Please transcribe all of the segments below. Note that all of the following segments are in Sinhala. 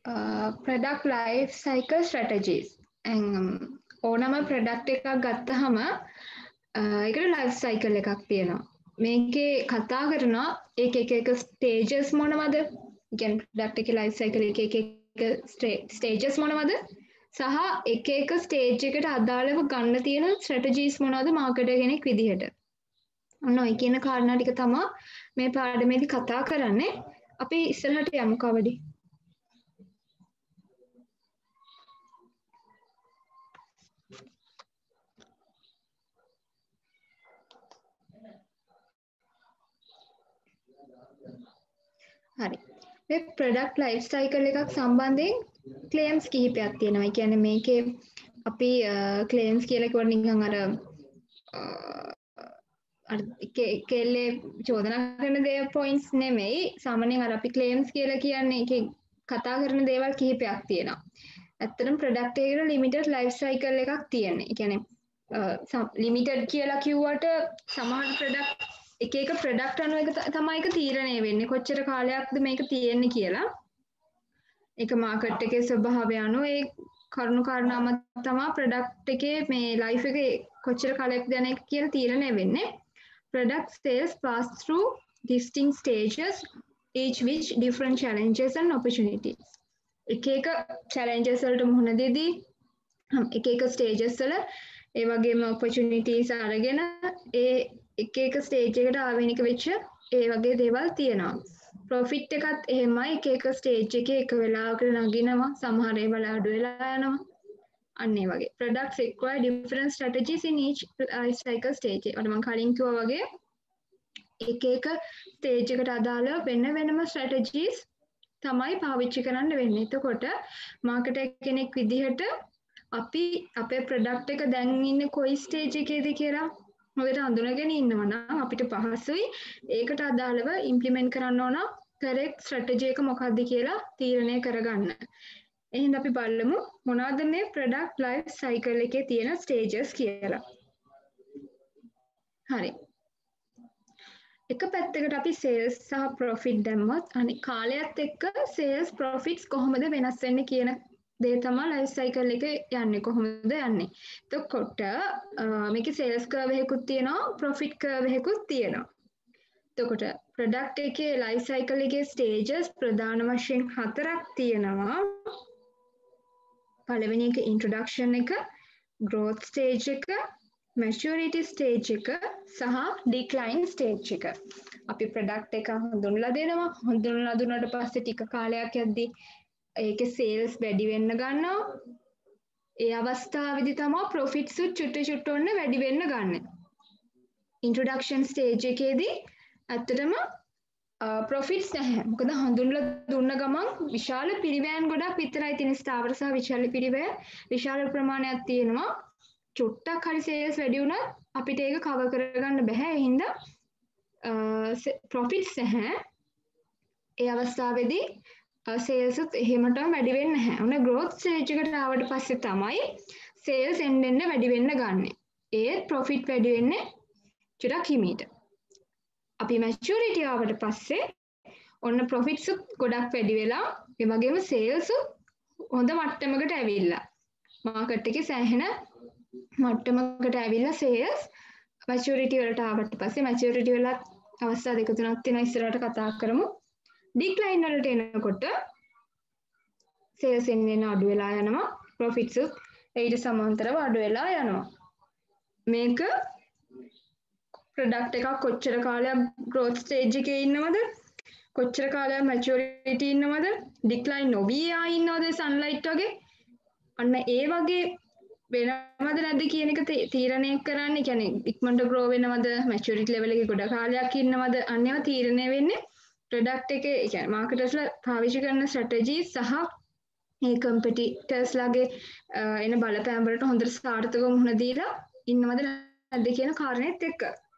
product life cycle strategies. ඕනම product එකක් ගත්තහම ඒකට life cycle එකක් තියෙනවා. මේකේ කතා කරනවා එක එක stages මොනවද? කියන්නේ product එකේ life cycle එක stages මොනවද? සහ එක stage එකට අදාළව ගන්න තියෙන strategies මොනවද marketer කෙනෙක් විදිහට. ඔන්න ඔය කියන කාරණා ටික තමයි මේ පාඩමේදී කතා කරන්නේ. අපි ඉස්සරහට යමු කවඩි. හරි. මේ product life cycle එකක් සම්බන්ධයෙන් claims කිහිපයක් තියෙනවා. ඒ කියන්නේ මේකේ අපි claims කියලා කිව්වොත් නිකන් අර කෙල්ලේ චෝදනා කරන දේ points නෙමෙයි. සාමාන්‍යයෙන් අර අපි claims කියලා කියන්නේ ඒකේ කතා කරන දේවල් කිහිපයක් තියෙනවා. ඇත්තටම product එකකට limited life cycle එකක් තියෙනවා. ඒ කියන්නේ limited කියලා කිව්වට සමහර product එක product අනුව එක තමයි ඒක තීරණය වෙන්නේ. කොච්චර කාලයක්ද මේක තියෙන්නේ කියලා. ඒක market එකේ ස්වභාවය අනුව ඒ කරුණු කාරණාම තමයි product එකේ මේ life එකේ කොච්චර කාලයක්ද යන එක කියලා තීරණය වෙන්නේ. Product sales pass through distinct stages, each with different challenges and opportunities. එක challenges වලට මුහුණ දෙදී එක stages වල ඒ වගේම opportunities අරගෙන ඒ එක stage එකට ආවෙනික වෙච්ච ඒ වගේ දේවල් තියෙනවා. profit එකත් එහෙමයි එක stage එකේ එක වෙලාවකට නගිනවා සමහර ඒවල අඩු වෙලා යනවා. අන්න ඒ වගේ products require different strategies in each life cycle stage. ඔන්න මම කලින් කිව්වා වගේ එක stage එකට අදාළව වෙනම strategies තමයි පාවිච්චි කරන්න වෙන්නේ. එතකොට marketer කෙනෙක් විදිහට අපි අපේ product එක දැන් ඉන්නේ කොයි stage එකේද කියලා හොඳට හඳුනගෙන ඉන්නවා නම් අපිට පහසුයි ඒකට අදාළව implement කරන්න ඕන correct strategy එක මොකක්ද කියලා තීරණය කරගන්න. එහෙනම් අපි බලමු මොනවද මේ product life cycle එකේ තියෙන stages කියලා. හරි. එක පැත්තකට අපි sales සහ profit දැම්මොත් අනිත් කාලයත් එක්ක sales profits කොහොමද වෙනස් වෙන්නේ කියන දේ තමයි life cycle එක යන්නේ කොහොමද යන්නේ. එතකොට මේකේ sales curve එකකුත් තියෙනවා profit curve එකකුත් තියෙනවා. එතකොට product එකේ life cycle එකේ stages ප්‍රධාන වශයෙන් 4ක් තියෙනවා. පළවෙනි එක introduction එක, growth stage එක, maturity stage එක සහ decline stage එක. අපි product එක හඳුන්වලා දෙනවා. හඳුන්වලා දුන්නාට පස්සේ ටික කාලයක් යද්දී ඒකේ sales වැඩි වෙන්න ගන්නවා. ඒ අවස්ථාවේදී තමයි profits චුට්ට ඔන්න වැඩි වෙන්න ගන්න. introduction stage එකේදී ඇත්තටම profits නැහැ. මොකද හඳුන්වලා දුන්න ගමන් විශාල පිරිවැයන් ගොඩක් විතරයි තියෙන ස්ථාවර සහ විශාල පිරිවැය විශාල ප්‍රමාණයක් තියෙනවා. චුට්ටක් හරි sales වැඩි වුණත් අපිට ඒක cover කරගන්න බෑ. ඒ හින්දා profits නැහැ. ඒ අවස්ථාවේදී sales උත් එහෙමටම වැඩි වෙන්නේ නැහැ. ඔන්න growth stage එකට ආවට පස්සේ තමයි sales එන්න වැඩි වෙන්න ගන්නෙ. ඒත් profit වැඩි වෙන්නේ චුට්ටක් හිමීට. අපි maturity ආවට පස්සේ ඔන්න profits ගොඩක් වැඩි වෙලා ඒ වගේම sales හොඳ මට්ටමකට ඇවිල්ලා market එකේ සෑහෙන මට්ටමකට ඇවිල්ලා sales maturity වලට ආවට පස්සේ maturity වල අවස්ථා දෙක තුනක් තියෙනවා ඉස්සරහට කතා කරමු. decline වලට එනකොට sales එන්නේ අඩු වෙලා යනවා profits ඊට සමාන්තරව අඩු වෙලා යනවා. මේක product එකක් කොච්චර කාලයක් growth stage එකේ ඉන්නවද කොච්චර කාලයක් maturity ඉන්නවද decline නොවී ඉන්නවද sunlight වගේ අන්න ඒ වගේ වෙනවද නැද්ද කියන එක තීරණය කරන්න. කියන්නේ ඉක්මනට grow වෙනවද maturity level එකේ ගොඩ කාලයක් ඉන්නවද අන්න ඒවා තීරණය වෙන්නේ product එකේ කියන්නේ marketers පාවිච්චි කරන strategy සහ මේ competitors ලාගේ එන බලපෑම් වලට හොඳට සාර්ථකව මුහුණ දීලා ඉන්නවද නැද්ද කියන කාරණේත් එක්ක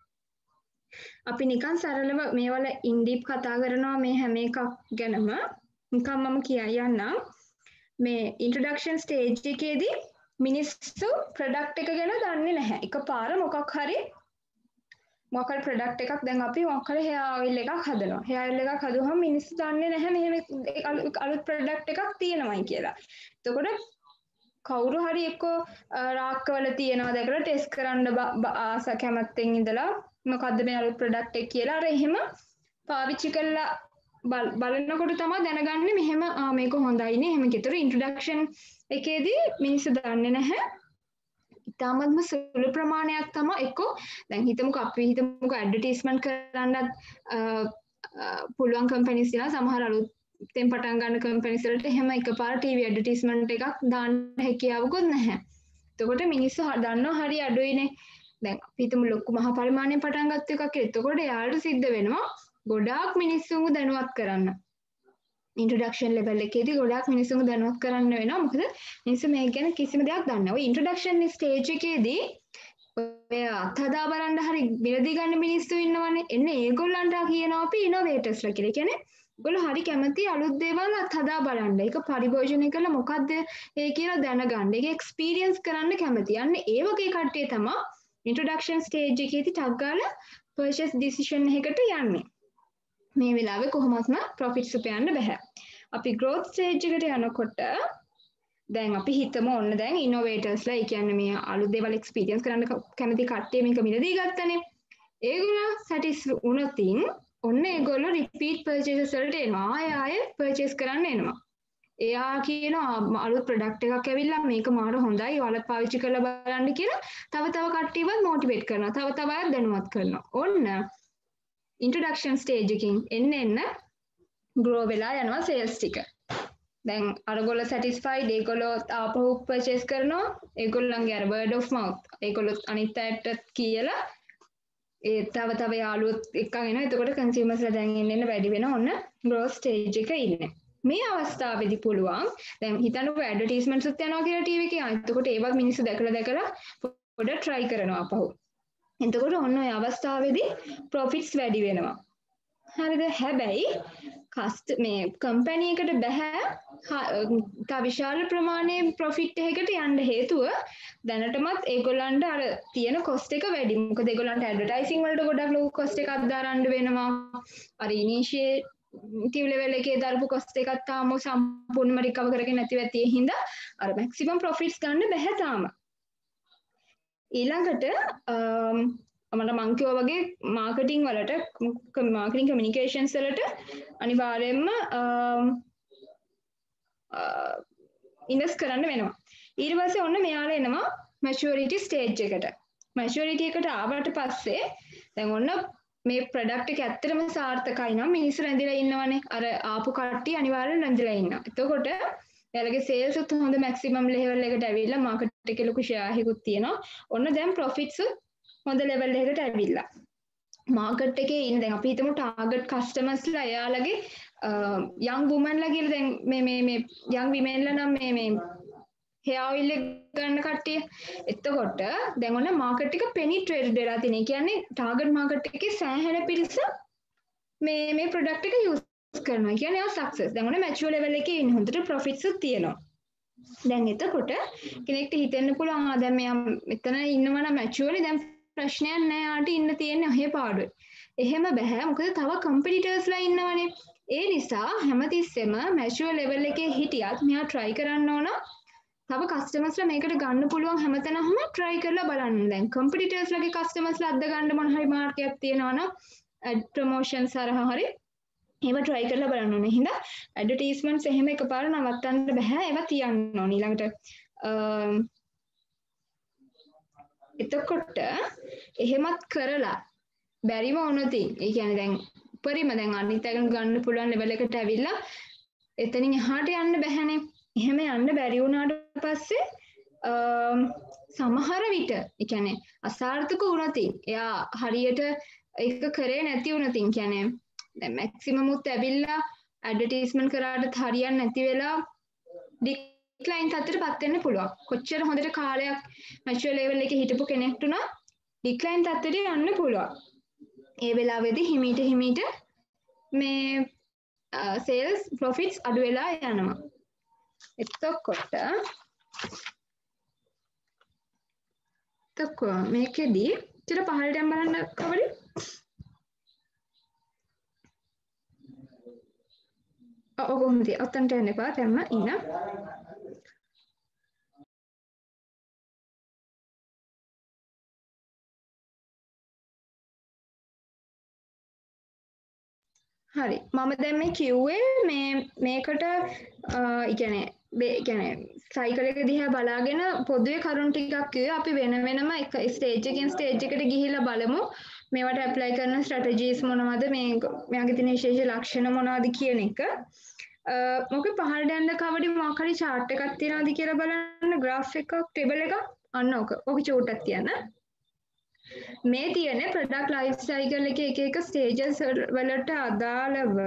අපි නිකන් සරලව මේවල in deep කතා කරනවා මේ හැම එකක් ගැනම නිකන් මම කියන්නම් මේ introduction stage එකේදී මිනිස්සු product එක ගැන දන්නේ නැහැ. එකපාර මොකක් හරි මොකක් හරි ප්‍රොඩක්ට් එකක් දැන් අපි මොකක් හරි hair oil එකක් හදනවා. hair oil එකක් හදුවහම මිනිස්සු දන්නේ නැහැ මෙහෙම අලුත් ප්‍රොඩක්ට් එකක් තියෙනවයි කියලා. එතකොට කවුරු හරි එක්කෝ රාක්කවල තියෙනවා දැකලා ටෙස්ට් කරන්න ආස කැමැත්තෙන් ඉඳලා මොකද්ද මේ අලුත් ප්‍රොඩක්ට් එක කියලා අර එහෙම පාවිච්චි කරලා බලනකොට තමයි දැනගන්නේ මෙහෙම මේක හොඳයිනේ එහෙම කිතර ඉන්ට්‍රොඩක්ෂන් එකේදී මිනිස්සු දන්නේ නැහැ. ඉතාමත්ම සුළු ප්‍රමාණයක් තමයි එක්කෝ දැන් හිතමුකෝ අපි හිතමුකෝ ඇඩ්වර්ටයිස්මන්ට් කරන්නත් පුළුවන් කම්පැනිස් තියෙනවා සමහර අලුතෙන් පටන් ගන්න කම්පැනිස් වලට එහෙම එකපාර ටීවී ඇඩ්වර්ටයිස්මන්ට් එකක් දාන්න හැකියාවකුත් නැහැ. එතකොට මිනිස්සු දන්නව හරි අඩුයිනේ. දැන් අපි හිතමු ලොකු මහා පරිමාණයෙන් පටන් ගත්ත එකක් කියලා. එතකොට එයාට සිද්ධ වෙනවා ගොඩාක් මිනිස්සුන්ව දැනුවත් කරන්න. ඉන්ට්‍රොඩක්ෂන් ලෙවල් එකේදී ගොඩාක් මිනිස්සුන්ව දැනුවත් කරන්න වෙනවා. මොකද මිනිස්සු මේක ගැන කිසිම දෙයක් දන්නේ නැහැ. ඔය ඉන්ට්‍රොඩක්ෂන් ස්ටේජ් එකේදී ඔය අත්හදා බලන්න හරි මිලදී ගන්න මිනිස්සු ඉන්නවනේ. එන්නේ ඒගොල්ලන්ට කියනවා අපි ඉනෝවේටර්ස්ලා කියලා. කියන්නේ ඒගොල්ලෝ හරි කැමති අලුත් දේවල් අත්හදා බලන්න. ඒක පරිභෝජනය කරලා මොකද්ද ඒ කියලා දැනගන්න. ඒක එක්ස්පීරියන්ස් කරන්න කැමති. අන්න ඒ වගේ කට්ටිය තමයි ඉන්ට්‍රොඩක්ෂන් ස්ටේජ් එකේදී ටක් ගාලා පර්චේස් ඩිසිෂන් එකකට යන්නේ. මේ වෙලාවේ කොහොමත්ම ප්‍රොෆිට්ස් උපයන්න බෑ. අපි growth stage එකට යනකොට දැන් අපි හිතමු ඔන්න දැන් ඉනෝවේටර්ස්ලා ඒ කියන්නේ මේ අලුත් දේවල් එක්ස්පීරියන්ස් කරන්න කැමති කට්ටිය මේක මිලදී ගත්තනේ. ඒගොල්ලෝ සැටිස් වුණොතින් ඔන්න ඒගොල්ලෝ රිපීට් පර්චේසස් වලට එනවා. ආයෙ පර්චේස් කරන්න එනවා. එයා කියනවා අලුත් ප්‍රොඩක්ට් එකක් ඇවිල්ලා මේක මාර හොඳයි ඔයාලා පාවිච්චි කරලා බලන්න කියලා තව කට්ටියවත් මොටිවේට් කරනවා. තව අය දැනුවත් කරනවා. ඔන්න ඉන්ට්‍රොඩක්ෂන් ස්ටේජ් එකකින් එන්න ග්‍රෝ වෙලා යනවා සේල්ස් ටික. දැන් අරගොල්ලෝ සැටිස්ෆයිඩ් ඒගොල්ලෝ ආපහු පර්චේස් කරනවා. ඒගොල්ලන්ගේ අර word of mouth ඒගොල්ලෝ අනිත් අයට කියලා ඒ තව යාළුවොත් එක්කන් එනවා. එතකොට කන්සියුමර්ස්ලා දැන් එන්න වැඩි වෙනවා. ඔන්න growth stage එක ඉන්නේ. මේ අවස්ථාවේදී පුළුවන් දැන් හිතන්නකෝ ඇඩ්වර්ටයිස්මන්ට්ස් උත් යනවා කියලා ටීවී එකේ. එතකොට ඒවත් මිනිස්සු දැකලා පොඩ try කරනවා අපහු. එතකොට ඔන්න ඔය අවස්ථාවේදී ප්‍රොෆිට්ස් වැඩි වෙනවා. හරිද? හැබැයි මේ කම්පැනි එකට බෑ තා විශාල ප්‍රමාණයේ ප්‍රොෆිට් එකකට යන්න හේතුව දැනටමත් ඒගොල්ලන්ට අර තියෙන කොස්ට් එක වැඩි. මොකද ඒගොල්ලන්ට ඇඩ්වර්ටයිසින් වලට ගොඩක් ලොකු කොස්ට් එකක් දාරන්න වෙනවා. අර ඉනිෂියේටිව් ලෙවල් එකේ දාපු කොස්ට් එකක් තාම සම්පූර්ණයෙන්ම රිකවර් කරගෙන නැති වෙති හින්දා අර මැක්සිමම් ප්‍රොෆිට්ස් ගන්න බෑ තාම. ඊළඟට මට මං කිව්වා වගේ මාකටිං වලට මාකටිං කමියුනිකේෂන්ස් වලට අනිවාර්යයෙන්ම ඉන්වෙස්ට් කරන්න වෙනවා. ඊට පස්සේ ඔන්න මෙයාලා එනවා මැචුරිටි ස්ටේජ් එකට. මැචුරිටි එකට ආවට පස්සේ දැන් ඔන්න මේ ප්‍රොඩක්ට් එක ඇත්තටම සාර්ථකයි නම් මිනිස්සු රැඳිලා ඉන්නවනේ. අර ආපු කට්ටිය අනිවාර්යෙන් රැඳිලා ඉන්නවා. එතකොට එයාලගේ සේල්ස් උත් හොඳ මැක්සිමම් ලෙවල් එකට ඇවිල්ලා මාකට් එකේ ලොකු ෂෙයාර් එකකුත් තියෙනවා. ඔන්න දැන් ප්‍රොෆිට්ස් හොඳ ලෙවල් එකකට ඇවිල්ලා. මාකට් එකේ ඉන්න දැන් අපි හිතමු ටාගට් කස්ටමර්ස්ලා එයාලගේ යං වුමන්ලා කියලා දැන් මේ යං විමෙන්ලා නම් මේ hair oil එක ගන්න කට්ටිය. එතකොට දැන් ඔන්න මාකට් එක පෙනිට්‍රේටඩ් වෙලා තියෙන. ඒ කියන්නේ ටාගට් මාකට් එකේ සෑහෙන පිරිස මේ ප්‍රොඩක්ට් එක යූස් කරනවා. ඒ කියන්නේ ආ සක්සස්. දැන් ඔන්න මැචුර් ලෙවල් එකේ ඉන්න හොඳට ප්‍රොෆිට්ස් උත් තියෙනවා. දැන් එතකොට කෙනෙක්ට හිතෙන්න පුළුවන් දැන් මෙයා මෙතන ඉන්නවනම් මැචුවර්ලි දැන් ප්‍රශ්නයක් නෑ යාට ඉන්න තියෙන්නේ ඔහේ පාඩුවේ. එහෙම බෑ. මොකද තව කම්පිටිටර්ස්ලා ඉන්නවනේ. ඒ නිසා හැමතිස්සෙම මැචුවර් ලෙවල් එකේ හිටියත් මෙයා try කරන්න ඕන තව කස්ටමර්ස්ලා මේකට ගන්න පුළුවන් හැමතැනම try කරලා බලන්න. දැන් කම්පිටිටර්ස්ලාගේ කස්ටමර්ස්ලා අද්ද ගන්න මොන හරි මාර්ගයක් තියෙනවා නම් ඇඩ් ප්‍රොමෝෂන්ස් හරහා හරි ඒව try කරලා බලන්න ඕනේ. හින්දා ඇඩ්වර්ටයිස්මන්ට්ස් එහෙම එකපාර නවත්තන්න බෑ. ඒවා තියන්න ඕනේ. ඊළඟට එතකොට එහෙමත් කරලා බැරිම වුණොතින් ඒ කියන්නේ දැන් උපරිම දැන් අනිත් අයගෙන් ගන්න පුළුවන් ලෙවල් එකට ඇවිල්ලා එතනින් එහාට යන්න බැහැනේ. එහෙම යන්න බැරි වුණාට පස්සේ සමහර විට ඒ කියන්නේ අසාර්ථක වුණොතින් එයා හරියට ඒක කරේ නැති වුණොතින් කියන්නේ දැන් මැක්සිමම් උත් ඇවිල්ලා ඇඩ්වර්ටයිස්මන්ට් කරාට හරියන්නේ නැති වෙලා ඩික්ලයින් තත්ත්වයටපත් වෙන්න පුළුවන්. කොච්චර හොඳට කාලයක් මැචුවර් ලෙවල් එකේ හිටපු කෙනෙක්ට උනා ඩික්ලයින් තත්ත්වයට යන්න පුළුවන්. ඒ වෙලාවේදී හිමීට මේ සේල්ස් ප්‍රොෆිට්ස් අඩු වෙලා යනවා. එතකොට මේකෙදී චිර පහළට යම් බලන්න කවරි කොහොමද ඔතනට යන්න එපා දැම්ම ඉන්න හරි මම දැන් මේ කිව්වේ මේකට කියන්නේ සයිකල් එක දිහා බලාගෙන පොදුවේ කරුණු ටිකක් කිව්වේ අපි වෙන වෙනම එක ස්ටේජ් එකකින් ස්ටේජ් එකට ගිහිල්ලා බලමු මේවට ඇප්ලයි කරන ස්ට්‍රැටජිස් මොනවද මෙයාගේ තියෙන විශේෂ ලක්ෂණ මොනවද කියන එක මොකද පහළට යන්න කවදි මොකක් හරි chart එකක් තියනවාද කියලා බලන්න graph එකක් table එකක් අන්න ඔක චෝටක් තියන්න මේ තියෙන product life cycle එකේ එක stages වලට අදාළව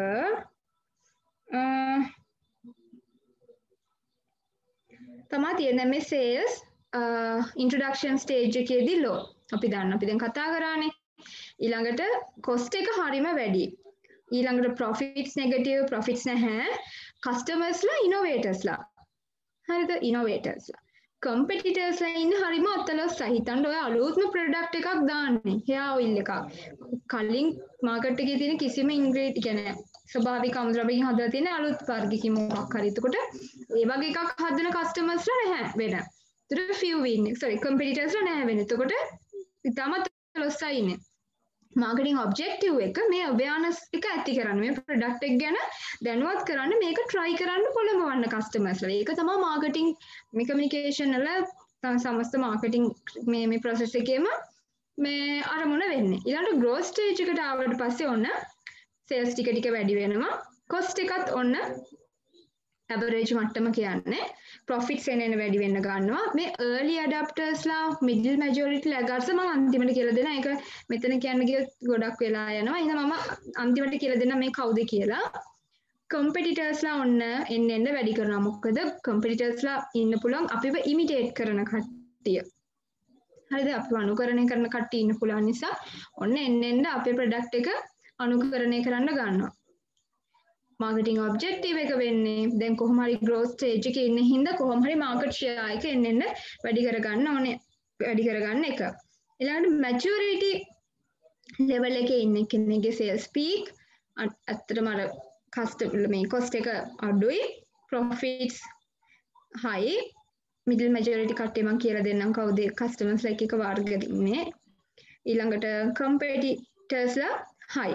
තමා තියෙන මේ sales introduction stage එකේදී low අපි දැන් කතා කරානේ ඊළඟට cost එක හරිම වැඩි ඊළඟට profits negative profits නැහැ customers ලා innovators ලා හරිද innovators ලා competitors ලා ඉන්න හරිම අතලොස්සයි හිතන්න ඔය අලුත්ම product එකක් දාන්නේ hair oil එකක් කලින් market එකේ තියෙන කිසිම ingredient කියන්නේ ස්වභාවික අමුද්‍රව්‍යකින් හදලා තියෙන අලුත් වර්ගකින් මොකක් හරි එතකොට ඒ වගේ එකක් හදන customers ලා නැහැ වෙන. ඒතර few ඉන්නේ. sorry competitors ලා නැහැ වෙන. එතකොට ඉතාමත් ලොස්සයි ඉන්නේ. marketing objective එක මේ awareness එක ඇති කරන්න මේ product එක ගැන දැනුවත් කරන්න මේක try කරන්න පොළඹවන්න customers ලා. ඒක තමයි marketing මේ communication වල සමස්ත marketing මේ process එකේම මේ අරමුණ වෙන්නේ. ඊළඟට growth stage එකට ආවට පස්සේ ඔන්න sales ටික වැඩි වෙනවා. cost එකත් ඔන්න average මට්ටම කියන්නේ profits එන වැඩි වෙන්න ගන්නවා මේ early adapters ලා middle majority laggards මම අන්තිමට කියලා දෙන ඒක මෙතන කියන්න ගියොත් ගොඩක් වෙලා යනවා එහෙනම් මම අන්තිමට කියලා දෙන්න මේ කවුද කියලා competitors ලා ඔන්න එන්න වැඩි කරනවා මොකද competitors ලා ඉන්න පුළුවන් අපිව imitate කරන කට්ටිය හරිද අපිව අනුකරණය කරන කට්ටිය ඉන්න පුළුවන් නිසා ඔන්න එන්න අපේ product එක අනුකරණය කරන්න ගන්නවා marketing objective එක වෙන්නේ දැන් කොහොම හරි growth stage එකේ ඉන්න හින්දා කොහොම හරි market share එක එන්න වැඩි කරගන්න ඕනේ වැඩි කරගන්න එක ඊළඟට maturity level එකේ ඉන්න කෙනෙක්ගේ sales peak අත්‍තරම අර customer මේ cost එක අඩුයි profits high middle majority කට්ටිය මම කියලා දෙන්නම් කවුද customers like එක වර්ග ඉන්නේ ඊළඟට competitors ලා high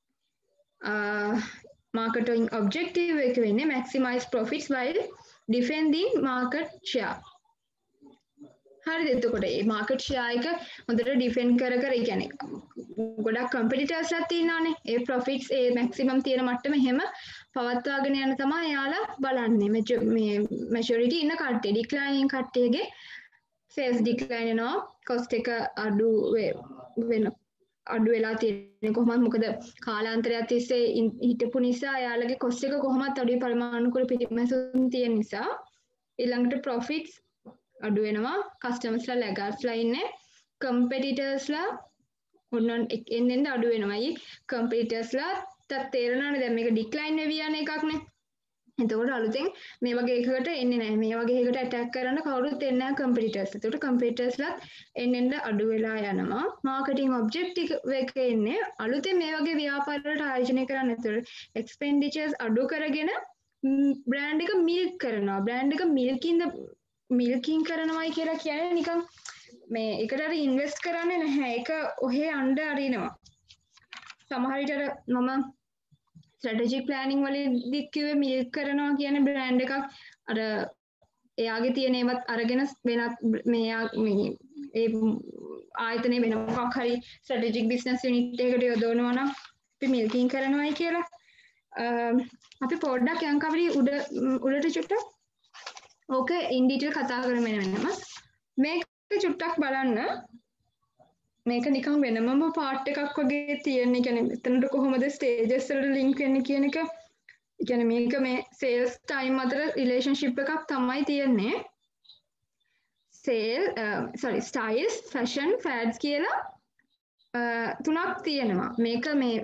marketing objective එක වෙන්නේ maximize profits while defending market share. හරිද එතකොට මේ market share එක හොඳට defend කර කියන්නේ ගොඩක් competitors ලා තියෙනවානේ. ඒ profits ඒ maximum තියෙන මට්ටම එහෙම පවත්වාගෙන යන තමයි එයාලා බලන්නේ. මේ majority ඉන්න කට්ටිය declining කට්ටියගේ sales decline වෙනවා. cost එක අඩු වෙලා තියෙන්නේ කොහොමද මොකද කාලාන්තරයක් තිස්සේ හිටපු නිසා එයාලගේ cost එක කොහොමත් අඩුයි පරිමාණුකූල පිටිමැසුම් තියෙන නිසා ඊළඟට profits අඩු වෙනවා customers ලා laggards ලා ඉන්නේ competitors ලා ඔන්න එන්න අඩු වෙනවායි competitors ලා තේරෙනවනේ දැන් මේක decline වෙවි යන එකක්නේ එතකොට අලුතෙන් මේ වගේ එකකට එන්නේ නැහැ මේ වගේ එකකට attack කරන්න කවුරුත් එන්නේ නැහැ competitors. එතකොට competitors ලා එන්න අඩු වෙලා යනවා. marketing objective එක එන්නේ අලුතෙන් මේ වගේ ව්‍යාපාර වලට ආයෝජනය කරන්න. එතකොට expenditures අඩු කරගෙන brand එක milk කරනවා. brand එක milking කරනවායි කියලා කියන්නේ නිකන් මේ එකට හරි invest කරන්නේ නැහැ. ඒක ඔහේ අඬ අරිනවා. සමහර විට මම strategic planning වලදී කිව්වේ milk කරනවා කියන brand එකක් අර එයාගේ තියෙන ඒවත් අරගෙන වෙනත් මේ ඒ ආයතනයේ වෙන මොකක් හරි strategic business unit එකකට යොදවනවා නම් අපි milking කරනවායි කියලා අපි පොඩ්ඩක් යන් කවරි උඩට චුට්ටක් ඕක in detail කතා කරමු වෙනම මේක චුට්ටක් බලන්න මේක නිකන් වෙනමම පාර්ට් එකක් වගේ තියෙන්නේ කියන්නේ එතනට කොහොමද stages වලට link වෙන්නේ කියන එක කියන්නේ මේක මේ sales time අතර relationship එකක් තමයි තියෙන්නේ styles fashion fads කියලා තුනක් තියෙනවා මේක මේ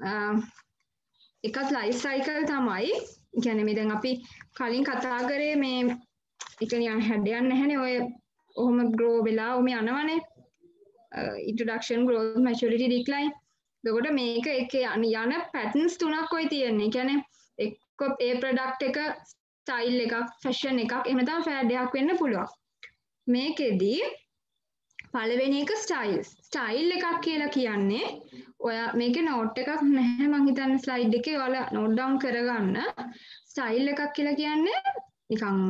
එකත් life cycle තමයි කියන්නේ මේ දැන් අපි කලින් කතා කරේ මේ එක නිකන් හැඩයක් නැහැනේ ඔය ඔහොම grow වෙලා ඔහොම යනවනේ introduction growth maturity decline එතකොට මේක එකේ යන පැටර්න්ස් තුනක් ඔය තියෙන්නේ. ඒ කියන්නේ එක්ක ඒ ප්‍රොඩක්ට් එක ස්ටයිල් එකක්, ෆැෂන් එකක්, එහෙම නැත්නම් ෆෑඩ් එකක් වෙන්න පුළුවන්. මේකෙදී පළවෙනි එක ස්ටයිල් එකක් කියලා කියන්නේ ඔයා මේකේ නෝට් එකක් නැහැ මං හිතන්නේ ස්ලයිඩ් එකේ ඔයාලා නෝට් ඩවුන් කරගන්න. ස්ටයිල් එකක් කියලා කියන්නේ නිකන්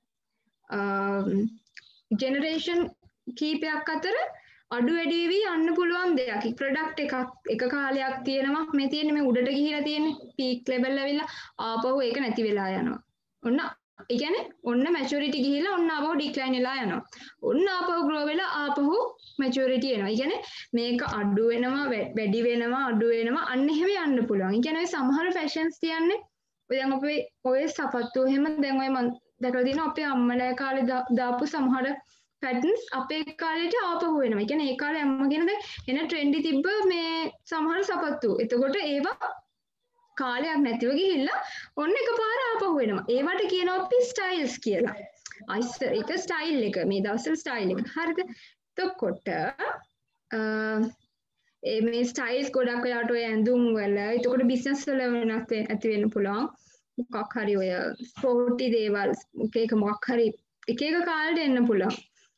ජෙනරේෂන් කීපයක් අතර අඩු වැඩි වෙවි යන්න පුළුවන් දෙයක්. ප්‍රොඩක්ට් එකක් එක කාලයක් තියෙනවා මේ තියෙන්නේ මේ උඩට ගිහිලා තියෙන්නේ පීක් ලෙවල් ඇවිල්ලා ආපහු ඒක නැති වෙලා යනවා. ඔන්න ඒ කියන්නේ ඔන්න මැචුරිටි ගිහිලා ඔන්න ආපහු ඩික්ලයින් වෙලා යනවා. ඔන්න ආපහු ග්‍රෝ වෙලා ආපහු මැචුරිටි එනවා. ඒ කියන්නේ මේක අඩු වෙනවා වැඩි වෙනවා අඩු වෙනවා අන්න එහෙම යන්න පුළුවන්. ඒ කියන්නේ සමහර ෆැෂන්ස් තියන්නේ දැන් අපේ ඔය සපත්තු එහෙම දැන් ඔය මම දැකලා තියෙනවා අපේ අම්මලා කාලේ දාපු සමහර පැටර්න්ස් අපේ කාලේට ආපහු වෙනවා. ඒ කියන්නේ ඒ කාලේ අම්මා කියන දැන් එන ට්‍රෙන්ඩි තිබ්බ මේ සමහර සපත්තු. එතකොට ඒවා කාලයක් නැතිව ගිහිල්ලා ඔන්න එකපාර ආපහු වෙනවා. ඒවට කියනවා අපි ස්ටයිල්ස් කියලා. ඒක ස්ටයිල් එක. මේ දවස්වල ස්ටයිල් එක. හරිද? එතකොට මේ ස්ටයිල්ස් ගොඩක් වෙලාවට ඔය ඇඳුම් වල එතකොට බිස්නස් වල වෙනස් ඇති වෙන්න පුළුවන්. මොකක් හරි ඔය ස්පෝර්ටි දේවල් එක මොකක් හරි එක කාලෙට එන්න පුළුවන්.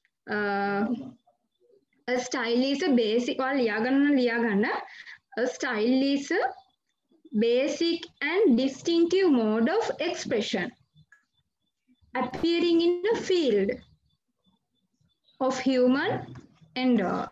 A style is a basic ඔයාලා ලියා ගන්න. A style is a basic and distinctive mode of expression appearing in a field of human endeavor.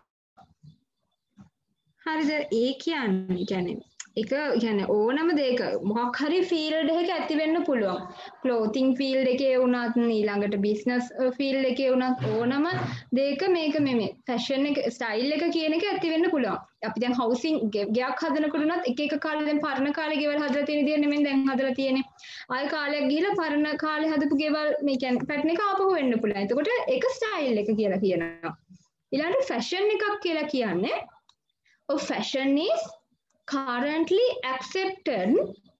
හරිද? ඒ කියන්නේ ඒක කියන්නේ ඕනම දෙයක මොකක් හරි ෆීල්ඩ් එකක ඇති වෙන්න පුළුවන්. ක්ලෝතින් ෆීල්ඩ් එකේ වුණත් ඊළඟට බිස්නස් ෆීල්ඩ් එකේ වුණත් ඕනම දෙයක මේක මේ ෆැෂන් එක ස්ටයිල් එක කියන එක ඇති වෙන්න පුළුවන්. අපි දැන් හවුසින් ගයක් හදනකොට උනත් එක කාලේ දැන් පරණ කාලේ ගෙවල් හදලා තියෙන විදිහ නෙමෙයි දැන් හදලා තියෙන්නේ. ආයෙ කාලයක් ගිහිලා පරණ කාලේ හදපු ගෙවල් මේ කියන්නේ පැටර්න් එක ආපහු වෙන්න පුළුවන්. එතකොට ඒක ස්ටයිල් එක කියලා කියනවා. ඊළඟට ෆැෂන් එකක් කියලා කියන්නේ fashion is currently accepted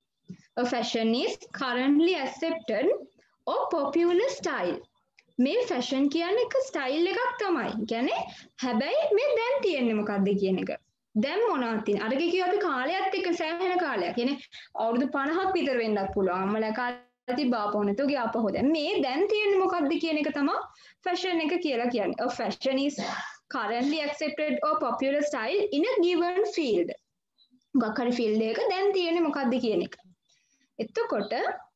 or popular style. මේ ෆැෂන් කියන්නේ එක ස්ටයිල් එකක් තමයි. කියන්නේ හැබැයි මේ දැන් තියෙන්නේ මොකක්ද කියන එක. දැන් මොනවද තියෙන්නේ? අරගේ කිව්ව අපි කාලයත් එක්ක සෑහෙන කාලයක්. කියන්නේ අවුරුදු 50ක් විතර වෙන්නත් පුළුවන්. අම්මලා කාලේ තිබ්බාපහු නැතුව ගියාපහු දැන් මේ දැන් තියෙන්නේ මොකක්ද කියන එක තමයි ෆැෂන් එක කියලා කියන්නේ. A fashion is currently accepted or popular style in a given field. මොකක් හරි ෆීල්ඩ් එකක දැන් තියෙන්නේ මොකක්ද කියන එක. එතකොට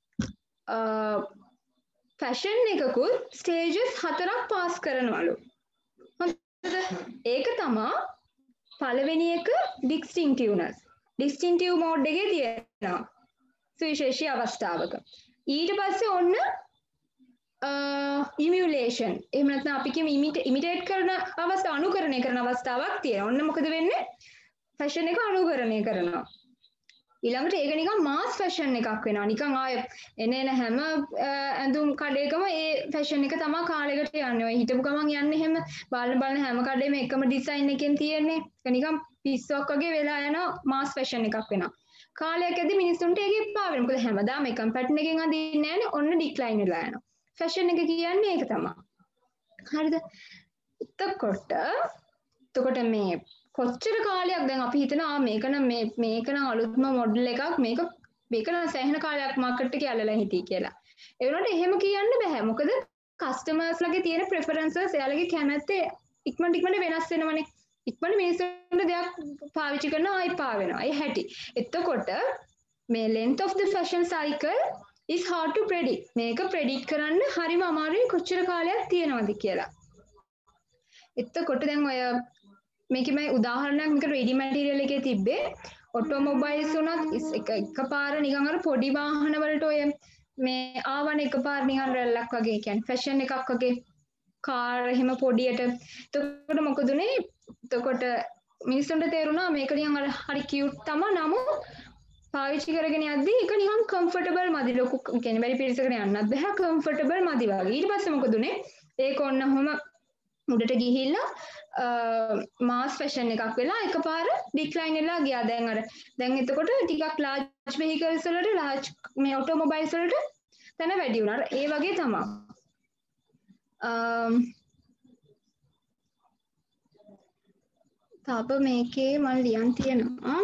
ෆැෂන් එකකුත් ස්ටේජස් 4ක් පාස් කරනවලු. හරිද? ඒක තමයි පළවෙනි එක distinctiveness. distinctive mode එකේ තියෙනවා. සුවිශේෂී අවස්ථාවක. ඊට පස්සේ ඔන්න emulation. එහෙම නැත්නම් අපි කියමු imitate කරන අවස්ථාව අනුකරණය කරන අවස්ථාවක් තියෙනවා. ඔන්න මොකද වෙන්නේ? ෆැෂන් එක අනුකරණය කරනවා. ඊළඟට ඒක නිකන් මාස් ෆැෂන් එකක් වෙනවා. නිකන් ආය එන හැම ඇඳුම් කඩේකම ඒ ෆැෂන් එක තමයි කාලෙකට යන්නේ. ඔය හිටපු ගමන් යන්නේ එහෙම බලන හැම කඩේම එකම ඩිසයින් එකෙන් තියෙන්නේ. ඒක නිකන් පිස්සුවක් වගේ වෙලා යන මාස් ෆැෂන් එකක් වෙනවා. කාලයක් ඇද්දි මිනිස්සුන්ට ඒක එපා වෙනවා. මොකද හැමදාම එකම පැටර්න් එකෙන් අඳින්නේ නැහැනේ. ඔන්න ඩික්ලයින් වෙලා යනවා. ෆැෂන් එක කියන්නේ ඒක තමයි. හරිද? එතකොට මේ කොච්චර කාලයක් දැන් අපි හිතනවා මේක නම් අලුත්ම මොඩල් එකක් මේක නම් සෑහෙන කාලයක් මාකට් එකේ ඇලලා හිටියේ කියලා. ඒ වුණාට එහෙම කියන්න බෑ. මොකද කස්ටමර්ස්ලාගේ තියෙන ප්‍රෙෆරන්සස් එයාලගේ කැමැත්ත ඉක්මනට වෙනස් වෙනවනේ. ඉක්මනට මිනිස්සුන්ට දෙයක් පාවිච්චි කරනවා ආයි පා වෙනවා. ඒ හැටි. එතකොට මේ length of the fashion cycle is hard to predict. මේක predict කරන්න හරිම අමාරුයි කොච්චර කාලයක් තියෙනවද කියලා. එතකොට දැන් ඔය මේකේ මම උදාහරණයක් මේක රෙඩි මැටීරියල් එකේ තිබ්බේ ඔටෝමොබයිල්ස් උනත් එකපාර නිකන් අර පොඩි වාහන වලට ඔය මේ ආවන එකපාර නිකන් රැල්ලක් වගේ කියන්නේ ෆැෂන් එකක් වගේ කාර් එහෙම පොඩියට. එතකොට මොකද උනේ? එතකොට මිනිස්සුන්ට තේරුණා මේක නිකන් අර හරි කියුට් තමයි නමුත් පාවිච්චි කරගෙන යද්දී ඒක නිකන් කම්ෆර්ටබල් මදි. ලොකු කියන්නේ බැරි පිරිසකට යන්නත් බෑ කම්ෆර්ටබල් මදි වගේ. ඊට පස්සේ මොකද උනේ? ඒක ඔන්නම උඩට ගිහිල්ලා මාස් ෆැෂන් එකක් වෙලා එකපාර ඩික්ලයින් වෙලා ගියා. දැන් එතකොට ටිකක් ලාර්ජ් වෙහිකල්ස් වලට ලාර්ජ් මේ ඔටෝමොබයිල්ස් වලට තන වැඩි වුණා. ඒ වගේ තමයි. තව මේකේ මම ලියන් තියෙනවා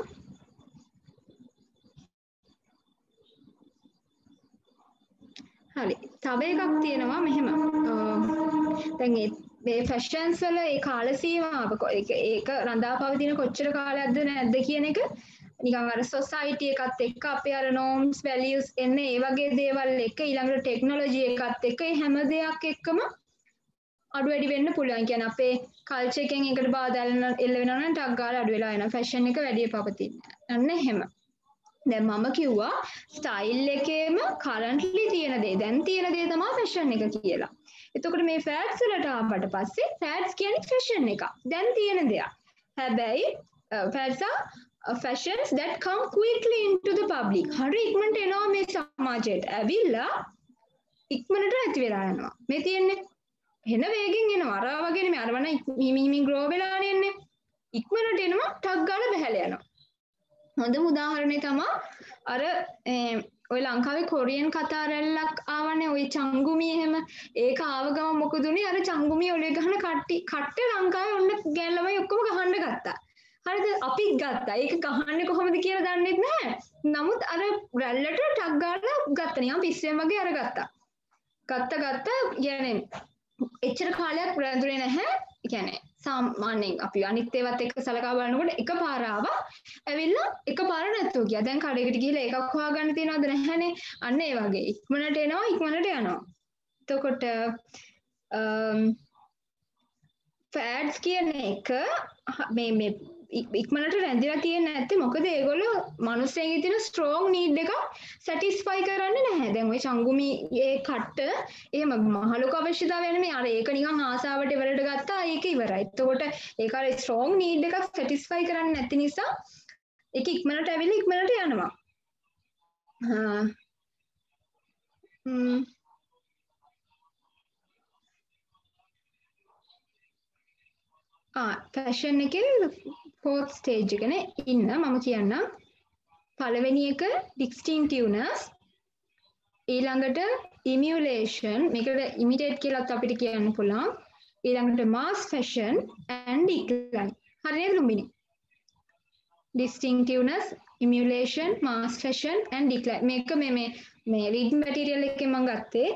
හරි තව එකක් තියෙනවා මෙහෙම දැන් මේ ෆැෂන්ස් වල ඒ කාල සීමාව ඒක රඳා පවතින කොච්චර කාලයක්ද නැද්ද කියන එක නිකන් අර සොසයිටි එකත් එක්ක අපේ අර norms values එන්නේ ඒ වගේ දේවල් එක්ක ඊළඟට ටෙක්නොලොජි එකත් එක්ක ඒ හැම දෙයක් එක්කම අඩු වැඩි වෙන්න පුළුවන්. කියන්නේ අපේ කල්චර් එකෙන් ඒකට බාධා එල්ල වෙනවා නම් ටක් ගාලා අඩු වෙලා යනවා. ෆැෂන් එක වැඩි පවතින. අන්න එහෙම. දැන් මම කිව්වා ස්ටයිල් එකේම කරන්ට්ලි තියෙන දේ දැන් තියෙන දේ තමයි ෆැෂන් එක කියලා. එතකොට මේ ෆෑඩ්ස් වලට ආවට පස්සේ ෆෑඩ්ස් කියන්නේ ෆැෂන් එක. දැන් තියෙන දෙයක්. හැබැයි ෆෑඩ්ස් are fashions that come quickly into the public. හරි ඉක්මනට එනවා මේ සමාජයට. ඇවිල්ලා ඉක්මනට නැති වෙලා යනවා. මේ තියෙන්නේ එන වේගෙන් එනවා. අර වගේ නෙමෙයි. අර වන හිමින් ග්‍රෝ වෙලා යන්නේ. ඉක්මනට එනවා ටක් ගාලා බහැලා යනවා. හොඳම උදාහරණය තමයි අර ඔය ලංකාවේ කොරියන් කතා රැල්ලක් ආවනේ ඔය චංගුමි එහෙම ඒක ආව ගම මොකද උනේ අර චංගුමි ඔලේ ගහන කට්ටේ ලංකාවේ ඔන්න ගෑන් ළමයි ඔක්කොම ගහන්න ගත්තා. හරිද අපිත් ගත්තා. ඒක ගහන්නේ කොහොමද කියලා දන්නෙත් නැහැ. නමුත් අර රැල්ලට ටක් ගාලා ගත්තා නිකන් පිස්සෙන් වගේ අර ගත්තා. ගත්ත කියන්නේ එච්චර කාලයක් රැඳුනේ නැහැ. කියන්නේ සාමාන්‍යයෙන් අපි අනිත් ඒවත් එක්ක සලකා බලනකොට එකපාර ආවා ඇවිල්ලා එකපාර නැතුව ගියා. දැන් කඩේකට ගිහලා එකක් හොයාගන්න තියනවද නැහැනේ. අන්න ඒ වගේ ඉක්මනට එනවා ඉක්මනට යනවා. එතකොට ෆෑඩ්ස් කියන එක මේ ඉක්මනට රැඳිලා තියෙන්නේ නැත්තේ මොකද ඒගොල්ලෝ මිනිස්සෙන්ගේ තියෙන ස්ට්‍රෝං නීඩ් එක සැටිස්ෆයි කරන්නේ නැහැ. දැන් ওই චංගුමි ඒ කට්ට එහෙම මහලුක අවශ්‍යතාවය නෙමෙයි. අර ඒක නිකන් ආසාවට ඉවරට ගත්තා ඒක ඉවරයි. එතකොට ඒක අර ස්ට්‍රෝං නීඩ් එකක් සැටිස්ෆයි කරන්නේ නැති නිසා ඒක ඉක්මනට ඇවිල්ලා ඉක්මනට යනවා. ෆැෂන් එකේ ෆෝර්ත් ස්ටේජ් එකනේ ඉන්න මම කියන්නම්. පළවෙනි එක distinctiveness, ඊළඟට emulation, මේකට imitate කියලාත් අපිට කියන්න පුළුවන්. ඊළඟට mass fashion and decline. හරි නේද Lumbini? distinctiveness, emulation, mass fashion and decline. මේක මේ reading material එකෙන් මම ගත්තේ.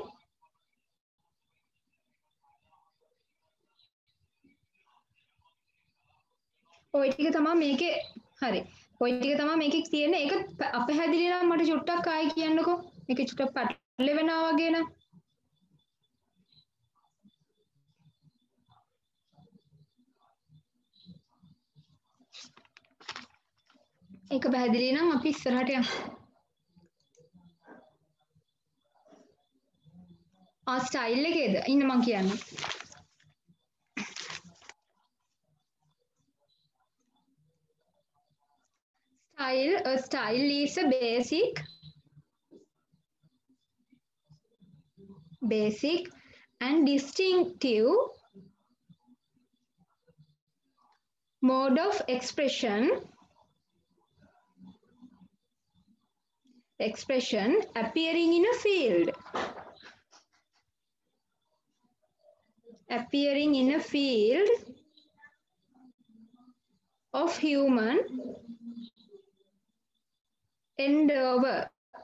ඔය ටික තමයි මේකේ හරි. ඔය ටික තමයි මේකේ තියෙන්නේ. ඒක අපහැදිලි නම් මට චුට්ටක් ආයි කියන්නකෝ. මේක චුට්ටක් පැටලෙනවා වගේ නම්. ඒක පැහැදිලි නම් අපි ඉස්සරහට යමු. ස්ටයිල් එකේද? ඉන්න මං කියන්නම්. A style is a basic and distinctive mode of expression appearing in a field. Appearing in a field of human endeavor.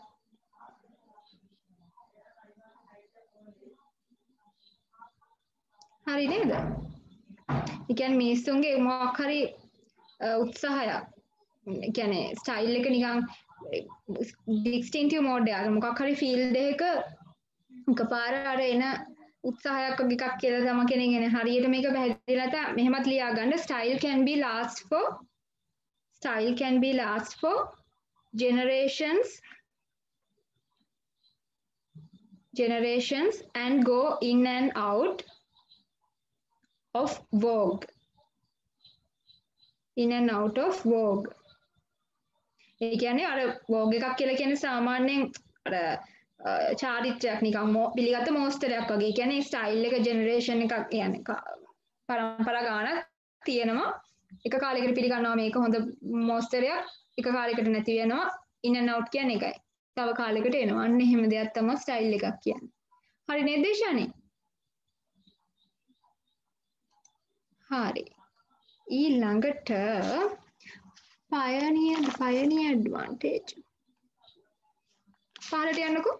හරි නේද? ඒ කියන්නේ මිනිස්සුන්ගේ මොකක් හරි උත්සාහයක්. ඒ කියන්නේ ස්ටයිල් එක නිකන් distinctive mode එක මොකක් හරි field එකක එකපාර අර එන උත්සාහයක් වගේ එකක් කියලා තම කෙනෙක් එන හරියට මේක පැහැදිලිලා නැත්නම් මෙහෙමත් ලියා ගන්න style can be last for generations and go in and out of vogue. ඒ කියන්නේ අර vogue එකක් කියලා කියන්නේ සාමාන්‍යයෙන් අර චාරිත්‍රයක් නිකන් පිළිගත්ත මොස්තරයක් වගේ. කියන්නේ ස්ටයිල් එක ජෙනරේෂන් එකක් කියන්නේ පරම්පරා ගානක් තියෙනවා. එක කාලයකට පිළිගන්නවා මේක හොඳ මොස්තරයක්, එක කාලයකට නැති වෙනවා. in and out කියන්නේ එකයි. තව කාලයකට එනවා. අන්න එහෙම දෙයක් තමයි ස්ටයිල් එකක් කියන්නේ. හරි නේද දේශානි? හරි. ඊළඟට pioneer advantage පහලට යන්නකෝ.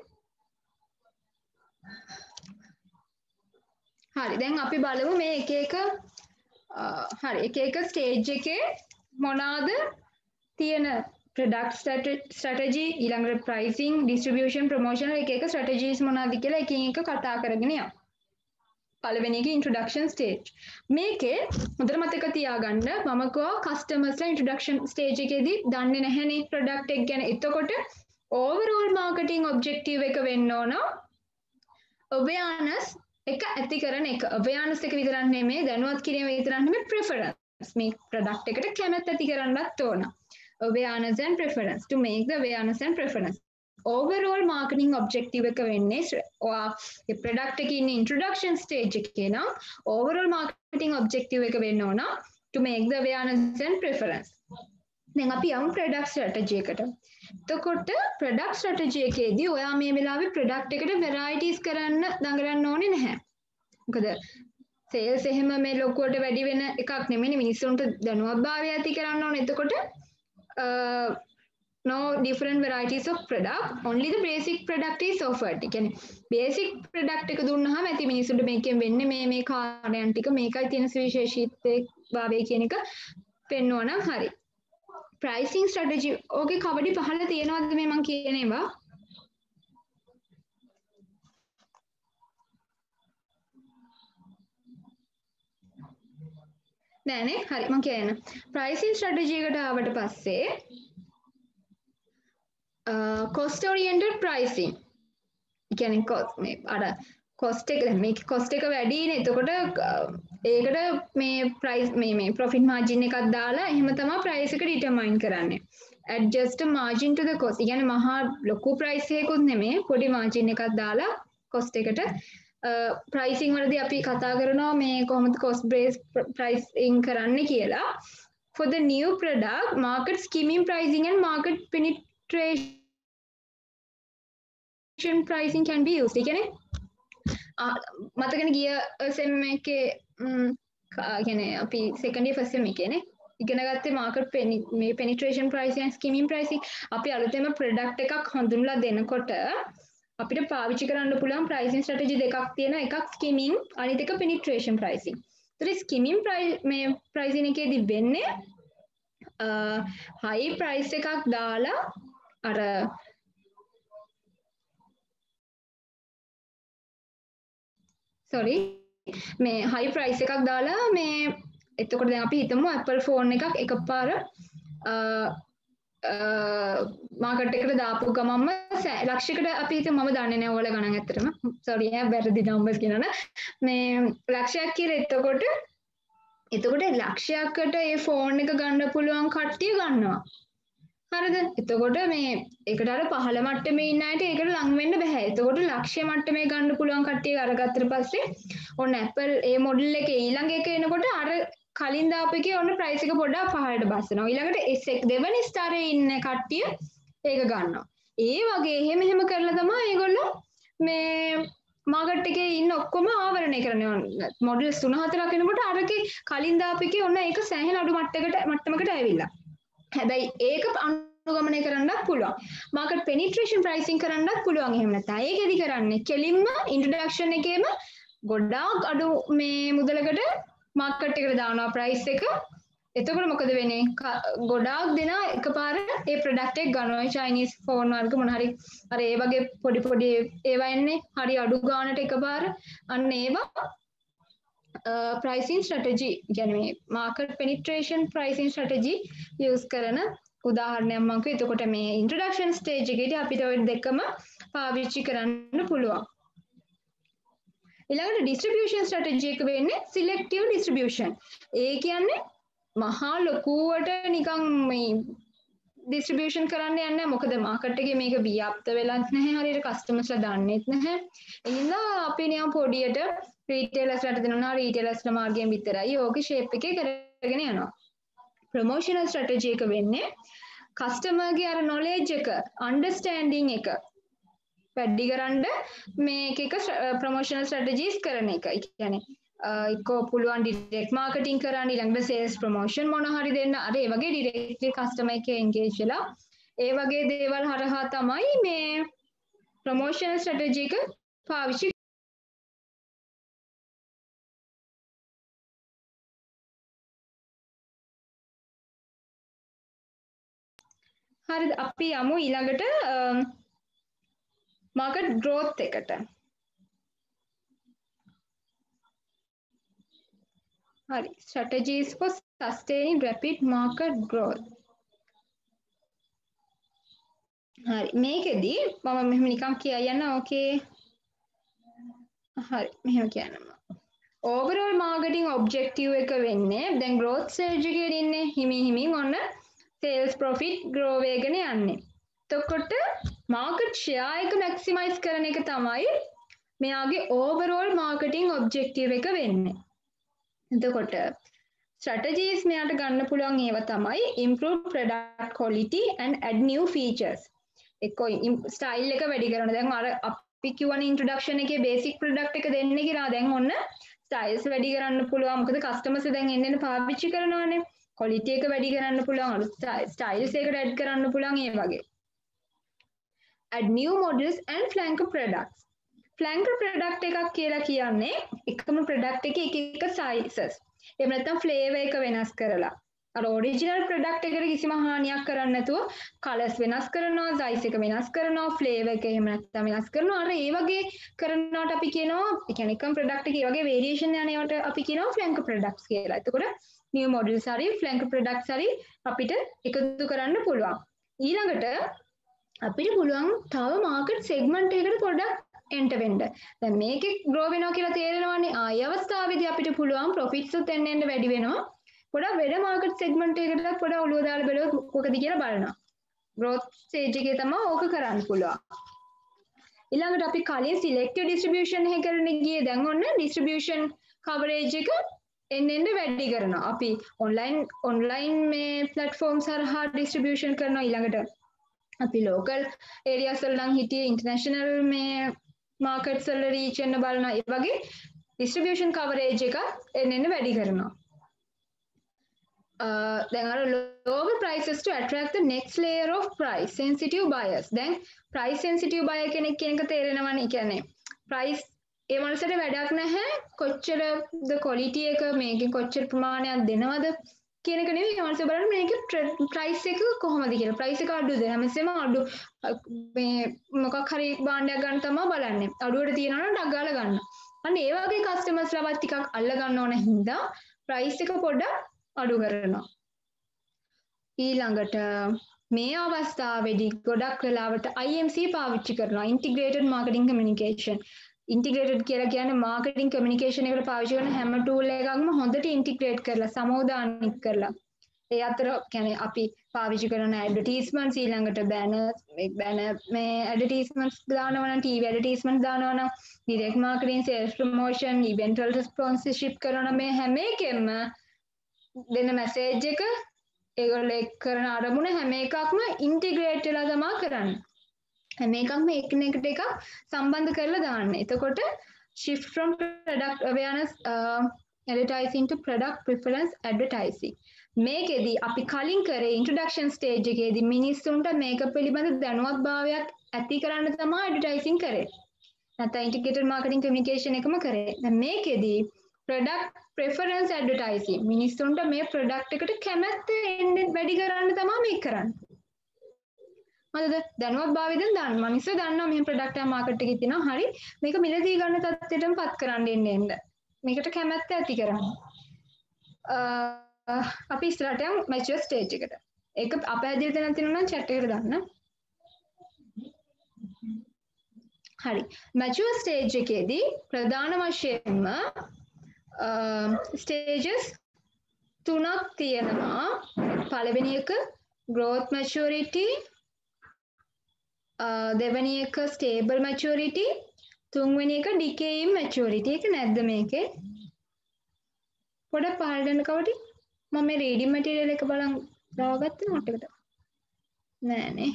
හරි දැන් අපි බලමු මේ එක එක හරි එක එක ස්ටේජ් එකේ මොනවාද තියෙන product strategy ඊළඟට pricing distribution promotion එක එක strategies මොනවාද කියලා එකින් එක කතා කරගෙන යමු. පළවෙනි එක introduction stage. මේකේ හොඳට මතක තියාගන්න මම කෝ customers ලා introduction stage එකේදී දන්නේ නැහැනේ product එක ගැන. එතකොට overall marketing objective එක වෙන්න ඕන awareness එක ඇති කරන එක. awareness එක විතරක් නෙමෙයි දැනුවත් කිරීම විතරක් නෙමෙයි preference. මේ product එකට කැමැත්ත ඇති කරන්නත් ඕන. awareness and preference to make the awareness and preference. overall marketing objective එක වෙන්නේ ඒ product එකේ ඉන්න introduction stage එකේ නම් overall marketing objective එක වෙන්න ඕන to make the awareness and preference. දැන් අපි යමු product strategy එකට. එතකොට product strategy එකේදී ඔයා මේ වෙලාවේ product එකට varieties කරන්න දඟලන්න ඕනේ නැහැ. මොකද sales එහෙම මේ ලොකුවට වැඩි වෙන එකක් නෙමෙයි මිනිස්සුන්ට දැනුවත්භාවය ඇති කරන්න ඕනේ. එතකොට no different varieties of product, only the basic product is offered. කියන්නේ basic product එක දුන්නාම ඇති මිනිස්සුන්ට මේකෙන් වෙන්නේ මේ කාර්යයන් ටික මේකයි තියෙන විශේෂීත්වයේ භාවය කියන එක පෙන්වනවා නම් හරි. pricing strategy ඕකේ කවඩි පහළ තියෙනවද මේ මං කියන ඒවා? නෑනේ හරි මං කියන්න. pricing strategy එකට ආවට පස්සේ cost oriented pricing කියන්නේ මේ අර cost එක මේක cost එක වැඩිනේ. එතකොට ඒකට මේ price මේ profit margin එකක් දාලා එහෙම තමයි price එක determine කරන්නේ. adjust the margin to the cost. කියන්නේ මහා ලොකු price එකකුත් නෙමෙයි පොඩි margin එකක් දාලා cost එකට pricing වලදී අපි කතා කරනවා මේ කොහොමද cost based pricing කරන්නේ කියලා. for the new product market skimming pricing and market penetration pricing can be used. කියන්නේ මතකනේ ගිය සෙම් එකේ කියන්නේ අපි second year first sem එකේනේ ඉගෙන ගත්තේ market මේ penetration pricing and skimming pricing. අපි අලුතෙන්ම product එකක් හඳුන්වලා දෙනකොට අපිට පාවිච්චි කරන්න පුළුවන් pricing strategy දෙකක් තියෙනවා. එකක් skimming අනිත් එක penetration pricing. ඒතර skimming මේ pricing එකේදී වෙන්නේ high price එකක් දාලා අර sorry මේ high price එකක් දාලා මේ එතකොට දැන් අපි හිතමු Apple phone එකක් එකපාර මාකට් එකට දාපු ගමන්ම ලක්ෂයකට අපි හිතමු මම දන්නේ නැහැ ඔයාලා ගණන් ඇත්තටම sorry වැරදි numbers කියනවනේ මේ ලක්ෂයක් කියලා එතකොට ලක්ෂයකට ඒ ෆෝන් එක ගන්න පුළුවන් කට්ටිය ගන්නවා. හරිද? එතකොට මේ ඒකට අර පහළ මට්ටමේ ඉන්න අයට ඒකට ලං වෙන්න බෑ. එතකොට ලක්ෂ්‍ය මට්ටමේ ගන්න පුළුවන් කට්ටිය අරගත්තට පස්සේ ඔන්න Apple ඒ මොඩල් එකේ ඊළඟ එක එනකොට අර කලින් දාපු එකේ ඔන්න ප්‍රයිස් එක පොඩ්ඩක් පහළට බස්සනවා. ඊළඟට S1 දෙවෙනි ස්තරේ ඉන්න කට්ටිය ඒක ගන්නවා. ඒ වගේ එහෙම කරලා තමයි ඒගොල්ලෝ මේ මාකට් එකේ ඉන්න ඔක්කොම ආවරණය කරනවා. මොඩල්ස් 3-4ක් එනකොට අරකේ කලින් දාපු එකේ ඔන්න ඒක සෑහෙන අඩු මට්ටමකට ඇවිල්ලා. හැබැයි ඒක අනුගමනය කරන්නත් පුළුවන්. මාකට් පෙනිට්‍රේෂන් ප්‍රයිසිං කරන්නත් පුළුවන්. එහෙම නැත්නම් ඒකෙදි කරන්නේ කෙලින්ම ඉන්ට්‍රොඩක්ෂන් එකේම ගොඩාක් අඩු මේ මුදලකට මාකට් එකට දානවා ප්‍රයිස් එක. එතකොට මොකද වෙන්නේ? ගොඩාක් දෙනා එකපාර ඒ ප්‍රොඩක්ට් එක ගන්නවා. චයිනීස් ෆෝන් වර්ග මොන හරි අර ඒ වගේ පොඩි ඒවා එන්නේ හරි අඩු ගානට එකපාර අන්න ඒවා pricing strategy කියන්නේ market penetration pricing strategy use කරන උදාහරණයක් මම කිව්වා. එතකොට මේ introduction stage එකේදී අපිට ඔය දෙකම පාවිච්චි කරන්න පුළුවන්. ඊළඟට distribution strategy එක වෙන්නේ selective distribution. ඒ කියන්නේ මහා ලොකුවට නිකන් මේ distribution කරන්න යන්නේ මොකද market එකේ මේක ව්‍යාප්ත වෙලත් නැහැ. හරියට customers ලා දන්නේත් නැහැ. එහෙනම් අපි නිකන් පොඩියට රීටේලර්ස්ලට දෙනවා රීටේලර්ස්ලා මාර්ගයෙන් විතරයි ඕකේ ෂේප් එකේ කරගෙන යනවා. ප්‍රොමෝෂනල් ස්ට්‍රැටජි එක වෙන්නේ කස්ටමර්ගේ අර නොලෙජ් එක අන්ඩර්ස්ටෑන්ඩින් එක වැඩි කරන්න මේ එක ප්‍රොමෝෂනල් ස්ට්‍රැටජිස් කරන එක. ඒ කියන්නේ එක්කෝ පුළුවන් ඩිරෙක්ට් මාකටිං කරන්න ඊළඟට සේල්ස් ප්‍රොමෝෂන් මොන හරි දෙන්න අර ඒ වගේ ඩිරෙක්ට්ලි කස්ටමර් එකේ එන්ගේජ් වෙලා ඒ වගේ දේවල් හරහා තමයි මේ ප්‍රොමෝෂනල් ස්ට්‍රැටජි එක පාවිච්චි හරිද අපි යමු ඊළඟට මාකට් growth එකට හරි strategies for sustaining rapid market growth හරි මේකෙදි මම මෙහෙම නිකන් කියන්න ඕකේ හරි මෙහෙම කියන්නම් overall marketing objective එක වෙන්නේ දැන් growth stage එකේ ඉන්නේ හිමින් ඔන්න sales profit grow වෙගෙන යන්නේ එතකොට market share එක maximize කරන එක තමයි මෙයාගේ overall marketing objective එක වෙන්නේ එතකොට strategies මෙයාට ගන්න පුළුවන් ඒවා තමයි improve product quality and add new features එක්ක style එක වැඩි කරනවා දැන් අර අපි කියවන introduction එකේ basic product එක දෙන්නේ කියලා දැන් ඔන්න styles වැඩි කරන්න පුළුවන් මොකද customers දැන් එන්න පාවිච්චි කරනවානේ quality එක වැඩි කරන්න පුළුවන් අලුත් styles එකට add කරන්න පුළුවන් ඒ වගේ add new models and flanker products flanker product එකක් කියලා කියන්නේ එකම product එකේ එක sizes එහෙම නැත්නම් flavor එක වෙනස් කරලා අර original product එකට කිසිම හානියක් කරන්නේ නැතුව colors වෙනස් කරනවා size එක වෙනස් කරනවා flavor එක එහෙම නැත්නම් වෙනස් කරනවා අර ඒ වගේ කරනවට අපි කියනවා ඒ කියන්නේ එකම product එකේ වගේ variation යන ඒවාට අපි කියනවා flanker products කියලා. එතකොට new models හරි flanker products හරි අපිට එකතු කරන්න පුළුවන්. ඊළඟට අපිට පුළුවන් තව market segment එකකට පොඩ්ඩක් enter වෙන්න. දැන් මේකේ grow වෙනවා කියලා තේරෙනවානේ. ආය අවස්ථාවේදී අපිට පුළුවන් profits උත් එන්න වැඩි වෙනවා. පොඩක් වෙන මාකට් සෙග්මන්ට් එකකට පොඩක් ඔලුව දාලා බලුවොත් මොකද කියලා බලනවා. growth stage එකේ තමයි ඕක කරන්න පුළුවන්. ඊළඟට අපි කලින් selective distribution එක කරන්න ගියේ දැන් ඔන්න distribution coverage එක එන්න වැඩි කරනවා. අපි online මේ platforms හරහා distribution කරනවා ඊළඟට අපි local areas වල නම් හිටියේ international මේ markets වල reach වෙන්න බලනවා. ඒ වගේ distribution coverage එක එන්න වැඩි කරනවා. then are lower prices to attract the next layer of price sensitive buyers then price sensitive buyer කෙනෙක් කියන එක තේරෙනවනේ කියන්නේ price ඒ මනසට වැඩක් නැහැ කොච්චර ද quality එක මේකෙන් කොච්චර ප්‍රමාණයක් දෙනවද කියන එක නෙවෙයි ඒ මනස බලන්න මේකේ price එක කොහොමද කියලා price එක අඩුද හැමසෙම අඩු මේ මොකක් හරි භාණ්ඩයක් ගන්න තමයි බලන්නේ අඩුවට තියනවා නම් ඩක් ගාලා ගන්න අන්න ඒ වගේ customers ලවත් ටිකක් අල්ල ගන්න ඕන හින්දා price එක පොඩ්ඩක් අඩු කරනවා ඊළඟට මේ අවස්ථාවේදී ගොඩක් වෙලාවට IMC පාවිච්චි කරනවා integrated marketing communication integrated කියලා කියන්නේ marketing communication එකට පාවිච්චි කරන හැම tool එකක්ම හොඳට integrate කරලා සමෝදානික කරලා ඒ අතර කියන්නේ අපි පාවිච්චි කරන advertisements ඊළඟට banners මේ advertisements දානවා නම් TV advertisements දානවා නම් direct marketing sales promotion event වලට sponsorship කරනවා මේ හැම එකෙම දෙන message එක ඒගොල්ලෝ එක් කරන අරමුණ හැම එකක්ම ඉන්ටිග්‍රේට් වෙලා තමයි කරන්නේ. හැම එකක්ම එකිනෙකට එකක් සම්බන්ධ කරලා දාන්න. එතකොට shift from product awareness advertising to product preference advertising. මේකෙදි අපි කලින් කරේ introduction stage එකේදී මිනිස්සුන්ට මේක පිළිබඳ දැනුවත්භාවයක් ඇති කරන්න තමයි advertising කරේ. නැත්නම් integrated marketing communication එකම කරේ. දැන් මේකෙදි product preference advertising මිනිස්සුන්ට මේ product එකට කැමැත්ත වැඩි කරන්න තමයි මේක කරන්නේ. හරිද? දැනුවත්භාවය දැන් දාන්න. මිනිස්සු දන්නවා මේ product එක market එකේ තියෙනවා. හරි. මේක මිලදී ගන්න තත්ත්වයටම පත් කරන්න එන්න. මේකට කැමැත්ත ඇති කරන්න. අපි ඉස්සරහට යමු mature stage එකට. ඒක අපහැදිලි තැනක් තියෙනවා නම් chat එකට දාන්න. හරි. mature stage එකේදී ප්‍රධාන වශයෙන්ම stages තුනක් තියෙනවා පළවෙනි එක growth maturity දෙවෙනි එක stable maturity තුන්වෙනි එක decaying maturity එක නැද්ද මේකේ පොඩක් පහළට යන්න කවටි මම මේ reading material එක බලන් දාගත්ත නෝට් එකට නෑනේ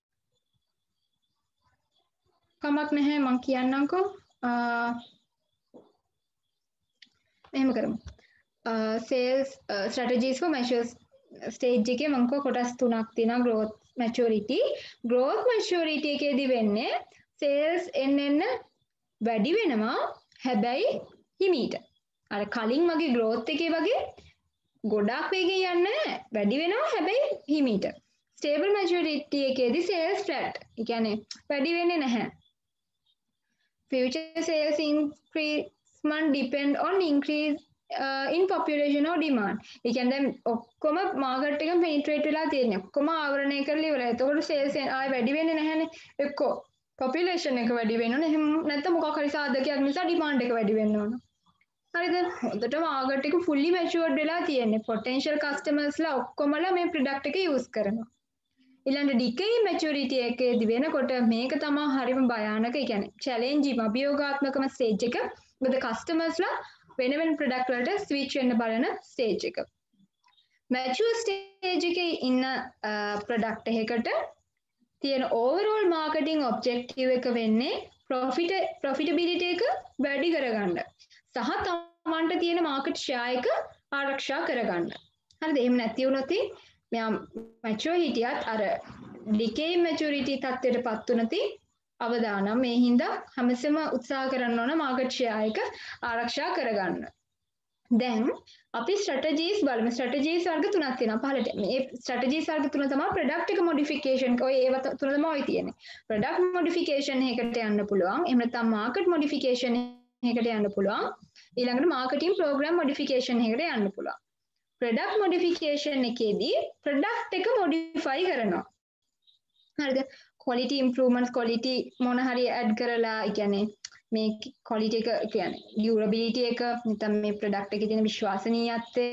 කමක් නැහැ මම කියන්නම්කෝ එහෙම කරමු. Sales strategies for measures stage එකේ මම කොටස් තුනක් තියෙනවා growth maturity. growth maturity එකේදී වෙන්නේ sales එන්න වැඩි වෙනවා හැබැයි හිමීට. අර කලින් වගේ growth එකේ වගේ ගොඩක් වේගෙන් යන්නේ නැහැ. වැඩි වෙනවා හැබැයි හිමීට. stable maturity එකේදී sales flat. ඒ කියන්නේ වැඩි වෙන්නේ නැහැ. future sales increment depend on increase in population or demand. ඒ කියන්නේ දැන් ඔක්කොම මාකට් එක penetrate වෙලා තියෙනවා. ඔක්කොම ආවරණය කරලා ඉවරයි. එතකොට sales ආයෙ වැඩි වෙන්නේ නැහැනේ. එක්කෝ population එක වැඩි වෙන්න ඕනේ. එහෙම නැත්නම් මොකක් හරි සාධකයක් නිසා demand එක වැඩි වෙන්න ඕන. හරිද? හොඳට මාකට් එක fully matured වෙලා තියෙන්නේ. potential customers ලා ඔක්කොමලා මේ product එක use කරනවා. ඊළඟට decay maturity එකේදී වෙනකොට මේක තමයි හරිම භයානක. ඒ කියන්නේ challenging අභියෝගාත්මකම stage එක. මොකද customers ලා වෙන product වලට switch වෙන්න බලන stage එක. mature stage එකේ ඉන්න product එකකට තියෙන overall marketing objective එක වෙන්නේ profitability එක වැඩි කරගන්න. සහ තමන්ට තියෙන market share එක ආරක්ෂා කරගන්න. හරිද? එහෙම නැති වුණොත් මෙයා mature හිටියත් අර decay maturity තත්ත්වයටපත් වුණොත් අවදානම් මේ හින්දා හැමසෙම උත්සාහ කරන්න ඕන market share එක ආරක්ෂා කරගන්න. දැන් අපි strategies බලමු. strategies වර්ග තුනක් තියෙනවා පහළට. මේ strategies වර්ග තුන තමයි product එක modification. ඔය ඒව තුන තමයි තියෙන්නේ. product modification එකකට යන්න පුළුවන්. එහෙම නැත්නම් market modification එකකට යන්න පුළුවන්. ඊළඟට marketing program modification එකකට යන්න පුළුවන්. product modification එකේදී product එක modify කරනවා. හරිද? quality improvements quality මොන හරි add කරලා ඒ කියන්නේ මේ quality එක කියන්නේ durability එක නැත්නම් මේ product එකේ තියෙන විශ්වාසනීයත්වය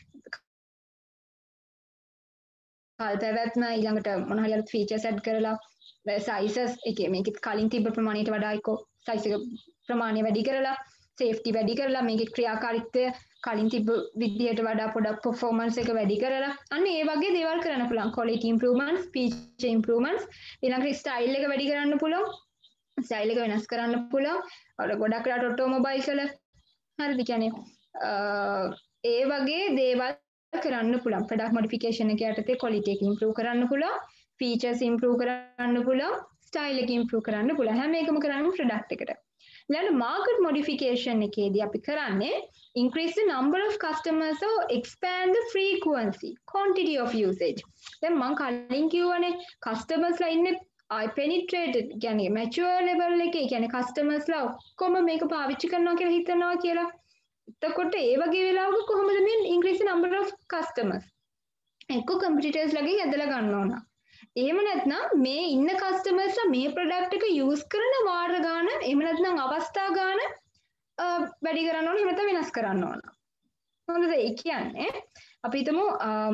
කාලපැවැත්ම ඊළඟට මොන හරි අලුත් features add කරලා sizes එකේ මේක කලින් තිබ්බ ප්‍රමාණයට වඩා එක්ක size එක ප්‍රමාණය වැඩි කරලා safety වැඩි කරලා මේකේ ක්‍රියාකාරීත්වය කලින් තිබ්බ විදියට වඩා product performance එක වැඩි කරලා අන්න ඒ වගේ දේවල් කරන්න පුළුවන් quality improvements feature improvements ඊළඟට style එක වැඩි කරන්න පුළුවන් style එක වෙනස් කරන්න පුළුවන් අර ගොඩක් රට ඔටෝමොබයිල් වල හරිද කියන්නේ ඒ වගේ දේවල් කරන්න පුළුවන් product modification එක යටතේ quality එක improve කරන්න පුළුවන් features improve කරන්න පුළුවන් style එක improve කරන්න පුළුවන් හැම එකම කරන්නේ product එකට ඊළඟ market modification එකේදී අපි කරන්නේ increase the number of customers or expand the frequency quantity of usage දැන් මම කලින් කිව්වනේ customers ලා ඉන්නේ I penetrated කියන්නේ mature level එකේ කියන්නේ customers ලා ඔක්කොම මේක පාවිච්චි කරනවා කියලා හිතනවා කියලා. එතකොට ඒ වගේ වෙලාවක කොහොමද මේ increase the number of customers? එක්ක competitors ලගේ ඇදලා ගන්න ඕන. එහෙම නැත්නම් මේ ඉන්න customers ලා මේ product එක use කරන වාර ගන්න එහෙම නැත්නම් අවස්ථා ගන්න වැඩි කරන්න ඕන එහෙම නැත්නම් වෙනස් කරන්න ඕන. හොඳද? ඒ කියන්නේ අපි හිතමු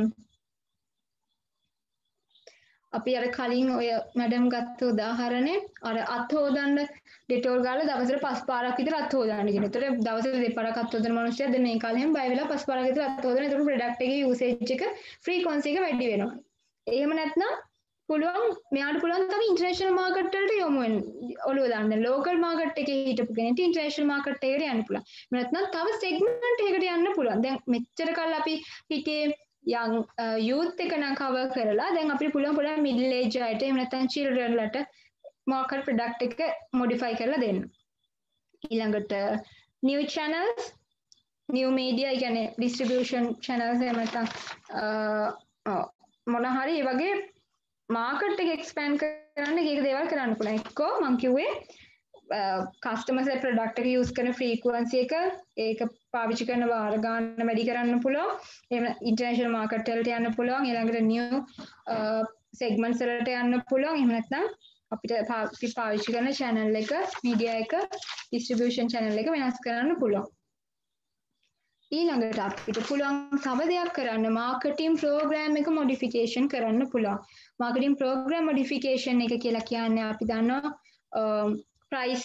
අපි අර කලින් ඔය මැඩම් ගත්ත උදාහරණේ අර අත් හොදන්න ඩෙටෝල් ගාලා දවසට 5 පාරක් විතර අත් හොදන්න කියන. ඒතර දවසට 2 පාරක් අත් හොදන මිනිස්සයා දැන් මේ කාලේ හැම බය වෙලා 5 පාරක් විතර අත් හොදන. ඒතර ප්‍රොඩක්ට් එකේ යූසේජ් එක ෆ්‍රීකවන්සි එක වැඩි වෙනවා. එහෙම නැත්නම් පුළුවන් මෙයාට පුළුවන් තමයි ඉන්ටර්නැෂනල් මාකට් වලට යොමු වෙන්න. ඔළුව දාන්න. ලෝකල් මාකට් එකේ හිටපු කෙනෙක්ට ඉන්ටර්නැෂනල් මාකට් එකට යන්න පුළුවන්. නැත්නම් තව සෙග්මන්ට් එකකට යන්න පුළුවන්. දැන් මෙච්චර කල් අපි හිතේ young youth එක නම් cover කරලා දැන් අපිට පුළුවන් middle age අයට එහෙම නැත්නම් children ලට market product එක modify කරලා දෙන්න. ඊළඟට new channels new media කියන්නේ distribution channels එහෙම නැත්නම් මොන හරි ඒ වගේ market එක expand කරන්න කීක දේවල් කරන්න පුළුවන්. එක්කෝ මම කිව්වේ customers ලා product එක use කරන frequency එක ඒක පාවිච්චි කරන වාර ගන්න වැඩි කරන්න පුළුවන්. එහෙම international market වලට යන්න පුළුවන්. ඊළඟට new segments වලට යන්න පුළුවන්. එහෙම නැත්නම් අපිට පාවිච්චි කරන channel එක, media එක, distribution channel එක වෙනස් කරන්න පුළුවන්. ඊළඟට අපිට පුළුවන් තව දෙයක් කරන්න marketing program එක modification කරන්න පුළුවන්. marketing program modification එක කියලා කියන්නේ අපි දන්නවා price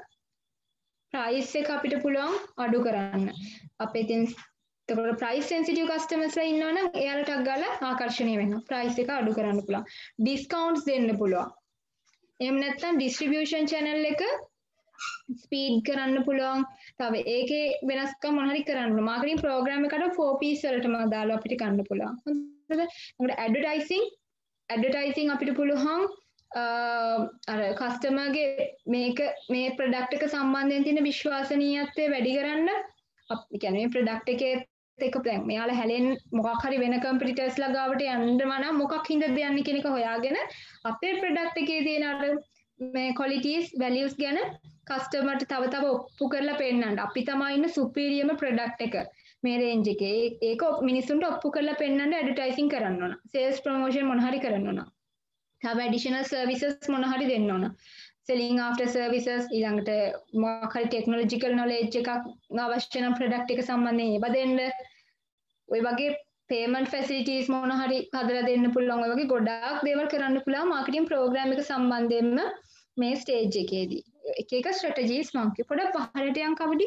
එක අපිට පුළුවන් අඩු කරන්න. අපේ තියෙන එතකොට price sensitive customers ලා ඉන්නවනම් එයාලට ගාලා ආකර්ෂණීය වෙනවා. price එක අඩු කරන්න පුළුවන්. discounts දෙන්න පුළුවන්. එහෙම නැත්නම් distribution channel එක ස්පීඩ් කරන්න පුළුවන්. තව ඒකේ වෙනස්කම් මොන හරි කරන්න පුළුවන්. මාකටිං ප්‍රෝග්‍රෑම් එකට 4Ps වලටම දාලා අපිට ගන්න පුළුවන්. හොඳද? මොකද ඇඩ්වර්ටයිසිං අපිට පුළුවන් අර කස්ටමර්ගේ මේ ප්‍රොඩක්ට් එක සම්බන්ධයෙන් තියෙන විශ්වාසනීයත්වය වැඩි කරන්න අපි කියන්නේ මේ ප්‍රොඩක්ට් එකේ එක දැන් මෙයාලා හැලෙන් මොකක් හරි වෙන කම්පිටිටර්ස්ලා ගාවට යන්නම නම් මොකක් හින්දාද යන්නේ කියන එක හොයාගෙන අපේ ප්‍රොඩක්ට් එකේ තියෙන අර මේ qualities values ගැන කස්ටමර්ට තව තව ඔප්පු කරලා පෙන්නන්න. අපි තමයි ඉන්න සුපීරියර්ම ප්‍රොඩක්ට් එක මේ රේන්ජ් එකේ. ඒක මිනිස්සුන්ට ඔප්පු කරලා පෙන්නන්න ඇඩ්වර්ටයිසිං කරන්න ඕන. සේල්ස් ප්‍රොමෝෂන් මොන හරි කරන්න ඕන. තව ඇඩිෂනල් සර්විසස් මොන හරි දෙන්න ඕන. selling after services ඊළඟට මොකක් හරි ටෙක්නොලොජිකල් නොලෙජ් එකක් අවශ්‍ය නම් ප්‍රොඩක්ට් එක සම්බන්ධයෙන් ඒව දෙන්න. ඔය වගේ payment facilities මොන හරි හදලා දෙන්න පුළුවන්. ඔය වගේ ගොඩාක් දේවල් කරන්න පුළුවන් මාකටිං ප්‍රෝග්‍රෑම් එක සම්බන්ධයෙන්ම මේ ස්ටේජ් එකේදී. එක එක ස්ට්‍රැටජීස් මම කිව්ව පොඩක් පහලට යන් කවුඩි.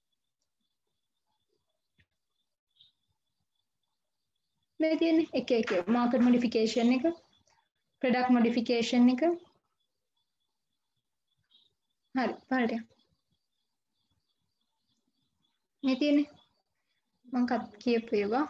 මේ තියෙන්නේ එක එක මාකට් මොඩිෆිකේෂන් එක, ප්‍රොඩක්ට් මොඩිෆිකේෂන් එක. හරි පහලට යන්න. මේ තියෙන්නේ මම කියපු ඒවා.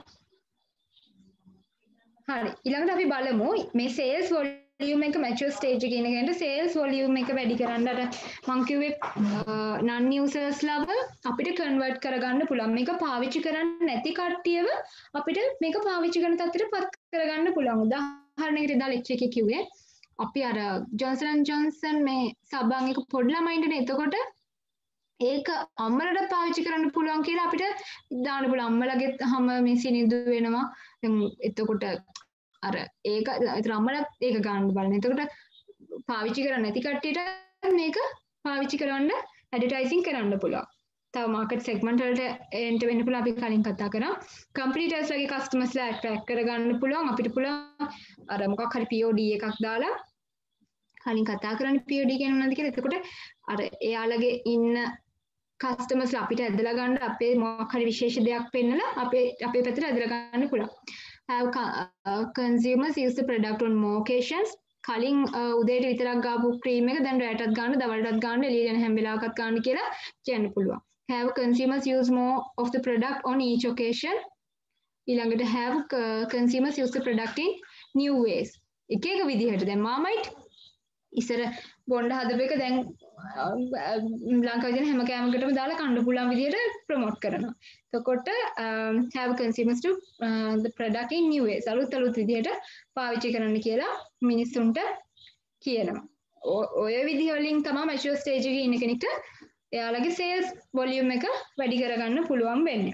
හරි ඊළඟට අපි බලමු මේ sales volume එක mature stage එකේ ඉඳගෙන sales volume එක වැඩි කරන්න අර මම කිව්වේ non users ලව අපිට convert කරගන්න පුළුවන්. මේක පාවිච්චි කරන්නේ නැති කට්ටියව අපිට මේක පාවිච්චි කරන තත්ත්වයට පත් කරගන්න පුළුවන්. උදාහරණයකට ඉදා ලෙක්චර් එකේ කිව්වේ අපි අර ජොන්සන් ජොන්සන් මේ සබන් එක පොඩි ළමයින්ටනේ. එතකොට ඒක අම්මලට පාවිච්චි කරන්න පුළුවන් කියලා අපිට දාන්න පුළුවන්. අම්මලගේ හැම මේ සිනිඳු වෙනවා. එතකොට අර ඒක ඒතර අම්මලා ඒක ගන්න බලන. එතකොට පාවිච්චි කරන්නේ නැති කට්ටියට මේක පාවිච්චි කරන්න ඇඩ්වර්ටයිසිං කරන්න පුළුවන්. තව මාකට් සෙග්මන්ට් වලට එන්ටර් වෙන්න පුළුවන්. අපි කලින් කතා කරා. කම්පිටිටර්ස් ලගේ කස්ටමර්ස්ලා ඇට්‍රැක්ට් කරගන්න පුළුවන්. අපිට පුළුවන් අර මොකක් හරි POD එකක් දාලා කලින් කතා කරන්නේ POD කියන්නේ මොනවද කියලා. එතකොට අර එයාලගේ ඉන්න කස්ටමර්ස් අපිට ඇදලා ගන්න අපේ මොකක් හරි විශේෂ දෙයක් පෙන්නලා අපේ පැත්තට ඇදලා ගන්න පුළුවන්. Have consumers use the product on more occasions. කලින් උදේට විතරක් ගාපු ක්‍රීම් එක දැන් රැටත් ගන්න, දවල්ටත් ගන්න, එළිය යන හැම වෙලාවකත් ගන්න කියලා කියන්න පුළුවන්. Have consumers use more of the product on each occasion. ඊළඟට have consumers use the product in new ways. එක එක විදිහට දැන් Marmite ඉස්සර බොණ්ඩ හදපු එක දැන් ලංකාවේ තියෙන හැම කෑමකටම දාලා කන්න පුළුවන් විදිහට ප්‍රොමෝට් කරනවා. එතකොට have consumers to the product in new ways. අලුත් විදිහට පාවිච්චි කරන්න කියලා මිනිස්සුන්ට කියනවා. ඔය විදිහ වලින් තමයි mature stage එකේ ඉන්න කෙනෙක්ට එයාලගේ sales volume එක වැඩි කරගන්න පුළුවන් වෙන්නේ.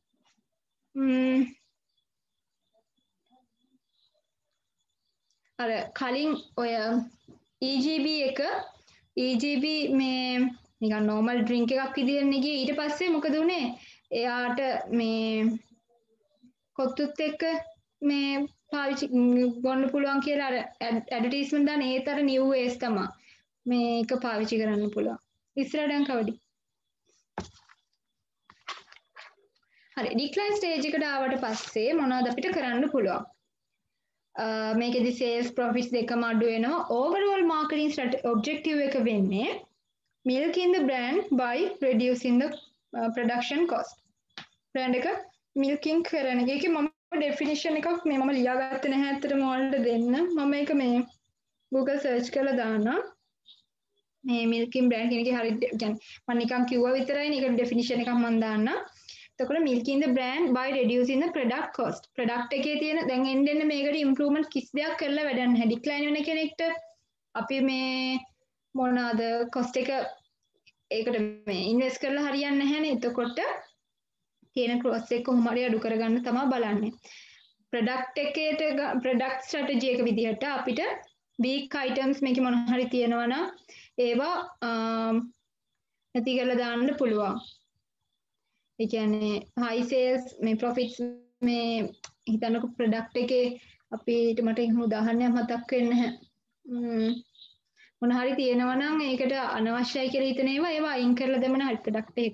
අර කලින් ඔය EGB මේ නිකන් normal drink එකක් විදිහට ගියේ. ඊට පස්සේ මොකද උනේ? එයාට මේ කොත්තුත් එක්ක මේ පාවිච්චි ගන්න පුළුවන් කියලා අර ඇඩ්වර්ටයිස්මන්ට් දාන ඒතර new ways තමයි මේක පාවිච්චි කරන්න පුළුවන්. ඉස්සරහට යන් කවඩි. හරි ඩික්ලයින් ස්ටේජ් එකට ආවට පස්සේ මොනවද අපිට කරන්න පුළුවන්? මේකෙදි sales profits දෙකම අඩු වෙනවා. overall marketing objective එක වෙන්නේ milking the brand by reducing the production cost. brand එක milking කරන එක. ඒකේ මම definition එකක් මේ මම ලියාගත්තේ නැහැ අතටම ඔයාලට දෙන්න. මම මේක මේ Google search කරලා දානවා. මේ milking brand කියන එකේ හරිය කියන්නේ මම නිකන් කිව්වා විතරයි නේ. ඒක definition එකක් මම දාන්නම්. එතකොට milking the brand by reducing the product cost. product එකේ තියෙන දැන් එන්න මේකට improvement කිසි දෙයක් කරලා වැඩක් නැහැ. decline වෙන කෙනෙක්ට අපි මේ මොනවාද cost එක ඒකට මේ invest කරලා හරියන්නේ නැහැ නේ. එතකොට තියෙන cost එක කොහොම හරි අඩු කරගන්න තමයි බලන්නේ. product strategy එක විදිහට අපිට weak items මේකේ මොන හරි තියෙනවා නම් ඒවා නැති කරලා දාන්න පුළුවන්. ඒ කියන්නේ high sales මේ profits මේ හිතන්නකො product එකේ අපිට මට එහෙම උදාහරණයක් මතක් වෙන්නේ නැහැ. මොන හරි තියෙනවා නම් ඒකට අනවශ්‍යයි කියලා හිතන ඒවා අයින් කරලා දෙමන හරි product එක.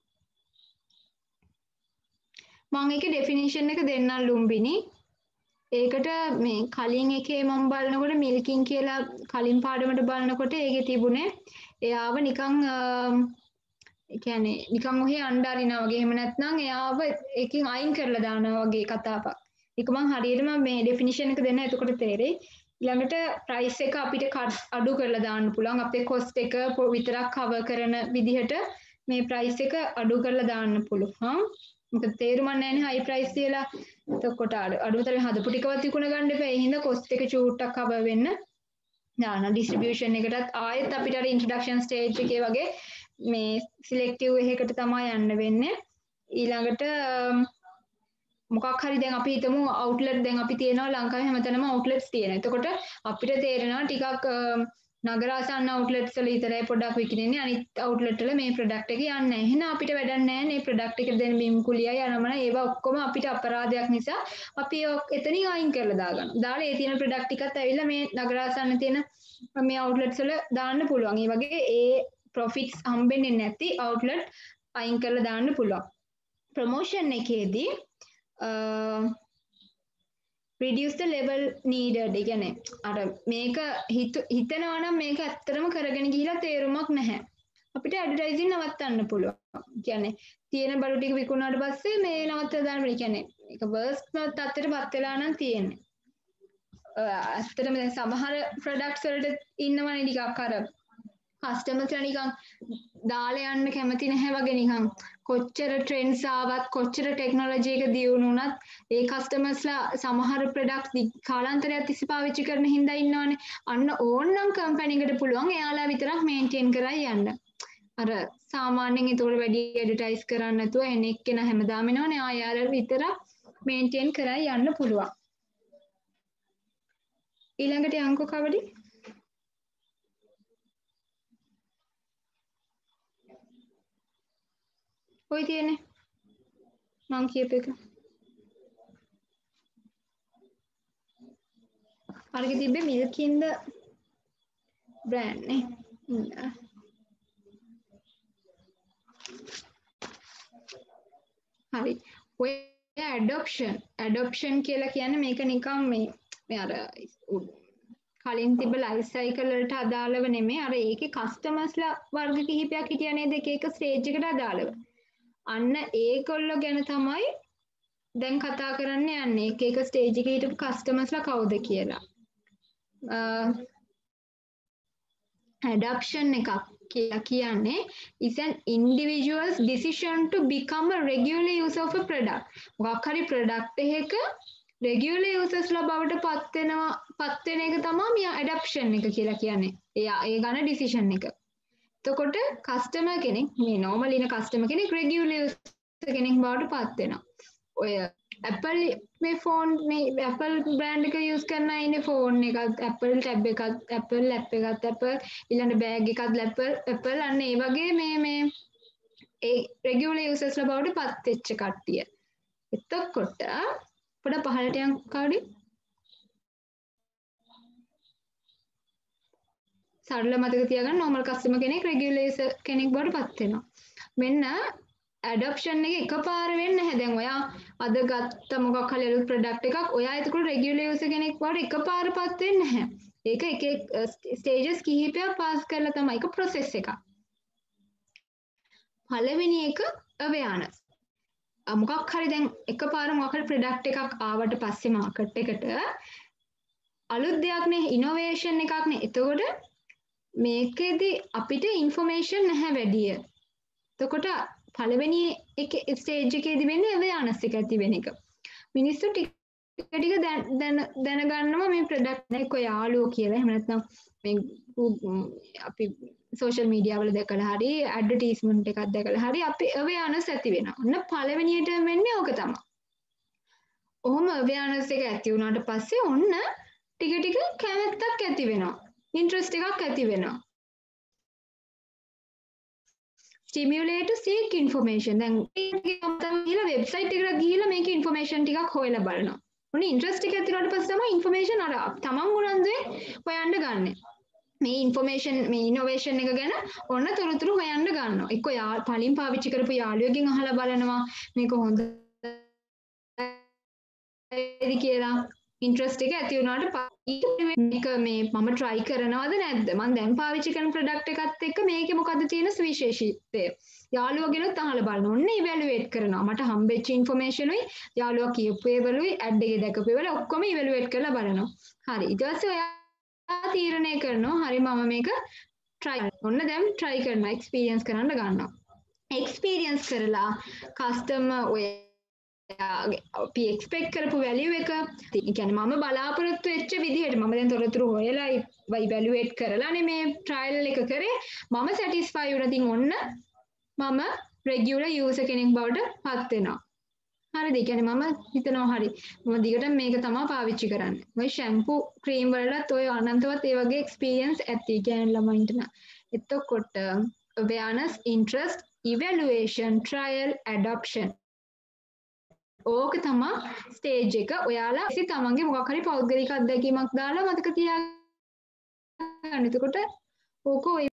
මම ඒකේ definition එක දෙන්නම් ලුම්බිනි. ඒකට මේ කලින් එකේ මම බලනකොට මිල්කින් කියලා කලින් පාඩමට බලනකොට ඒකේ තිබුණේ එයාව නිකන් ඒ කියන්නේ නිකන් ඔහේ අඬරිනා වගේ එහෙම නැත්නම් එයාව එකකින් අයින් කරලා දානවා වගේ කතාවක්. ඒක මම හරියටම මේ ඩෙෆිනිෂන් එක දෙන්න එතකොට තේරෙයි. ඊළඟට ප්‍රයිස් එක අපිට අඩු කරලා දාන්න පුළුවන්. අපේ කොස්ට් එක විතරක් කවර් කරන විදිහට මේ ප්‍රයිස් එක අඩු කරලා දාන්න පුළුවන්. මොකද තේරුමක් නැහැ නේ හයි ප්‍රයිස් කියලා. එතකොට අඩුතරම හදපු ටිකවත් විකුණ ගන්න එපා. ඒ හින්දා කොස්ට් එක චූට්ටක් කවර් වෙන්න දාන ඩිස්ට්‍රිබියුෂන් එකටත් ආයෙත් අපිට අර ඉන්ට්‍රොඩක්ෂන් ස්ටේජ් එකේ වගේ මේ සිලෙක්ටිව් එකකට තමයි යන්න වෙන්නේ. ඊළඟට මොකක් හරි දැන් අපි හිතමු අවුට්ලට් දැන් අපි තියෙනවා ලංකාවේ හැමතැනම අවුට්ලට්ස් තියෙනවා. එතකොට අපිට තේරෙනවා ටිකක් නගරාසන්න අවුට්ලට්ස් වල විතරයි පොඩ්ඩක් විකිනෙන්නේ. අනිත් අවුට්ලට් වල මේ ප්‍රොඩක්ට් එක යන්නේ නැහැ. එහෙනම් අපිට වැඩක් නැහැ මේ ප්‍රොඩක්ට් එක දෙන බිම් කුලියයි අනමන ඒවා ඔක්කොම අපිට අපරාධයක් නිසා අපි එතනින් අයින් කරලා දාගන්නවා. දාලා ඒ තියෙන ප්‍රොඩක්ට් ටිකත් ඇවිල්ලා මේ නගරාසන්න තියෙන මේ අවුට්ලට්ස් වල දාන්න පුළුවන්. ඒ වගේ ඒ ප්‍රොෆිට්ස් හම්බෙන්නේ නැති අවුට්ලට් අයින් කරලා දාන්න පුළුවන්. ප්‍රොමෝෂන් එකේදී reduce the level needed. ඒ කියන්නේ අර මේක හිතනවා නම් මේක ඇත්තටම කරගෙන ගිහිලා තේරුමක් නැහැ. අපිට ඇඩ්වර්ටයිසින් නවත්තන්න පුළුවන්. කියන්නේ තියෙන බඩු ටික විකුණාට පස්සේ මේ නවත්තලා දාන්න බෑ. කියන්නේ ඒක වර්ස්ට් තත්ත්වයටපත් වෙලා නම් තියෙන්නේ. ඇත්තටම දැන් සමහර ප්‍රොඩක්ට්ස් වලට ඉන්නවනේ ටිකක් අර කස්ටමර්ස්ලා නිකන් දාලා යන්න කැමති නැහැ වගේ නිකන් කොච්චර ට්‍රෙන්ඩ්ස් ආවත් කොච්චර ටෙක්නොලොජි එක දියුණු වුණත් ඒ කස්ටමර්ස්ලා සමහර ප්‍රොඩක්ට්ස් කාලාන්තරයක් තිස්සේ පාවිච්චි කරන හින්දා ඉන්නවනේ. අන්න ඕනනම් කම්පැනි එකට පුළුවන් එයාලා විතරක් මේන්ටේන් කරලා යන්න. අර සාමාන්‍යයෙන් ඒතකොට වැඩි ඇඩ්වර්ටයිස් කරන්න නැතුව එන එක්කෙනා හැමදාම එනවනේ ආයාර විතරක් මේන්ටේන් කරලා යන්න පුළුවන්. ඊළඟට යන්කෝ කවඩි ඔය තියෙන්නේ මං කියප එක. අරක තිබ්බේ මිල්කින්ද බ්‍රෑන්ඩ් නේ. හරි. ඔය ඇඩොප්ෂන් කියලා කියන්නේ මේක නිකන් මේ අර කලින් තිබ්බ ලයිෆ් සයිකල් වලට අදාළව නෙමෙයි. අර ඒකේ කස්ටමර්ස්ලා වර්ග කිහිපයක් හිටියා නේද එක ස්ටේජ් එකට අදාළව. අන්න ඒගොල්ලෝ ගැන තමයි දැන් කතා කරන්න යන්නේ. එක ස්ටේජ් එකේ හිටපු කස්ටමර්ස්ලා කවුද කියලා. adoption එකක් කියලා කියන්නේ is an individual's decision to become a regular user of a product. මොකක් හරි product එකක regular users ලා බවට පත් වෙන එක තමයි මේ adoption එක කියලා කියන්නේ. ඒ ගන්න decision එක. එතකොට කස්ටමර් කෙනෙක් මේ normal ඉන කස්ටමර් කෙනෙක් regular user කෙනෙක් බවට පත් වෙනවා. ඔය Apple මේ ෆෝන් මේ Apple brand එක use කරන අය ඉන්නේ ෆෝන් එකත් Apple tab එකත් Apple app එකත් Apple ඊළඟ bag එකත් Apple අන්න ඒ වගේ මේ ඒ regular users ලා බවට පත් වෙච්ච කට්ටිය. එතකොට පොඩ පහළට යන් කාඩි සරල මතක තියාගන්න normal customer කෙනෙක් regular user කෙනෙක් බවට පත් වෙනවා. මෙන්න adoption එක එකපාර වෙන්නේ නැහැ. දැන් ඔයා අද ගත්ත මොකක් හරි අලුත් product එකක් ඔයා එතකොට regular user කෙනෙක් බවට එකපාරපත් වෙන්නේ නැහැ. ඒක එක stages කිහිපයක් pass කරලා තමයි ඒක process එකක්. පළවෙනි එක awareness. මොකක් හරි දැන් එකපාර මොකක් හරි product එකක් ආවට පස්සේ market එකට අලුත් දෙයක් නේ innovation එකක් නේ. එතකොට මේකෙදි අපිට information නැහැ වැඩිය. එතකොට පළවෙනි එක ස්ටේජ් එකේදී වෙන්නේ awareness එක ඇති වෙන එක. මිනිස්සු ටික දැනගන්නවා මේ ප්‍රොඩක්ට් එක යාළුවෝ කියලා. එහෙම නැත්නම් මේ අපි සෝෂල් මීඩියා වල දැකලා හරි ඇඩ්වර්ටයිස්මන්ට් එකක් දැකලා හරි අපි awareness ඇති වෙනවා. ඔන්න පළවෙනියට වෙන්නේ ඕක තමයි. ඔහොම awareness එක ඇති වුණාට පස්සේ ඔන්න ටික ටික කැමැත්තක් ඇති වෙනවා. ඉන්ට්‍රස්ට් එකක් ඇති වෙනවා. stimulate to seek information. දැන් ගිහලා වෙබ්සයිට් එකට ගිහලා මේකේ ඉන්ෆර්මේෂන් ටිකක් හොයලා බලනවා. උනේ ඉන්ට්‍රස්ට් එක ඇති වුණාට පස්සේ තමයි ඉන්ෆර්මේෂන් අර තමන් උනන්දුවේ හොයන්න ගන්න. මේ ඉන්ෆර්මේෂන් මේ ඉනෝවේෂන් එක ගැන ඔන්න තොරතුරු හොයන්න ගන්නවා. එක්ක පලින් පාවිච්චි කරපු යාළුවෙක්ගෙන් අහලා බලනවා මේක හොඳයි කියලා. ඉන්ට්‍රස්ට් එක ඇති වුණාට මේක මේ මම try කරනවද නැද්ද මම දැන් පාවිච්චි කරන ප්‍රොඩක්ට් එකත් එක්ක මේකේ මොකද්ද තියෙන සුවිශේෂීත්වය යාළුවගෙනුත් අහලා බලන්න ඕනේ ඉවැලුවේට් කරනවා මට හම්බෙච්ච ඉන්ෆර්මේෂන් උයි යාළුවා කියපු ඒවලුයි ඇඩ් එකේ දැකපු ඒවල ඔක්කොම ඉවැලුවේට් කරලා බලනවා හරි ඊට පස්සේ ඔයා තීරණය කරනවා හරි මම මේක try ඔන්න දැන් try කරනවා එක්ස්පීරියන්ස් කරන්න ගන්නවා එක්ස්පීරියන්ස් කරලා කස්ටමර් ඔය අපි එක්ස්පෙක්ට් කරපු වැලියු එක ඒ කියන්නේ මම බලාපොරොත්තු වෙච්ච විදිහට මම දැන් තොරතුරු හොයලා ඉවැලුවේට් කරලානේ මේ ට්‍රයල් එක කරේ මම සැටිස්ෆයි වුණා ඉතින් ඔන්න මම රෙගියුලර් යූසර් කෙනෙක් බවට පත් වෙනවා හරිද ඒ කියන්නේ මම හිතනවා හරි මම දිගට මේක තමයි පාවිච්චි කරන්නේ මේ ෂැම්පූ ක්‍රීම් වලටත් ඔය අනන්තවත් ඒ වගේ එක්ස්පීරියන්ස් ඇති කියන්නේ ළමයින්ට නා එතකොට awareness interest evaluation trial adoption ඕක තමයි ස්ටේජ් එක ඔයාලා ඉතින් තමන්ගේ මොකක් හරි පෞද්ගලික අත්දැකීමක් දාලා මතක තියාගන්න. එතකොට ඕක ඔය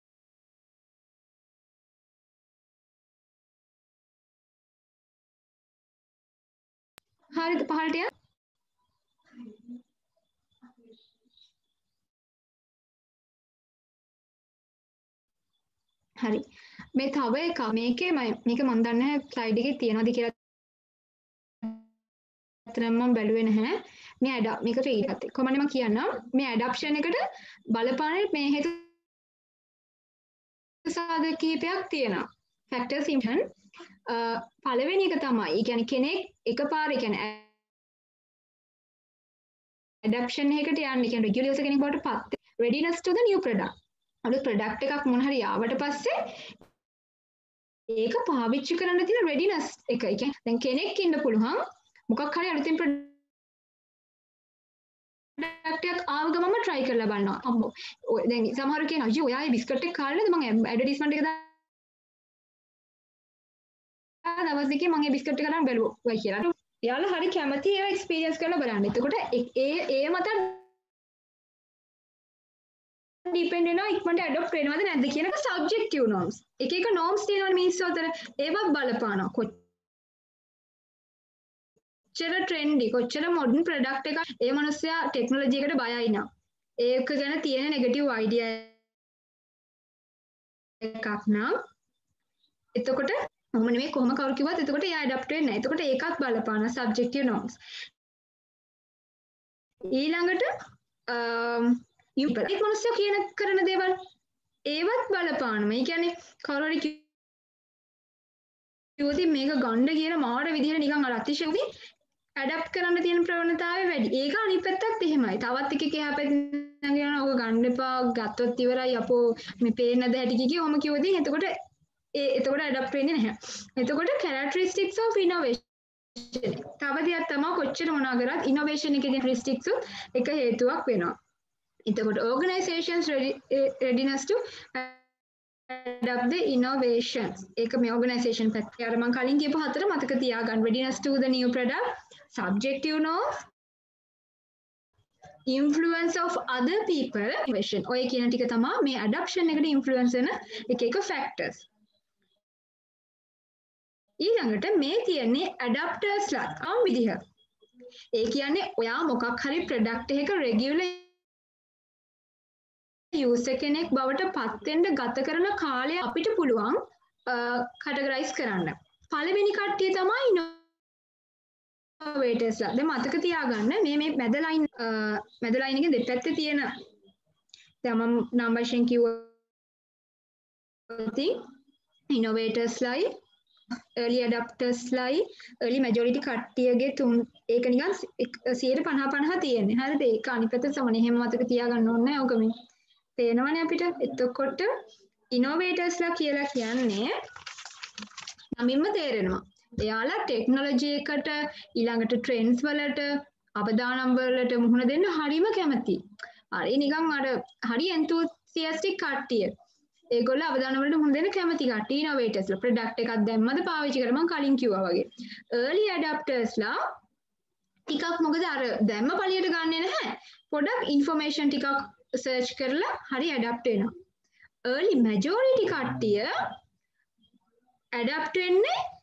හරිද පහළට යන්න. හරි. මේ තව එක මේක මම දන්නේ නැහැ ස්ලයිඩ් එකේ තියනවද කියලා අතරම මම බැලුවේ නැහැ. මේ මේක රීඩ් කොහොමද මම කියන්නම් මේ ඇඩොප්ෂන් එකට බලපාන මේ හේතු සාධක කිහිපයක් තියෙනවා. ෆැක්ටර්ස් ඉම්පන් පළවෙනි එක තමයි. ඒ කියන්නේ කෙනෙක් එකපාර ඒ කියන්නේ ඇඩොප්ෂන් එකකට යන්නේ. ඒ කියන්නේ රෙගියුලර් යූසර් කෙනෙක් බවට පත් readiness to the new product. අලුත් ප්‍රොඩක්ට් එකක් මොන හරි ආවට පස්සේ ඒක පාවිච්චි කරන්න තියෙන readiness එක. ඒ කියන්නේ දැන් කෙනෙක් ඉන්න පුළුවන් මොකක් හරි අලුතින් ප්‍රොඩක්ට් එකක් ආව ගමන්ම try කරලා බලනවා. අම්මෝ දැන් සමහර කෙනා අයියෝ ඔයා මේ බිස්කට් එක කාලා නේද මම ඇඩ්වර්ටයිස්මන්ට් එක දාලා දවස් දෙකේ මම මේ බිස්කට් එක ගන්න බැලුවා කියලා. එයාලා හරි කැමති ඒවා එක්ස්පීරියන්ස් කරලා බලන්න. එතකොට ඒ මත ඩිපෙන්ඩ් වෙනවා ඉක්මනට ඇඩොප්ට් වෙනවද නැද්ද කියන එක සබ්ජෙක්ටිව් norms. එක එක norms තියෙනවා මිනිස්සු අතර. ඒවා බලපානවා. කොච්චර ට්‍රෙන්ඩි කොච්චර මොඩර්න් ප්‍රොඩක්ට් එකක් ඒ මනුස්සයා ටෙක්නොලොජි එකට බයයි නම් ඒක ගැන තියෙන නෙගටිව් අයිඩියා එකක් නම් එතකොට මොම නෙමෙයි කොහොම කවුරු කිව්වත් එතකොට එයා ඇඩොප්ට් වෙන්නේ නැහැ. එතකොට ඒකත් බලපාන සබ්ජෙක්ටිව් norms. ඊළඟට ඒ මනුස්සයා කරන දේවල් ඒවත් බලපානවා. ඒ කියන්නේ කවුරු හරි කිව්වොත් මේක ගන්න කියලා මාර විදිහට නිකන් අර අතිශයෝක්ති ඇඩප්ට් කරන්න තියෙන ප්‍රවණතාවය වැඩි. ඒක අනිත් පැත්තත් එහෙමයි. තවත් එකක එහා පැත්තෙන් කියනවා ඔක ගන්න එපා ගත්තොත් ඉවරයි අපෝ මේ පේන්නේ නැද හැටි කිව්වම කිව්වොත් එතකොට එතකොට ඇඩප්ට් වෙන්නේ නැහැ. එතකොට characteristics of innovation. තව දෙයක් තමයි කොච්චර මොනවා කරත් innovation එකේ characteristics එක හේතුවක් වෙනවා. එතකොට organizations readiness to adopt the innovations. ඒක මේ organization පැත්තේ අර මම කලින් කියපු හතර මතක තියාගන්න. readiness to the new product, subjective norms, influence of other people, innovation. ඔය කියන ටික තමයි මේ adoption එකට influence වෙන එක එක factors. ඊළඟට මේ තියෙන්නේ adapters ලා ආම් විදිහ. ඒ කියන්නේ ඔයා මොකක් හරි product එකක regular යූසර් කෙනෙක් බවට පත් වෙන්න ගත කරන කාලය අපිට පුළුවන් කැටගරයිස් කරන්න. පළවෙනි කට්ටිය තමයි ඉනෝවේටර්ස්ලා. දැන් මතක තියාගන්න මේ මැද ලයින් එකේ දෙපැත්තේ තියෙන දැන් මම නම් වශයෙන් කිව්වොත් ඉනෝවේටර්ස්ලායි early adoptersලායි early majority කට්ටියගේ ඒක නිකන් 50-50 තියෙන්නේ. හරිද? ඒක අනිත් පැත්ත සමන. එහෙම මතක තියාගන්න ඕනේ නැහැ ඔක මේ. පේනවනේ අපිට. එතකොට ඉනෝවේටර්ස්ලා කියලා කියන්නේ නමින්ම තේරෙනවා. එයාලා ටෙක්නොලොජි එකට ඊළඟට ට්‍රෙන්ඩ්ස් වලට අවදානම් වලට මුහුණ දෙන්න හරිම කැමතියි. හරි නිකන් අර හරි enthusiastic කට්ටිය. ඒගොල්ලෝ අවදානම් වලට මුහුණ දෙන්න කැමති කට්ටිය ඉනෝවේටර්ස්ලා. ප්‍රොඩක්ට් එකක් දැම්මද පාවිච්චි කරලා මම කලින් කිව්වා වගේ. early adoptersලා ටිකක් මොකද අර දැම්ම පළියට ගන්නෙ නැහැ. පොඩක් ඉන්ෆර්මේෂන් ටිකක් සර්ච් කරලා හරි ඇඩප්ට් වෙනවා. early majority කට්ටිය ඇඩප්ට් වෙන්නේ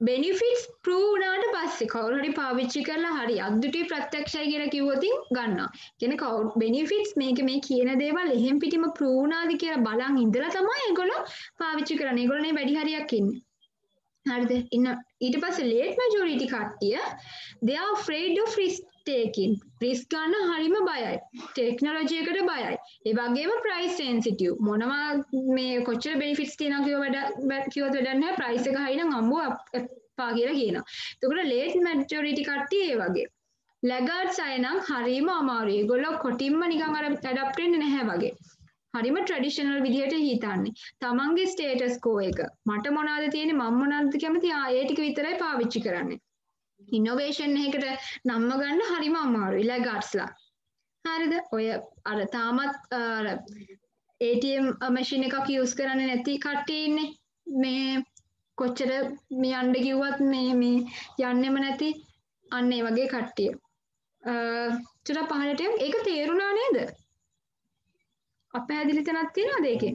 benefits prove වුණාට පස්සේ කවුරු හරි පාවිච්චි කරලා හරි අද්විතීය ප්‍රත්‍යක්ෂයි කියලා කිව්වොත් ගන්නවා. කියන්නේ කවුරු benefits මේ කියන දේවල් එහෙම් පිටිම prove වුණාද කියලා බලන් ඉඳලා තමයි ඒගොල්ලෝ පාවිච්චි කරන්නේ. ඒගොල්ලෝනේ වැඩි හරියක් ඉන්නේ. හරිද? ඊට පස්සේ late majority කට්ටිය they are afraid of risk taking. risk ගන්න හරිම බයයි. ටෙක්නොලොජි එකට බයයි. ඒ වගේම price sensitive. මොනවා මේ කොච්චර benefits තියෙනවා කිව්වොත් වැඩක් නැහැ. price එක හරි නම් අම්මෝ අප්පා කියලා කියනවා. එතකොට late majority කට්ටිය ඒ වගේ. laggards අය නම් හරිම අමාරුයි. ඒගොල්ලෝ කොටින්ම නිකන් අර adapt වෙන්නේ නැහැ වගේ. හරිම ට්‍රැඩිෂනල් විදිහට හිතන්නේ. තමන්ගේ ස්ටේටස් කෝ එක. මට මොනවද තියෙන්නේ මම මොනවද කැමති ඒ ටික විතරයි පාවිච්චි කරන්නේ. ඉනෝවේෂන් එකකට නම්ම ගන්න හරිම අමාරුයි ලැගාර්ඩ්ස්ලා. හරිද? ඔය අර තාමත් අර ATM මැෂින් එකක් යූස් කරන්නේ නැති කට්ටිය ඉන්නේ. මේ කොච්චර මේ යන්න කිව්වත් මේ යන්නෙම නැති අන්න ඒ වගේ කට්ටිය. චුට්ටක් පහලට ඒක තේරුණා නේද? අපහැදිලි තැනක් තියෙනවද ඒකේ?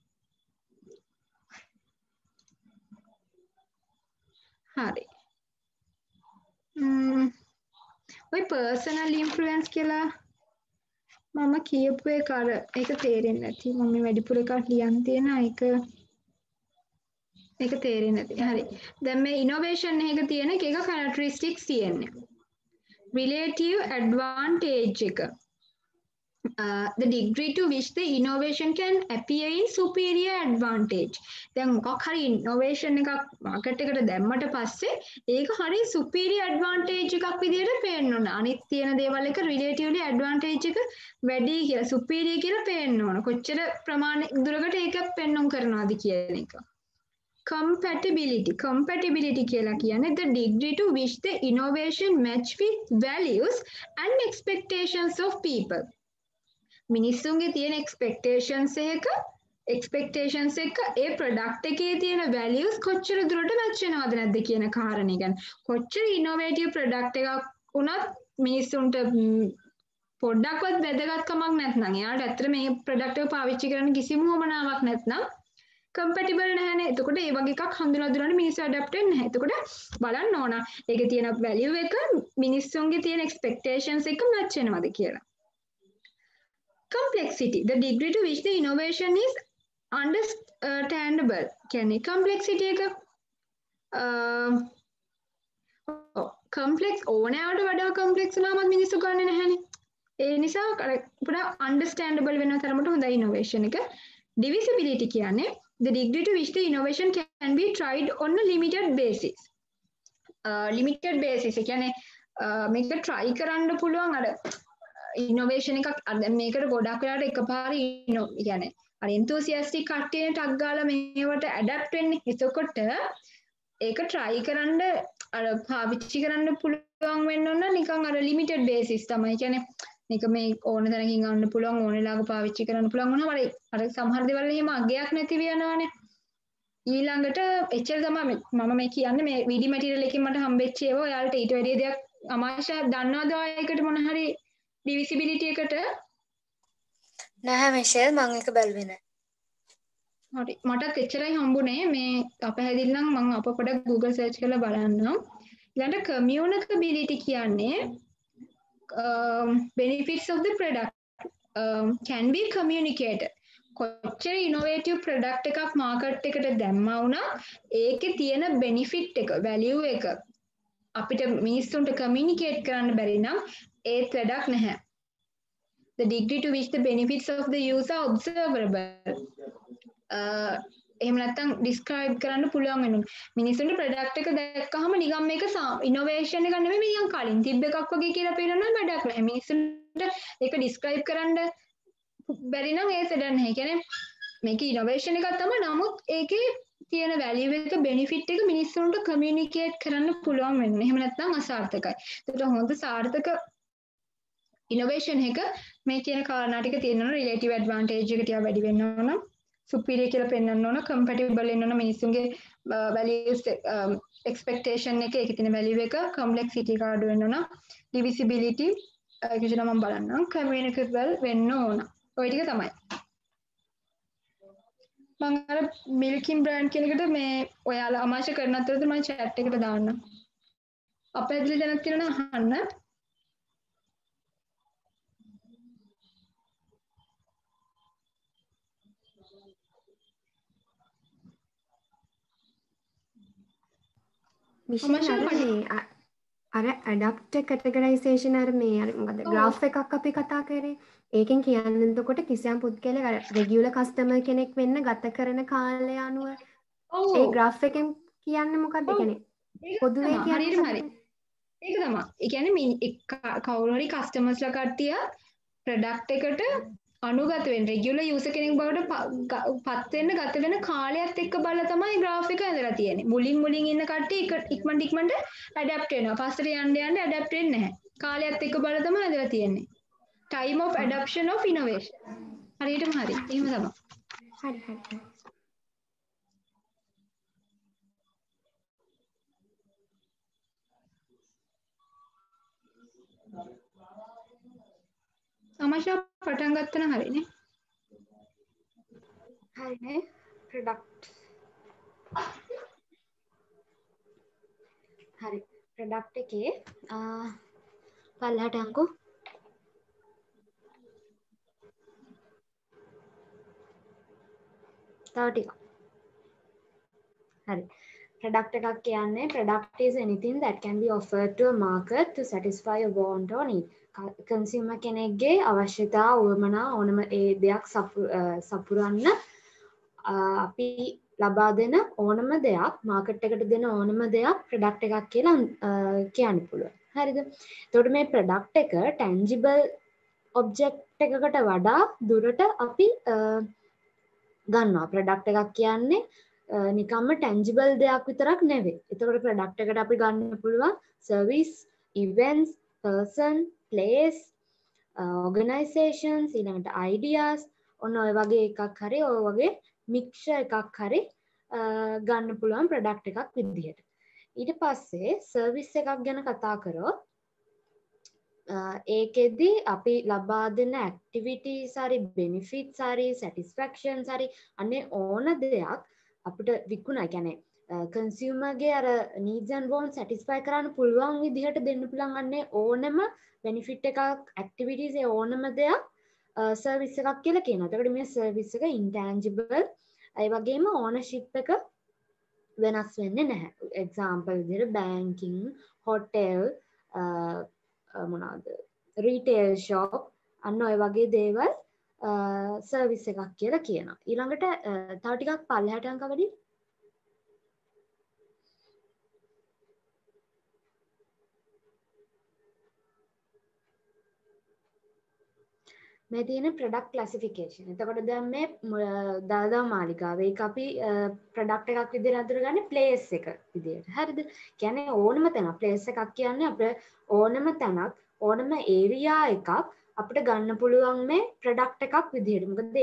හරි. ඔය පර්සනල් ඉන්ෆ්ලුවන්ස් කියලා මම කියපු එක අර ඒක තේරෙන්නේ නැති. මම වැඩිපුර එකක් ලියන් තියෙනවා ඒක තේරෙන්නේ නැති. හරි. දැන් මේ ඉනෝවේෂන් එකක තියෙන එක characteristics තියෙන්නේ. relative advantage එක. The degree to which the innovation can appear in superior advantage. දැන් මොකක් හරි innovation එකක් market එකට දැම්මට පස්සේ ඒක හරි superior advantage එකක් විදිහට පේන්න ඕන. අනිත් තියෙන දේවල් එක relatively advantage එක වැඩි කියලා superior කියලා පේන්න ඕන. කොච්චර ප්‍රමාණ දුරකට ඒක පෙන්වන්න කරනවාද කියන එක. Compatibility කියලා කියන්නේ the degree to which the innovation match with values and expectations of people. මිනිස්සුන්ගේ තියෙන expectations එක ඒ product එකේ තියෙන values කොච්චර දුරට match වෙනවද නැද්ද කියන කාරණේ ගැන. කොච්චර innovative product එකක් වුණත් මිනිස්සුන්ට පොඩ්ඩක්වත් වැදගත්කමක් නැත්නම් එයාට ඇත්තට මේ product එක පාවිච්චි කරන්න කිසිම උවමනාවක් නැත්නම් compatible නැහැනේ. එතකොට ඒ වගේ එකක් හඳුනා දුන්නාට මිනිස්සු adapt වෙන්නේ නැහැ. එතකොට බලන්න ඕන ඒකේ තියෙන value එක මිනිස්සුන්ගේ තියෙන expectations එක match වෙනවද කියලා. Complexity, the degree to which the innovation is understandable. කියන්නේ complexity එක complex ඕනෑවට වඩා complex වුණාම මිනිස්සු ගන්නෙ නැහැනේ. ඒ නිසා පුරා understandable වෙන තරමට හොඳයි innovation එක. Divisibility කියන්නේ the degree to which the innovation can be tried on a limited basis. Limited basis කියන්නේ මේක try කරන්න පුළුවන් අර ඉනෝවේෂන් එකක් දැන් මේකට ගොඩක් වෙලාවට එකපාර කියන්නේ අර enthusiastic කට්ටිය ටක් ගාලා මේවට adapt වෙන්නේ. එතකොට ඒක try කරන්න අර පාවිච්චි කරන්න පුළුවන් වෙන්න ඕන නිකන් අර limited basis තමයි. කියන්නේ මේක මේ ඕන තැනකින් ගන්න පුළුවන් ඕන වෙලාවක පාවිච්චි කරන්න පුළුවන් වුණාම අර සමහර දේවල් එහෙම අගයක් නැති වෙනවානේ. ඊළඟට එච්චර තමයි මම මේ කියන්නේ මේ VD material එකකින් මට හම්බෙච්ච ඒවා ඔයාලට ඊට වැඩිය දෙයක් අමාශා දන්නවද ඔයයකට මොන හරි divisibility එකට? නැහැ මිෂෙල් මම ඒක බැලුවේ නැහැ. හරි මටත් එච්චරයි හම්බුනේ මේ අපහැදිලි නම් මම අප පොඩක් Google search කරලා බලන්නම්. ඊළඟට communicability කියන්නේ benefits of the product can be communicated. කොච්චර innovative product එකක් market එකට දැම්මා වුණා ඒකේ තියෙන benefit එක value එක අපිට මිනිස්සුන්ට communicate කරන්න බැරි නම් ඒත් වැඩක් නැහැ. The degree to which the benefits of the use are observable. එහෙම නැත්නම් describe කරන්න පුළුවන් වෙනවා. මිනිස්සුන්ට product එක දැක්කහම නිකන් මේක innovation එකක් නෙමෙයි නිකන් කලින් තිබ්බ එකක් වගේ කියලා පේනවා නම් වැඩක් නැහැ. මිනිස්සුන්ට ඒක describe කරන්න බැරි නම් ඒක වැඩක් නැහැ. කියන්නේ මේක innovation එකක් තමයි. නමුත් ඒකේ තියෙන value එක benefit එක මිනිස්සුන්ට communicate කරන්න පුළුවන් වෙනවා. එහෙම නැත්නම් අසාර්ථකයි. ඒකට හොඳ සාර්ථක innovation එක මේ කියන කාරණා ටික තියෙනවා. relative advantage එක ටික වැඩි වෙන්න ඕන. superior කියලා පෙන්වන්න ඕන. compatible වෙන්න ඕන මිනිස්සුන්ගේ values expectation එක ඒකේ තියෙන value එක complexity එක අඩු වෙන්න ඕන. divisibility ඒක විදිහට මම බලන්නම්. communicable වෙන්න ඕන. ඔය ටික තමයි. මම අර මිල්කින් බ්‍රෑන්ඩ් කියන එකට මේ ඔයාලා අමාශය කරන අතරතුර මම chat එකට දාන්නම්. අපැදිලි දැනක් තියෙනවා අහන්න. අර ඇඩප්ට කැටගරයිසේෂන් අර මේ අර මොකද ග්‍රාෆ් එකක් අපි කතා කරේ. ඒකෙන් කියන්නේ එතකොට කිසියම් පුද්ගලයා රෙගියුලර් කස්ටමර් කෙනෙක් වෙන්න ගත කරන කාලය අනුව ඒ ග්‍රාෆ් එකෙන් කියන්නේ මොකක්ද? කියන්නේ පොදුවේ කියන්නේ හරි. ඒක තමයි. ඒ කියන්නේ කවුරු හරි කස්ටමර්ස්ලා කට්ටිය ප්‍රොඩක්ට් එකට අනුගත වෙන රෙගියුලර් යූසර් කෙනෙක් බවට පත් වෙන්න ගත වෙන කාලයත් එක්ක බලලා තමයි graph එක ඇඳලා තියෙන්නේ. මුලින් ඉන්න කට්ටිය ඉක්මනට ඇඩැප්ට් වෙනවා. පස්සට යන්න ඇඩැප්ට් වෙන්නේ නැහැ. කාලයත් එක්ක බලලා තමයි ඇඳලා තියෙන්නේ. time of adoption of innovation. හරියටම හරි. එහෙම තමයි. හරි. සමාජය පටන් ගත්තා නම් හරිනේ. හරිනේ ප්‍රොඩක්ට් හරි ප්‍රොඩක්ට් එකේ පල්ලහට අංකු තව ටිකක් හරි product එකක් කියන්නේ product is anything that can be offered to a market to satisfy a want or need. consumer කෙනෙක්ගේ අවශ්‍යතා උවමනා ඕනම ඒ දෙයක් සපුරන්න අපි ලබා දෙන ඕනම දෙයක් මාකට් එකට දෙන ඕනම දෙයක් ප්‍රොඩක්ට් එකක් කියලා කියන්න පුළුවන්. හරිද? එතකොට මේ ප්‍රොඩක්ට් එක tangible object එකකට වඩා දුරට අපි ගන්නවා. ප්‍රොඩක්ට් එකක් කියන්නේ නිකම්ම tangible දෙයක් විතරක් නෙවෙයි. එතකොට ප්‍රොඩක්ට් එකට අපි ගන්න පුළුවන් service, events, person, place, organizations, ඊළඟට ideas ඔන්න ඔය වගේ එකක් හරි ඔය වගේ mixture එකක් හරි ගන්න පුළුවන් ප්‍රොඩක්ට් එකක් විදිහට. ඊට පස්සේ service එකක් ගැන කතා කරොත් ඒකෙදි අපි ලබා දෙන activities හරි benefits හරි satisfactions හරි අනේ ඕන දෙයක් අපිට විකුණා කියන්නේ consumer ගේ අර needs and wants satisfy කරන්න පුළුවන් විදිහට දෙන්න පුළුවන් අන්නේ ඕනම benefit එකක් activities ඒ ඕනම දෙයක් service එකක් කියලා කියනවා. එතකොට මේ service එක intangible ඒ වගේම ownership එක වෙනස් වෙන්නේ නැහැ. example විදිහට banking, hotel මොනවාද retail shop අන්න ඔය වගේ දේවල් සර්විස් එකක් කියලා කියනවා. ඊළඟට තව ටිකක් පල්ලෙහාට යන්න කවදි? මේ තියෙන product classification. එතකොට දැන් මේ දළදා මාලිගාව ඒක අපි product එකක් විදිහට අඳුරගන්නේ place එක විදිහට. හරිද? කියන්නේ ඕනම තැනක් place එකක් කියන්නේ අපේ ඕනම තැනක් ඕනම area එකක් අපිට ගන්න පුළුවන් මේ ප්‍රොඩක්ට් එකක් විදිහට. මොකද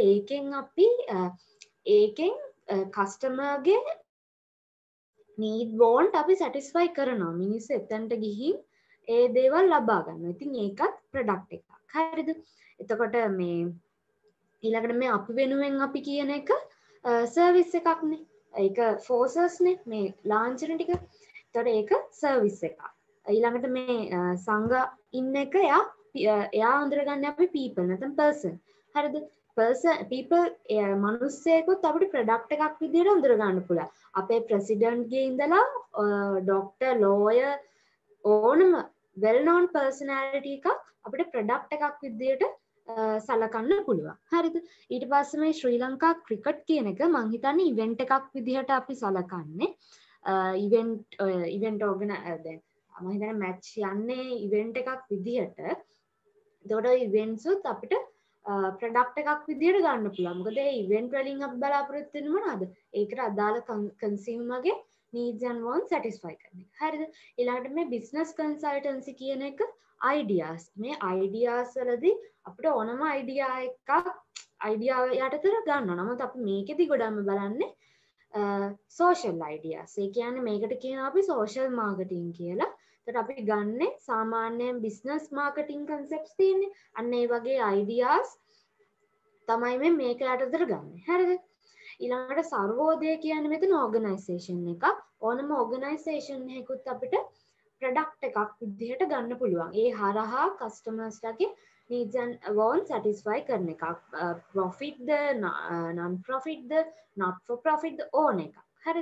ඒකෙන් කස්ටමර්ගේ need want අපි satisfy කරනවා. මිනිස්සු එතනට ගිහින් ඒ දේවල් ලබා ගන්නවා. ඉතින් ඒකත් ප්‍රොඩක්ට් එකක්. හරිද? එතකොට මේ ඊළඟට මේ අපි වෙනුවෙන් අපි කියන එක සර්විස් එකක්නේ. ඒක ෆෝසස්නේ මේ ලාංඡන ටික. එතකොට ඒක සර්විස් එකක්. ඊළඟට මේ සංඝ ඉන්න එක එයා අඳුරගන්නේ අපි people නැත්නම් person. හරිද? people මනුස්සයෙකුත් අපිට ප්‍රොඩක්ට් එකක් විදිහට අඳුර ගන්න පුළුවන්. අපේ ප්‍රෙසිඩන්ට් ගේ ඉඳලා ඩොක්ටර්, ලෝයර් ඕනම well known personality එකක් අපිට ප්‍රොඩක්ට් එකක් විදිහට සලකන්න පුළුවන්. හරිද? ඊට පස්සේ මේ ශ්‍රී ලංකා ක්‍රිකට් කියන එක මං හිතන්නේ ඉවෙන්ට් එකක් විදිහට අපි සලකන්නේ. ඉවෙන්ට් දැන් මම හිතන්නේ මැච් යන්නේ ඉවෙන්ට් එකක් විදිහට. එතකොට ඉවෙන්ට්ස් උත් අපිට ප්‍රොඩක්ට් එකක් විදිහට ගන්න පුළුවන්. මොකද ඒ ඉවෙන්ට් වලින් අපි බලාපොරොත්තු වෙන්නේ මොනවද? ඒකට අදාළ කන්සියුමර්ගේ needs and wants satisfy කරන එක. හරිද? ඊළඟට මේ business consultancy කියන එක ideas. මේ ideas වලදී අපිට ඕනම idea එකක් idea යටතට ගන්නවා. නමුත් අපි මේකෙදි ගොඩක්ම බලන්නේ social ideas. ඒ කියන්නේ මේකට කියනවා අපි social marketing කියලා. ඒකට අපි ගන්නෙ සාමාන්‍යයෙන් business marketing concepts තියෙන්නේ. අන්න ඒ වගේ ideas තමයි මේක යටතට ගන්නෙ. හරිද? ඊළඟට සර්වෝදය කියන්නේ මෙතන ඕගනයිසේෂන් එකක්. ඕනම ඕගනයිසේෂන් එකකුත් අපිට ප්‍රොඩක්ට් එකක් විදිහට ගන්න පුළුවන්. ඒ හරහා කස්ටමර්ස්ලාගේ needs and wants satisfy කරන එකක්. profit the non profit the not for profit ද ඕන එකක්. හරිද?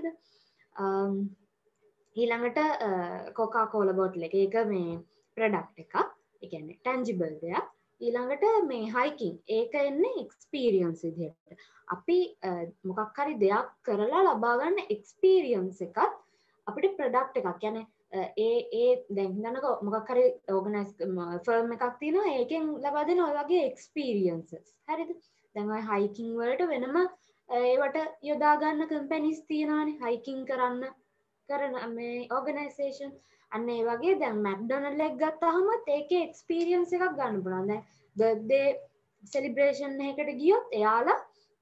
ඊළඟට Coca-Cola bottle එක. ඒක මේ ප්‍රොඩක්ට් එකක්. ඒ කියන්නේ tangible දෙයක්. ඊළඟට මේ hiking ඒක එන්නේ experience විදිහට. අපි මොකක් හරි දෙයක් කරලා ලබා ගන්න experience එකත් අපිට ප්‍රොඩක්ට් එකක්. කියන්නේ ඒ දැන් හිතන්නක මොකක් හරි ඕගනයිස් ෆර්ම් එකක් තියෙනවා ඒකෙන් ලබා දෙන ඔය වගේ experiences. හරිද? දැන් ඔය hiking වලට වෙනම ඒවට යොදා ගන්න කම්පැනිස් තියෙනවානේ hiking කරන මේ ඕගනයිසේෂන්. අන්න ඒ වගේ දැන් McDonald එක ගත්තාම ඒකේ experience එකක් ගන්න පුළුවන්. දැන් birthday celebration එකකට ගියොත් එයාලා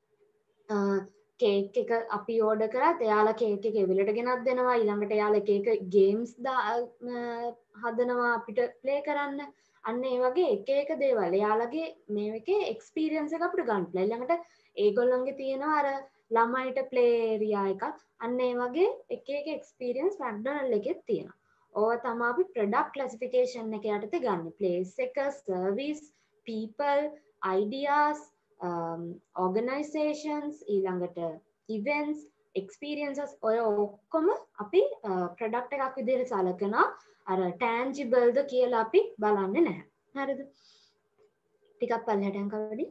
කේක් එක අපි ඕඩර් කරාත් එයාලා කේක් එක එවිලට ගෙනත් දෙනවා. ඊළඟට එයාලා එක එක ගේම්ස් හදනවා අපිට ප්ලේ කරන්න. අන්න ඒ වගේ එක එක දේවල් එයාලගේ මේකේ එක්ස්පීරියන්ස් එක අපිට ගන්න පුළුවන්. ඊළඟට ඒගොල්ලන්ගේ තියෙනවා අර ළමයිට ප්ලේ ඒරියා එකක්. අන්න ඒ වගේ එක එක එක්ස්පීරියන්ස් McDonald එකේ තියෙනවා. ඕවා තමයි අපි ප්‍රොඩක්ට් ක්ලාසිෆිකේෂන් එක යටතේ ගන්න. ප්ලේස් එක, සර්විස්, people, ideas, organizations, ඊළඟට events, experiences ඔය ඔක්කොම අපි ප්‍රොඩක්ට් එකක් විදිහට සලකනවා. අර tangible ද කියලා අපි බලන්නේ නැහැ. හරිද? ටිකක් පල්ලෙහාට යන්න කවදි?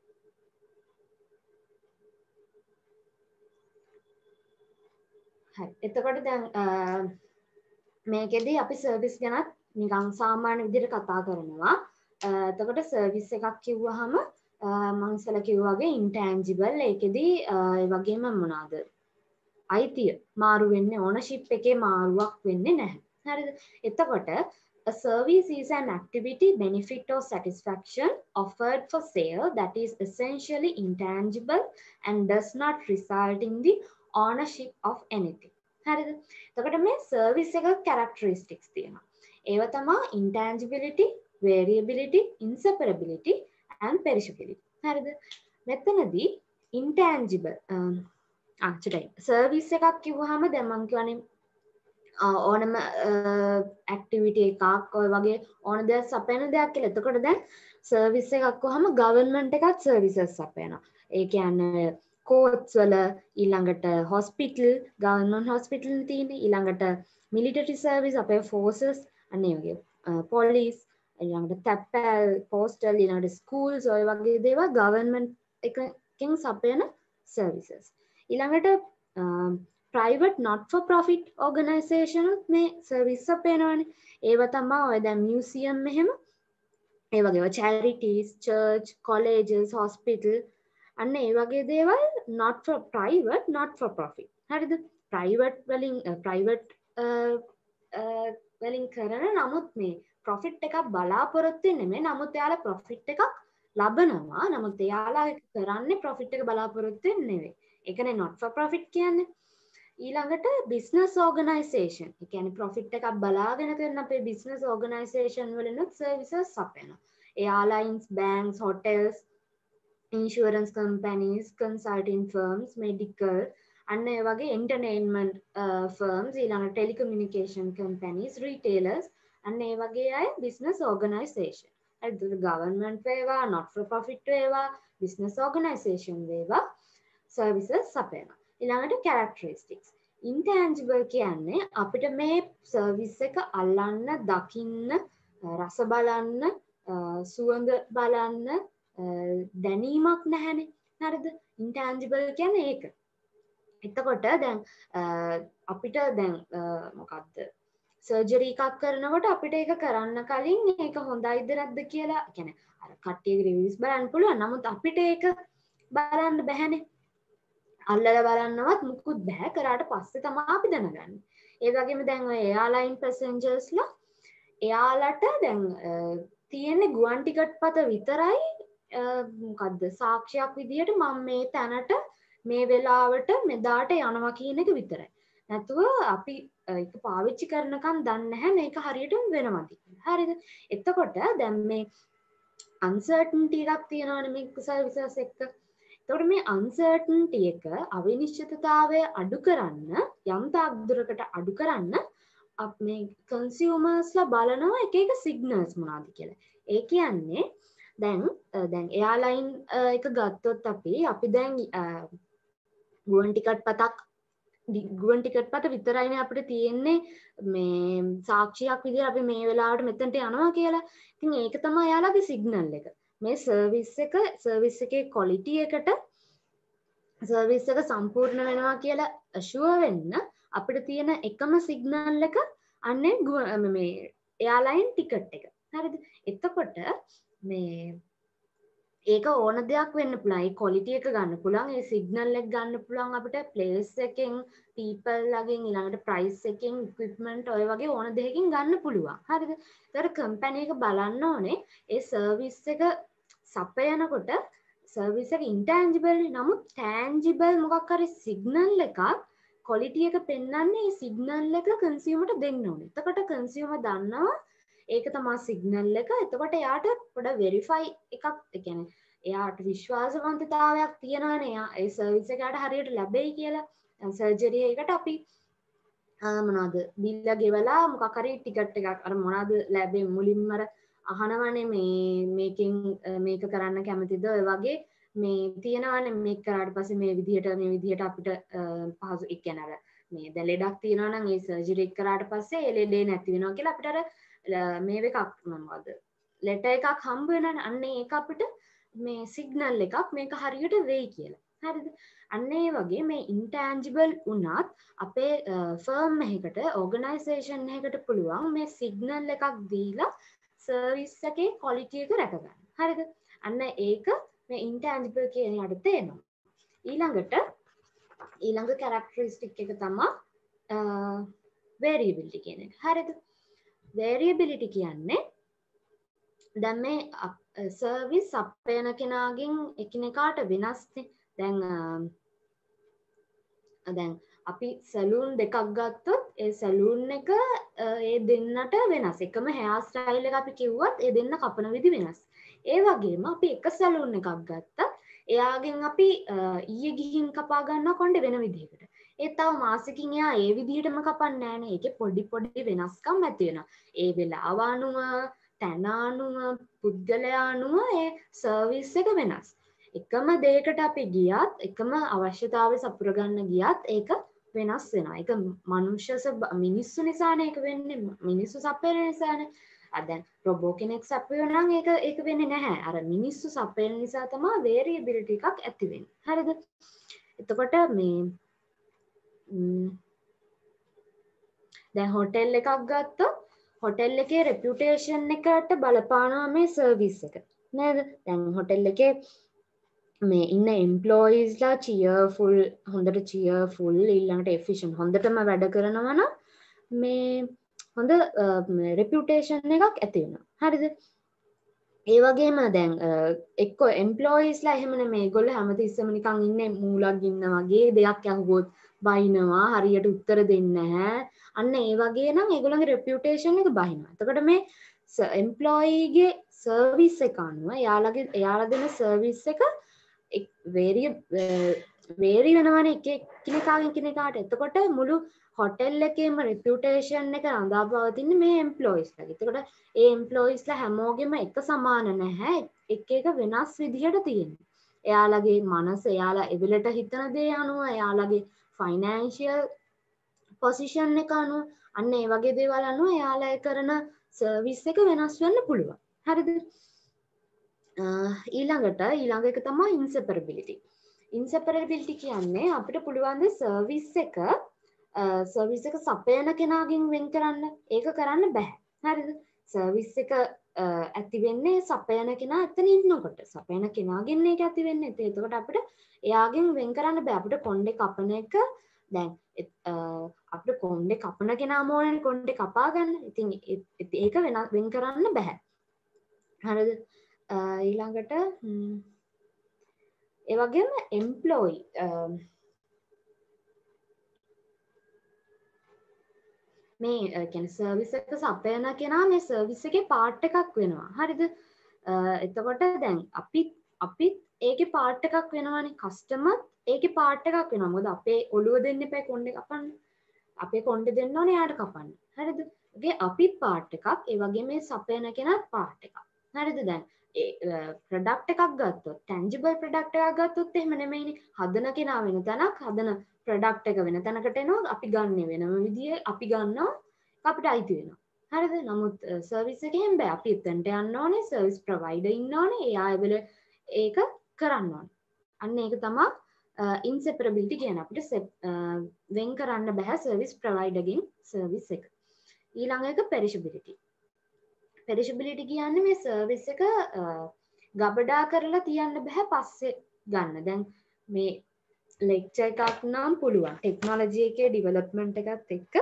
හරි. එතකොට දැන් මේකෙදී අපි සර්විස් ගැනත් නිකන් සාමාන්‍ය විදිහට කතා කරනවා. එතකොට සර්විස් එකක් කිව්වහම මම ඉස්සෙල්ලා කිව්වා වගේ intangible ඒකෙදී ඒ වගේම මොනවාද? අයිතිය මාරු වෙන්නේ ඕනර්ෂිප් එකේ මාරුවක් වෙන්නේ නැහැ. හරිද? එතකොට a service is an activity, benefit or satisfaction offered for sale that is essentially intangible and does not result in the ownership of anything. හරිද? එතකොට මේ සර්විස් එක characteristics තියෙනවා. ඒව තමයි intangibility, variability, inseparability and perishability. හරිද? මෙතනදී intangible සර්විස් එකක් කිව්වහම දැන් මම කියවනේ ඕනම ඇක්ටිවිටි එකක් ඔය වගේ ඕන දෙයක් සපයන දෙයක් කියලා. එතකොට දැන් සර්විස් එකක් වහම ගවර්න්මන්ට් එකත් සර්විසස් සපයනවා. ඒ කියන්නේ කෝට්ස් වල ඊළඟට හොස්පිටල් ගවර්න්මන්ට් හොස්පිටල් තියෙන්නේ ඊළඟට මිලිටරි සර්විස් අපේ ෆෝසස් අන්න ඒ වගේ පොලිස් ඊළඟට තැප්පල් පෝස්ටල් ඊළඟට ස්කූල්ස් ඔය වගේ දේවල් ගවර්න්මන්ට් එකකින් සපයන සර්විසස්. ඊළඟට private not for profit organisation මේ සර්විස් සපයනවානේ. ඒව තමයි ඔය දැන් මියුසියම් එහෙම ඒ වගේ charities, church, colleges, hospital අන්න ඒ වගේ දේවල් not for private not for profit. හරිද? private වලින් කරන නමුත් මේ profit එකක් බලාපොරොත්තු නෙමෙයි. නමුත් එයාලා profit එකක් ලබනවා. නමුත් එයාලා කරන්නේ profit එක බලාපොරොත්තු නෙවෙයි. ඒකනේ not for profit කියන්නේ. ඊළඟට business organisation. ඒ කියන්නේ profit එකක් බලාගෙන කරන අපේ business organisation වලිනුත් services සපයනවා. ඒ airlines, banks, hotels, insurance companies, consulting firms, medical අන්න ඒ වගේ entertainment firms ඊළඟට telecommunication companies, retailers අන්න ඒ වගේ අය business organisation. හරිද? government වේවා, not for profit වේවා, business organisation වේවා services සපයනවා. ඊළඟට characteristics. intangible කියන්නේ අපිට මේ සර්විස් එක අල්ලන්න, දකින්න, රස බලන්න, සුවඳ බලන්න දැනීමක් නැහැනේ. හරිද? intangible කියන්නේ ඒක. එතකොට දැන් අපිට දැන් මොකක්ද සර්ජරි එකක් කරනකොට අපිට ඒක කරන්න කලින් ඒක හොඳයිද නැද්ද කියලා කියන්නේ අර කට්ටියගේ රිවිව්ස් බලන්න පුළුවන්. නමුත් අපිට ඒක බලන්න බැහැනේ. අල්ලලා බලන්නවත් මුකුත් බෑ. කරාට පස්සේ තමයි අපි දැනගන්නේ. ඒ වගේම දැන් ඔය එයාලයින් පැසෙන්ජර්ස්ලා එයාලට දැන් තියෙන්නේ ගුවන් ටිකට් පත විතරයි මොකද්ද සාක්ෂියක් විදියට මම මේ තැනට මේ වෙලාවට මෙදාට යනවා කියන එක විතරයි. නැතුව අපි ඒක පාවිච්චි කරනකම් දන්නේ නැහැ මේක හරියටම වෙනවද කියලා. හරිද? එතකොට දැන් මේ අන්සර්ටන්ටි එකක් තියෙනවනේ මේ සර්විසස් එක්ක. එතකොට මේ uncertainty එක අවිනිශ්චිතතාවය අඩු කරන්න යම් තාක් දුරකට අඩු කරන්න මේ කන්සියුමර්ස්ලා බලනවා එක එක සිග්නල්ස් මොනවද කියලා. ඒ කියන්නේ දැන් එයාලයින් එක ගත්තොත් අපි දැන් ගුවන් ටිකට් පත විතරයිනේ අපිට තියෙන්නේ මේ සාක්ෂියක් විදිහට අපි මේ වෙලාවට මෙතනට යනවා කියලා. ඉතින් ඒක තමයි එයාලගේ සිග්නල් එක. මේ සර්විස් එකේ ක්වොලිටි එකට සර්විස් එක සම්පූර්ණ වෙනවා කියලා අෂුවර් වෙන්න අපිට තියෙන එකම සිග්නල් එක අන්නේ මේ එයාලයින් ටිකට් එක. හරිද? එතකොට මේ ඒක ඕන දෙයක් වෙන්න පුළුවන්. ඒ ක්වොලිටි එක ගන්න පුළුවන්. ඒ සිග්නල් එක ගන්න පුළුවන් අපිට ප්ලේස් එකෙන්, people ලගෙන්, ඊළඟට ප්‍රයිස් එකෙන්, equipment ඔය වගේ ඕන දෙයකින් ගන්න පුළුවන්. හරිද? ඒතර කම්පැනි එක බලන්න ඕනේ ඒ සර්විස් එක සපයනකොට සර්විස් එක ඉන්ටැන්ජිබල් නමුත් ටැන්ජිබල් මොකක් හරි සිග්නල් එකක් ක්වොලිටි එක පෙන්වන්නේ ඒ සිග්නල් එක කන්සියුමර්ට දෙන්න ඕනේ. එතකොට කන්සියුමර් දන්නවා ඒක තමයි සිග්නල් එක. එතකොට එයාට පොඩ වෙරිෆයි එකක්, ඒ කියන්නේ එයාට විශ්වාසවන්තතාවයක් තියනවනේ එයා ඒ සර්විස් එකට හරියට ලැබෙයි කියලා. දැන් සර්ජරි එකට අපි මොනවද බිල්ල ගෙවලා මොකක් හරි ටිකට් එකක් අර මොනවද ලැබෙන්නේ මුලින්ම අර අහනවනේ මේකෙන් මේක කරන්න කැමතිද ඔය වගේ මේ තියනවනේ මේක කරාට පස්සේ මේ විදිහට අපිට පහසු ඒ කියන්නේ අර මේ දැන් ලෙඩක් තියෙනවා නම් ඒ සර්ජරි එක කරාට පස්සේ ඒ ලෙඩේ නැති වෙනවා කියලා අපිට අර මේ එකක් මොනවද ලෙටර් එකක් හම්බ වෙනවනේ. අන්න ඒක අපිට මේ සිග්නල් එකක් මේක හරියට වෙයි කියලා. හරිද? අන්න ඒ වගේ මේ ඉන්ටැන්ජිබල් වුණත් අපේ ෆර්ම් එකකට ඕගනයිසේෂන් එකකට පුළුවන් මේ සිග්නල් එකක් දීලා සර්විස් එකේ ක්වොලිටි එක රැකගන්න. හරිද? අන්න ඒක මේ ඉන්ටැන්ජිබල් කියන එකට තේනවා. ඊළඟ කැරක්ටරිස්ටික් එක තමයි variability කියන එක. හරිද? variability කියන්නේ දැන් මේ සර්විස් අපේන කෙනාගෙන් එකිනෙකාට වෙනස්නේ. දැන් අපි සැලූන් දෙකක් ගත්තොත් ඒ සැලූන් එක ඒ දෙන්නට වෙනස්. එකම හෙයාර් ස්ටයිල් එක අපි කිව්වත් ඒ දෙන්න කපන විදි වෙනස්. ඒ වගේම අපි එක සැලූන් එකක් ගත්තත් එයාගෙන් අපි ඊයේ ගිහින් කපා ගන්නවා කොණ්ඩේ වෙන විදිහකට. ඒත් තව මාසෙකින් එයා ඒ විදිහටම කපන්නේ නැහනේ. ඒකේ පොඩි වෙනස්කම් ඇති වෙනවා. ඒ වෙලාව අනුව, තැන අනුව, පුද්ගලයා අනුව ඒ සර්විස් එක වෙනස්. එකම දෙයකට අපි ගියත් එකම අවශ්‍යතාවය සපුර ගන්න ගියත් ඒක වෙනස් වෙනවා. ඒක මිනිස්සු නිසානේ ඒක වෙන්නේ. මිනිස්සු සපයන නිසානේ. දැන් රොබෝ කෙනෙක් සපයනවා නම් ඒක වෙන්නේ නැහැ. අර මිනිස්සු සපයන නිසා තමයි variability එකක් ඇති වෙන්නේ. හරිද? එතකොට මේ දැන් හොටෙල් එකක් ගත්තොත් හොටෙල් එකේ රෙපියුටේෂන් එකට බලපානවා මේ සර්විස් එක. නේද? දැන් හොටෙල් එකේ මේ ඉන්න එම්ප්ලොයිස්ලා චියර්ෆුල්, හොඳට චියර්ෆුල්, ඊළඟට එෆිෂන්ට්, හොඳටම වැඩ කරනවා නම් මේ හොඳ රෙපියුටේෂන් එකක් ඇති වෙනවා. හරිද? ඒ වගේම දැන් එක්ක එම්ප්ලොයිස්ලා එහෙම නෙමෙයි. ඒගොල්ලෝ හැමතිස්සෙම නිකන් ඉන්නේ මූලක් ඉන්න වගේ, දෙයක් අහුවොත් බයිනවා, හරියට උත්තර දෙන්නේ නැහැ. අන්න ඒ වගේ නම් ඒගොල්ලන්ගේ රෙපියුටේෂන් එක බහිනවා. එතකොට මේ එම්ප්ලොයිගේ සර්විස් එක අනුව එයාලා දෙන සර්විස් එක වේරි වෙනවනේ එකිනෙකාගෙන් කෙනෙකාට. එතකොට මුළු හොටෙල් එකේම රෙපියුටේෂන් එක රඳා පවතින්නේ මේ එම්ප්ලොයිස්ලාගේ. එතකොට ඒ එම්ප්ලොයිස්ලා හැමෝගෙම එක සමාන නැහැ. එක වෙනස් විදිහට තියෙනවා. එයාලගේ මනස, එයාලා එවිලට හිතන දේ අනුව, එයාලගේ ෆයිනෑන්ෂියල් පොසිෂන් එක අනුව, අන්න ඒ වගේ දේවල් අනුව එයාලා කරන සර්විස් එක වෙනස් වෙන්න පුළුවන්. හරිද? ඊළඟ එක තමයි ඉන්සෙපරබිලිටි. ඉන්සෙපරබිලිටි කියන්නේ අපිට පුළුවන් ද සර්විස් එක සපයන කෙනාගෙන් වෙන් කරන්න. ඒක කරන්න බෑ. හරිද? සර්විස් එක ඇති වෙන්නේ සපයන කෙනා එතන ඉන්නකොට. සපයන කෙනාගෙන් ඒක ඇති වෙන්නේ. එතකොට අපිට එයාගෙන් වෙන් කරන්න බෑ. අපිට කොණ්ඩේ කපන එක දැන් අපිට කොණ්ඩේ කපන කෙනාම ඕනේ කොණ්ඩේ කපා ගන්න. ඉතින් ඒක වෙන් කරන්න බෑ. හරිද? ඊළඟට ඒ වගේම එම්ප්ලොයි මේ කියන්නේ සර්විස් එක සපයන කෙනා මේ සර්විස් එකේ පාර්ට් එකක් වෙනවා. හරිද? එතකොට දැන් අපිත් ඒකේ පාර්ට් එකක් වෙනවනේ කස්ටමර් ඒකේ පාර්ට් එකක් වෙනවා මොකද අපේ ඔළුව දෙන්න එපා කොණ්ඩේ කපන්න අපේ කොණ්ඩේ දෙන්න ඕනේ යාට කපන්න හරිද ඒ අපි පාර්ට් එකක් ඒ වගේ මේ සපයන කෙනාත් පාර්ට් එකක් හරිද දැන් ඒ ප්‍රොඩක්ට් එකක් ගත්තොත් ටැන්ජිබල් ප්‍රොඩක්ට් එකක් ගත්තොත් එහෙම නෙමෙයිනේ හදන කෙනා වෙන තැනක් හදන ප්‍රොඩක්ට් එක වෙන තැනකට එනවා අපි ගන්න වෙනම විදිය අපි ගන්නවා අපිට අයිති වෙනවා හරිද නමුත් සර්විස් එකෙන් බෑ අපි එතනට යන්න ඕනේ සර්විස් ප්‍රොවයිඩර් ඉන්න ඕනේ ඒ ආයවල ඒක කරන්න ඕනේ අන්න ඒක තමයි ඉන්සෙපරබිලිටි කියන අපිට වෙන් කරන්න බෑ සර්විස් ප්‍රොවයිඩර්ගෙන් සර්විස් එක ඊළඟ එක පෙරිෂබිලිටි පෙරිෂබිලිටි කියන්නේ මේ සර්විස් එක ගබඩා කරලා තියන්න බෑ පස්සේ ගන්න දැන් මේ ලෙක්චර් එකක් නම් පුළුවන් ටෙක්නොලොජි එකේ ඩෙවලොප්මන්ට් එකත් එක්ක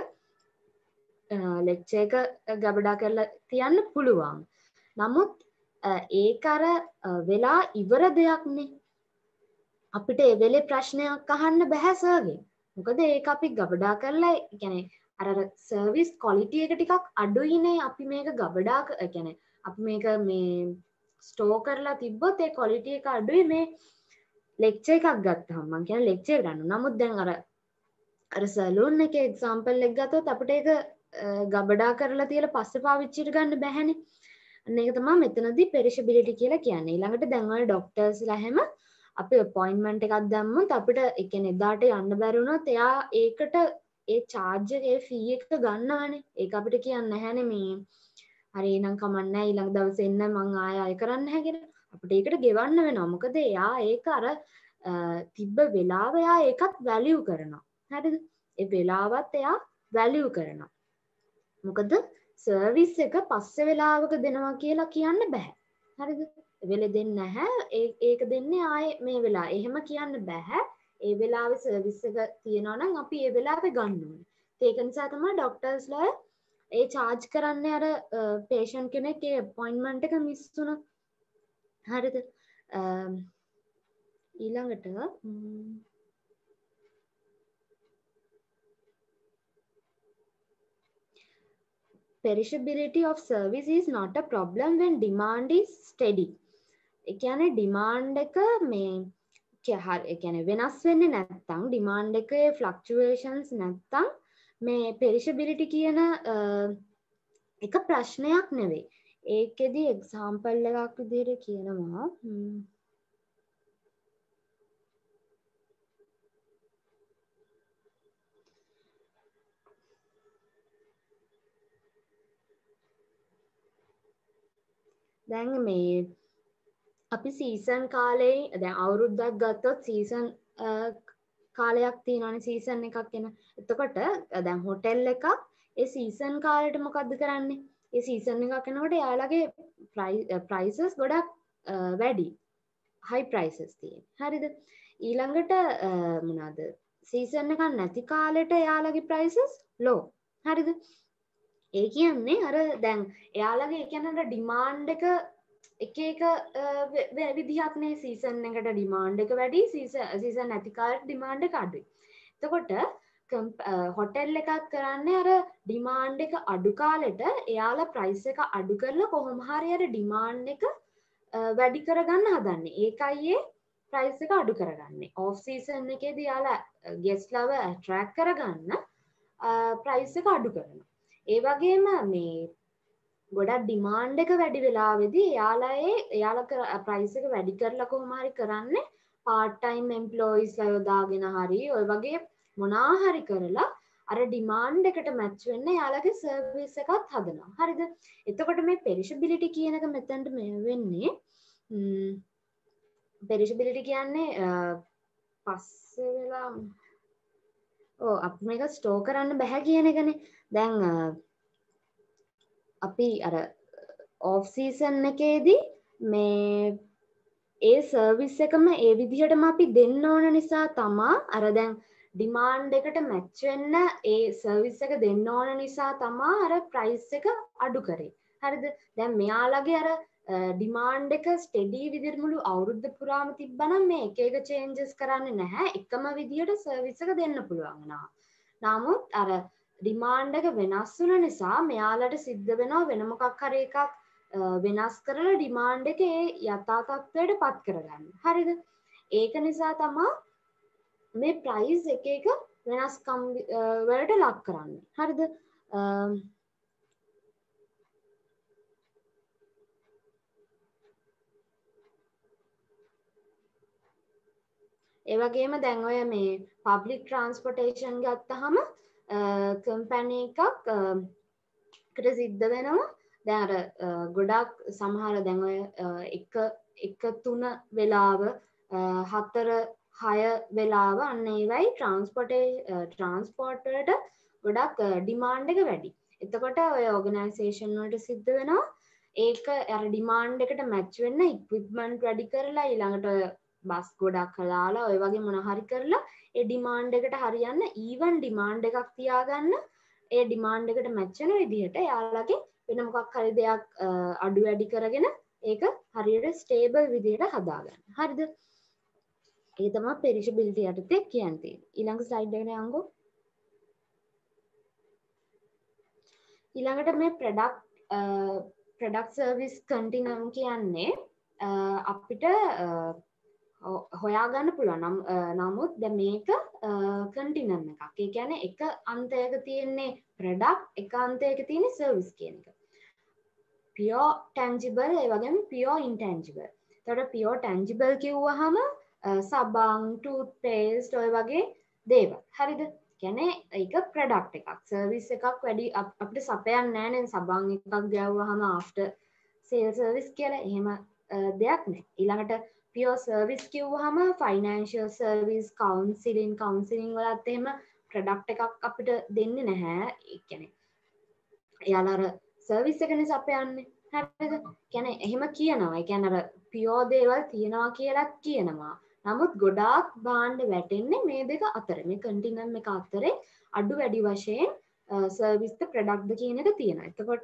ලෙක්චර් එක ගබඩා කරලා තියන්න පුළුවන් නමුත් ඒක අර වෙලා ඉවර දෙයක්නේ අපිට ඒ වෙලේ ප්‍රශ්නයක් අහන්න බෑ සර්ගෙන් මොකද ඒක අපි ගබඩා කරලා කියන්නේ අර සර්විස් ක්වොලිටි එක ටිකක් අඩුයිනේ අපි මේක ගබඩා කියන්නේ අපි මේක මේ ස්ටෝර් කරලා තිබ්බොත් ඒ ක්වොලිටි එක අඩුයි මේ ලෙක්චර් එකක් ගත්තාම මම කියන්නේ ලෙක්චර් ගන්න. නමුත් දැන් අර සලූන් එකේ එක්සැම්පල් එක ගත්තොත් අපිට ඒක ගබඩා කරලා තියලා පස්සේ පාවිච්චිට ගන්න බැහැනේ. අන්න ඒක තමයි මෙතනදී පෙරිෂබිලිටි කියලා කියන්නේ. ඊළඟට දැන් ඔය ડોක්ටර්ස්ලා හැම අපි අපොයින්ට්මන්ට් එකක් දැම්මොත් අපිට ඒ කියන්නේ එදාට යන්න බැරි වුණොත් එයා ඒකට ඒ charge එක ඒ fee එක ගන්නවානේ. ඒක අපිට කියන්න නැහැනේ මේ හරි නම් කමන්නේ ඊළඟ දවසේ එන්න මං ආය කරන්න නැහැ කියලා. අපිට ඒකට ගෙවන්න වෙනවා. මොකද එයා ඒක අර තිබ්බ වෙලාව එයා ඒකත් වැලියු කරනවා. හරිද? ඒ වෙලාවත් එයා වැලියු කරනවා. මොකද සර්විස් එක පස්සේ වෙලාවක දෙනවා කියලා කියන්න බෑ. හරිද? වෙලෙ දෙන්නේ නැහැ. ඒක දෙන්නේ ආයේ මේ වෙලාව. එහෙම කියන්න බෑ. ඒ වෙලාවේ සර්විස් එක තියනවා නම් අපි ඒ වෙලාවේ ගන්න ඕනේ. ඒක නිසා තමයි ડોක්ටර්ස්ලා ඒ charge කරන්නේ අර patient කෙනෙක් ඒ appointment එක miss වුණා. හරිද? ඊළඟට perishability of service is not a problem when demand is steady. ඒ කියන්නේ demand එක මේ ඒ කියන්නේ වෙනස් වෙන්නේ නැත්තම් demand එකේ fluctuations නැත්තම් මේ perishability කියන එක ප්‍රශ්නයක් නෙවෙයි. ඒකෙදි එක්සැම්පල් එකක් විදිහට කියනවා දැන් මේ අපි සීසන් කාලේ දැන් අවුරුද්දක් ගත්තොත් සීසන් කාලයක් තියෙනවානේ සීසන් එකක් එන. එතකොට දැන් හොටෙල් එකක් ඒ සීසන් කාලෙට මොකද්ද කරන්නේ? ඒ සීසන් එකක් එනකොට එයාලගේ ප්‍රයිසස් ගොඩක් වැඩි. හයි ප්‍රයිසස් තියෙන. හරිද? ඊළඟට මොනවාද? සීසන් එකක් නැති කාලෙට එයාලගේ ප්‍රයිසස් ලෝ. හරිද? ඒ කියන්නේ අර දැන් එයාලගේ ඒ කියන්නේ ඩිමාන්ඩ් එක එක විදිහක් නේ සීසන් එකට ඩිමාන්ඩ් එක වැඩි සීසන් නැති කාලෙට ඩිමාන්ඩ් එක අඩුයි. එතකොට හොටෙල් එකක් කරන්නේ අර ඩිමාන්ඩ් එක අඩු කාලෙට එයාලා ප්‍රයිස් එක අඩු කරලා කොහොම හරි අර ඩිමාන්ඩ් එක වැඩි කරගන්න හදන්නේ. ඒකයි ඒ ප්‍රයිස් එක අඩු කරගන්නේ. ඔෆ් සීසන් එකේදී එයාලා ගෙස්ට්ලව ඇට්‍රැක්ට් කරගන්න ප්‍රයිස් එක අඩු කරනවා. ඒ වගේම මේ ගොඩක් ඩිමාන්ඩ් එක වැඩි වෙලාවෙදී එයාලා ප්‍රයිස් එක වැඩි කරලා කොහොම හරි කරන්නේ part time employees ලා යොදාගෙන හරි ඔය වගේ මොනා හරි කරලා අර ඩිමාන්ඩ් එකට මැච් වෙන්න එයාලගේ සර්විස් එකත් හදනවා. හරිද? එතකොට මේ perishability කියන එක මෙතනට මේ වෙන්නේ perishability කියන්නේ පස්සේ වෙලා අපි මේක ස්ටෝර් කරන්න බෑ කියන එකනේ. දැන් අපි අර ඔෆ් සීසන් එකේදී මේ ඒ සර්විස් එකම ඒ විදිහටම අපි දෙන්න ඕන නිසා තමා අර දැන් ඩිමාන්ඩ් එකට මැච් වෙන්න ඒ සර්විස් එක දෙන්න ඕන නිසා තමා අර ප්‍රයිස් එක අඩු කරේ. හරිද? දැන් මෙයාලගේ අර ඩිමාන්ඩ් එක ස්ටෙඩි විදිහට මුළු අවුරුද්ද පුරාම තිබ්බනම් මේ එක චේන්ජස් කරන්නේ නැහැ. එකම විදිහට සර්විස් එක දෙන්න පුළුවන් නා. නමුත් අර ඩිමාන්ඩ් එක වෙනස් වුණ නිසා මෙයාලට සිද්ධ වෙනවා වෙන මොකක් හරි එකක් වෙනස් කරලා ඩිමාන්ඩ් එක ඒ යථා තත්ත්වයට පත් කරගන්න. හරිද? ඒක නිසා තමයි මේ ප්‍රයිස් එක එක වෙනස්කම් වලට ලක් කරන්නේ. හරිද? ඒ වගේම දැන් ඔය මේ පබ්ලික් ට්‍රාන්ස්පෝර්ටේෂන් ගත්තහම කම්පැනි එකක් කට සිද්ධ වෙනවා. දැන් අර ගොඩක් සමහර දැන් ඔය 1-3 වෙලාව 4-6 වෙලාව අන්න ඒවයි ට්‍රාන්ස්පෝර්ට් වලට ගොඩක් ඩිමාන්ඩ් එක වැඩි. එතකොට ඔය ඕගනයිසේෂන් වලට සිද්ධ වෙනවා ඒක අර ඩිමාන්ඩ් එකට මැච් වෙන්න ඉක්විප්මන්ට් වැඩි කරලා ඊළඟට ඔය බස් ගොඩක් හලාලා ඔය වගේ මොන හරි කරලා ඒ ඩිමාන්ඩ් එකට හරියන්න ඊවන් ඩිමාන්ඩ් එකක් තියාගන්න ඒ ඩිමාන්ඩ් එකට මැච් වෙන විදිහට යාළුවගේ වෙන මොකක් හරි දෙයක් අඩු වැඩි කරගෙන ඒක හරියට ස්ටේබල් විදිහට හදාගන්න. හරිද? ඒක තමයි පෙරිෂබිලිටි යටතේ කියන්නේ. ඊළඟ ස්ලයිඩ් එකට යන්කෝ. ඊළඟට මේ ප්‍රොඩක්ට් සර්විස් කන්ටිනියම් කියන්නේ අපිට හොයාගන්න පුළුවන්. නමුත් දැන් මේක කන්ටිනියම් එකක්. ඒ කියන්නේ එක අන්තයක තියෙන්නේ ප්‍රොඩක්ට්, එක අන්තයක තියෙන්නේ සර්විස් කියන එක. pure tangible ඒ වගේම pure intangible. එතකොට pure tangible කිව්වහම සබන්, toothpaste ඔය වගේ දේවල්. හරිද? කියන්නේ ඒක ප්‍රොඩක්ට් එකක්. සර්විස් එකක් වැඩි අපිට සපයන්නේ නැහැ නේ. සබන් එකක් ගෑවුවාම after sale service කියලා එහෙම දෙයක් නැහැ. ඊළඟට pure service කිව්වහම financial service, counseling වලත් එහෙම ප්‍රොඩක්ට් එකක් අපිට දෙන්නේ නැහැ. ඒ කියන්නේ එයාලා අර සර්විස් එකනේ සපයන්නේ. හරිද? කියන්නේ එහෙම කියනවා. ඒ කියන්නේ අර පියෝ දේවල් තියනවා කියලාත් කියනවා. නමුත් ගොඩාක් භාණ්ඩ වැටෙන්නේ මේ දෙක අතර. මේ කන්ටිනියම් එක අතරේ අඩු වැඩි වශයෙන් සර්විස් ද ප්‍රොඩක්ට් ද කියන එක තියෙනවා. එතකොට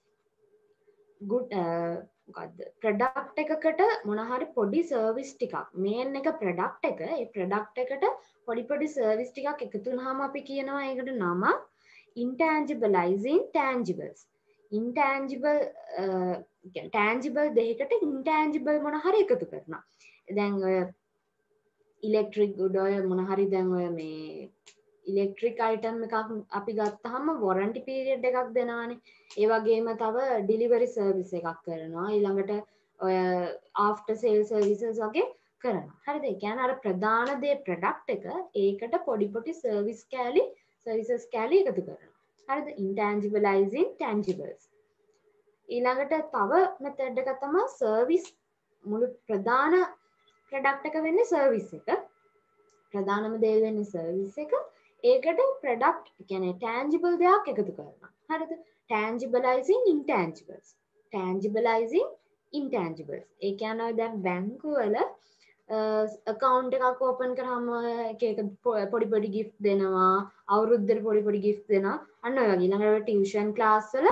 good මොකද්ද? ප්‍රොඩක්ට් එකකට මොන හරි පොඩි සර්විස් ටිකක් මේන් එක ප්‍රොඩක්ට් එක ඒ ප්‍රොඩක්ට් එකට පොඩි සර්විස් ටිකක් එකතු වුනහම අපි කියනවා ඒකට නම intangibleizing tangibles. ඉන්ටෑන්ජිබල් ටෑන්ජිබල් දෙකට ඉන්ටෑන්ජිබල් මොන හරි එකතු කරනවා. දැන් ඔය ඉලෙක්ට්‍රික් ගුඩ් ඔය මොන හරි දැන් ඔය මේ ඉලෙක්ට්‍රික් අයිටම් එකක් අපි ගත්තාම වොරන්ටි පීරියඩ් එකක් දෙනවානේ. ඒ වගේම තව ඩිලිවරි සර්විස් එකක් කරනවා. ඊළඟට ඔය ආෆ්ටර් සේල් සර්විසස් වගේ කරනවා. හරිද? ඒ කියන්නේ අර ප්‍රධාන දේ ප්‍රොඩක්ට් එක ඒකට පොඩි සර්විස් සර්විසස් කෑලි එකතු කරනවා. හරිද? intangibleizing tangibles. ඊළඟට තව මෙතඩ් එකක් තමයි සර්විස්. මුළු ප්‍රධාන ප්‍රොඩක්ට් එක වෙන්නේ සර්විස් එක. ප්‍රධානම දේ වෙන්නේ සර්විස් එක. ඒකට ප්‍රොඩක්ට් කියන්නේ tangible දෙයක් එකතු කරනවා. හරිද? tangibleizing intangibles. tangibleizing intangibles. ඒ කියන්නේ දැන් බැංකුවල account එකක් open කරාම එක පොඩි gift දෙනවා. අවුරුද්දට පොඩි gift දෙනවා. අන්න ඔය වගේ. ඊළඟට tuition class වල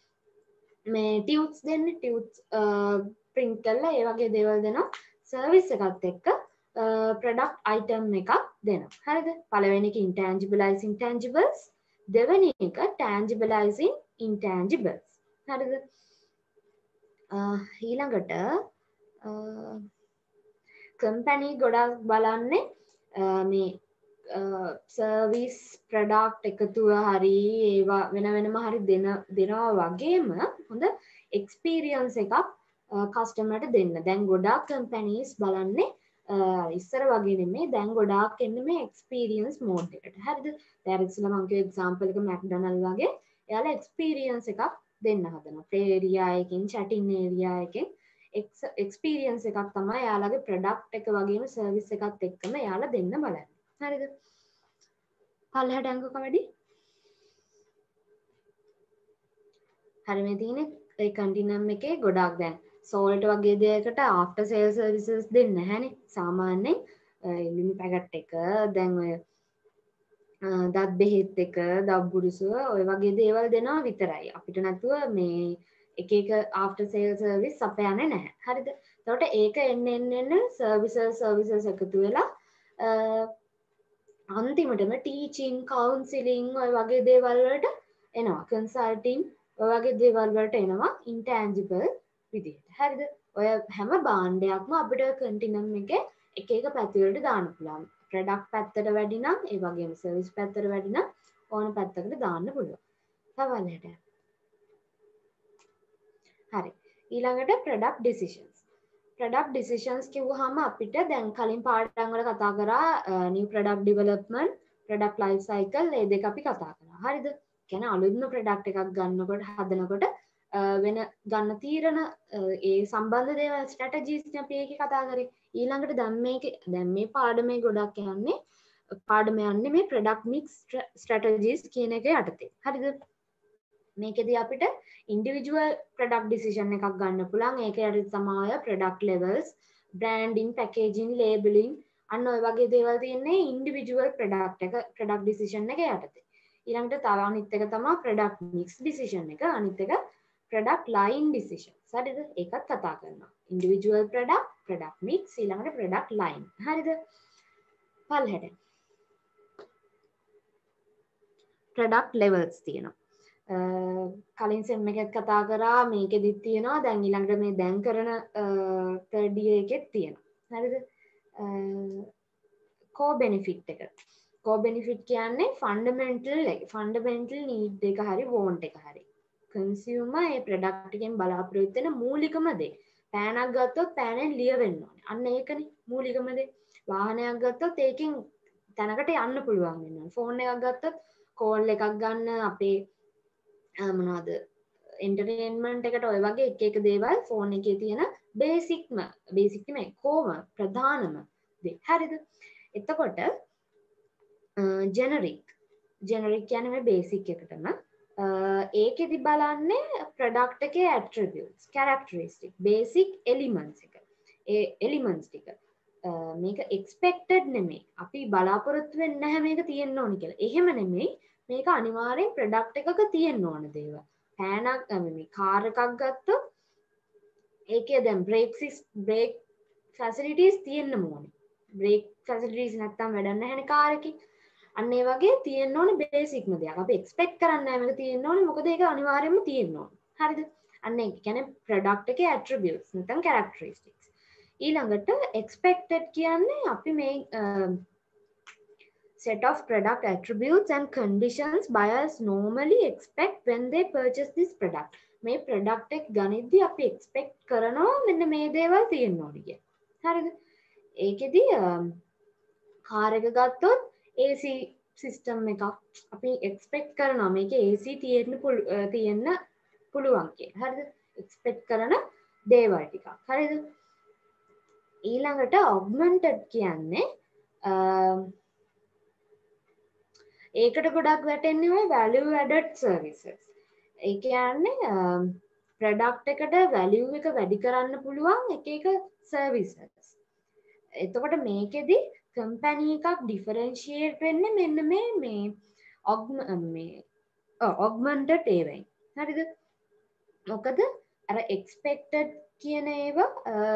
මේ ටියුට්ස් දෙන්නේ ටියුට්ස් print කරලා ඒ වගේ දේවල් දෙනවා. සර්විස් එකත් එක්ක ප්‍රොඩක්ට් අයිටම් එකක් දෙනවා. හරිද? පළවෙනි එක intangibleizing tangibles, දෙවෙනි එක tangibleizing intangibles. හරිද? ඊළඟට කම්පැනි ගොඩක් බලන්නේ මේ සර්විස් ප්‍රොඩක්ට් එකතුව හරි ඒවා වෙනම හරි දෙනවා වගේම හොඳ එක්ස්පීරියන්ස් එකක් කස්ටමර්ට දෙන්න. දැන් ගොඩාක් කම්පැනිස් බලන්නේ ඉස්සර වගේ නෙමෙයි දැන් ගොඩාක් එන්නේ මේ එක්ස්පීරියන්ස් මෝඩ් එකට. හරිද? දැන් ඉස්සෙල්ලා මම කිව්ව එක්සැම්පල් එක මැක්ඩොනල්ඩ් වගේ එයාලා එක්ස්පීරියන්ස් එකක් දෙන්න හදනවා. ප්ලේ ඒරියා එකකින්, චැටින් ඒරියා එකකින් එක්ස්පීරියන්ස් එකක් තමයි එයාලගේ ප්‍රොඩක්ට් එක වගේම සර්විස් එකත් එක්කම එයාලා දෙන්න බලන්නේ. හරිද? පල්ලෙහාට යන්කෝ කවඩි. හරි මේ තියෙන්නේ ඒ කන්ටිනියම් එකේ ගොඩාක් දැන් සෝල්ට් වගේ දෙයකට ආෆ්ටර් සේල් සර්විසස් දෙන්නේ නැහැනේ. සාමාන්‍යයෙන් ලිමි පැකට් එක දැන් ඔය දත් බෙහෙත් එක, දබ්බුරුසුව ඔය වගේ දේවල් දෙනවා විතරයි. අපිට නැතුව මේ එක ආෆ්ටර් සේල් සර්විස් අපයන්නේ නැහැ. හරිද? එතකොට ඒක එන්න සර්විසස් එකතු වෙලා අන්තිමටම ටීචින්, කවුන්සිලින් ඔය වගේ දේවල් වලට එනවා. කන්සල්ටින් ඔය වගේ දේවල් වලට එනවා. ඉන්ටැන්ජිබල් විදිහට. හරිද? ඔය හැම භාණ්ඩයක්ම අපිට කන්ටිනම් එකේ එක එක පැතිවලට දාන්න පුළුවන්. ප්‍රොඩක්ට් පැත්තට වැඩි නම් ඒ වගේම සර්විස් පැත්තට වැඩි නම් ඕන පැත්තකට දාන්න පුළුවන්. තවලට. හරි. ඊළඟට ප්‍රොඩක්ට් ඩිසිෂන්ස්. ප්‍රොඩක්ට් ඩිසිෂන්ස් කිව්වහම අපිට දැන් කලින් පාඩම් වල කතා කරා new product development, product life cycle මේ දෙක අපි කතා කරා. හරිද? කියන්නේ අලුත්ම ප්‍රොඩක්ට් එකක් ගන්නකොට හදනකොට වෙන ගන්න තීරණ ඒ සම්බන්ධ දේවල් ස්ට්‍රැටජිස් අපි ඒකේ කතා කරේ. ඊළඟට දැන් මේ පාඩමේ ගොඩක් යන්නේ මේ ප්‍රොඩක්ට් මික්ස් ස්ට්‍රැටජිස් කියන එක යටතේ. හරිද? මේකෙදී අපිට ඉන්ඩිවිජුවල් ප්‍රොඩක්ට් ඩිසිෂන් එකක් ගන්න පුළුවන්. ඒක යටතේ තමයි product levels, branding, packaging, labelling අන්න ඔය වගේ දේවල් තියෙන්නේ ඉන්ඩිවිජුවල් ප්‍රොඩක්ට් ඩිසිෂන් එක යටතේ. ඊළඟට තව අනිත් එක තමයි ප්‍රොඩක්ට් මික්ස් ඩිසිෂන් එක. අනිත් එක ප්‍රොඩක්ට් ලයින් ඩිසිෂන්. හරිද? ඒකත් කතා කරනවා. ඉන්ඩිවිජුවල් ප්‍රොඩක්ට් මික්ස්, ඊළඟට ප්‍රොඩක්ට් ලයින්. හරිද? පල්හැට. ප්‍රොඩක්ට් ලෙවල්ස් තියෙනවා. කලින් සෙම් එකත් කතා කරා මේකෙදිත් තියෙනවා. දැන් ඊළඟට මේ දැන් කරන third year එකෙත් තියෙනවා. හරිද? core benefit එක. core benefit කියන්නේ fundamental need එක හරි want එක හරි. consumer ඒ product එකෙන් බලාපොරොත්තු වෙන මූලිකම දේ. පෑනක් ගත්තොත් පෑනෙන් ලියවෙන්න ඕනේ. අන්න ඒකනේ මූලිකම දේ. වාහනයක් ගත්තොත් ඒකෙන් තැනකට යන්න පුළුවන් වෙනවා. ෆෝන් එකක් ගත්තොත් කෝල් එකක් ගන්න අපේ මොනවද එන්ටර්ටේන්මන්ට් එකට ඔය වගේ එක දේවල් ෆෝන් එකේ තියෙන බේසික් නෙමෙයි කොම ප්‍රධානම දේ. හරිද? එතකොට ජෙනරික් කියන්නේ මේ බේසික් එකටම ඒකෙදි බලන්නේ ප්‍රොඩක්ට් එකේ ඇට්‍රිබියුට්ස්, කැරක්ටරිස්ටික්, බේසික් එලිමන්ට්ස් එක. ඒ එලිමන්ට්ස් ටික මේක එක්ස්පෙක්ටඩ් නෙමෙයි. අපි බලාපොරොත්තු වෙන්නේ නැහැ මේක තියෙන්න ඕනි කියලා. එහෙම නෙමෙයි. මේක අනිවාර්යෙන් ප්‍රොඩක්ට් එකක තියෙන්න ඕන දේවල්. පෑනක් මේ කාර් එකක් ගත්තොත් ඒකේ දැන් බ්‍රේක් ෆැසිලිටිස් තියෙන්න ඕනේ. බ්‍රේක් ෆැසිලිටිස් නැත්තම් වැඩක් නැහැනේ කාර් එකේ. අන්න ඒ වගේ තියෙන්න ඕනේ බේසික්ම දෙයක්. අපි එක්ස්පෙක්ට් කරන්නේ නැහැ මේක තියෙන්න ඕනේ. මොකද ඒක අනිවාර්යෙන්ම තියෙන්න ඕනේ. හරිද? අන්න ඒක කියන්නේ ප්‍රොඩක්ට් එකේ ඇට්‍රිබියුට්ස් නැත්නම් කැරක්ටරිස්ටික්ස්. ඊළඟට expected කියන්නේ අපි මේ set of product attributes and conditions buyers normally expect when they purchase this product. මේ product එක ගනිද්දී අපි expect කරනවා මෙන්න මේ දේවල් තියෙන්න ඕනේ කියලා. හරිද? ඒකෙදි කාර් එක ගත්තොත් AC system එකක් අපි expect කරනවා මේකේ AC තියෙන්න පුළුවන් කියලා. හරිද? expect කරන දේවල් ටිකක්. හරිද? ඊළඟට augmented කියන්නේ ඒකට ගොඩක් වැටෙන්නේ ඔය value added services. ඒ කියන්නේ product එකට value එක වැඩි කරන්න පුළුවන් එක services. එතකොට මේකෙදි company එකක් differentiate වෙන්නේ මෙන්න මේ augmented ඒවායි. හරිද? මොකද අර expected කියන ඒවා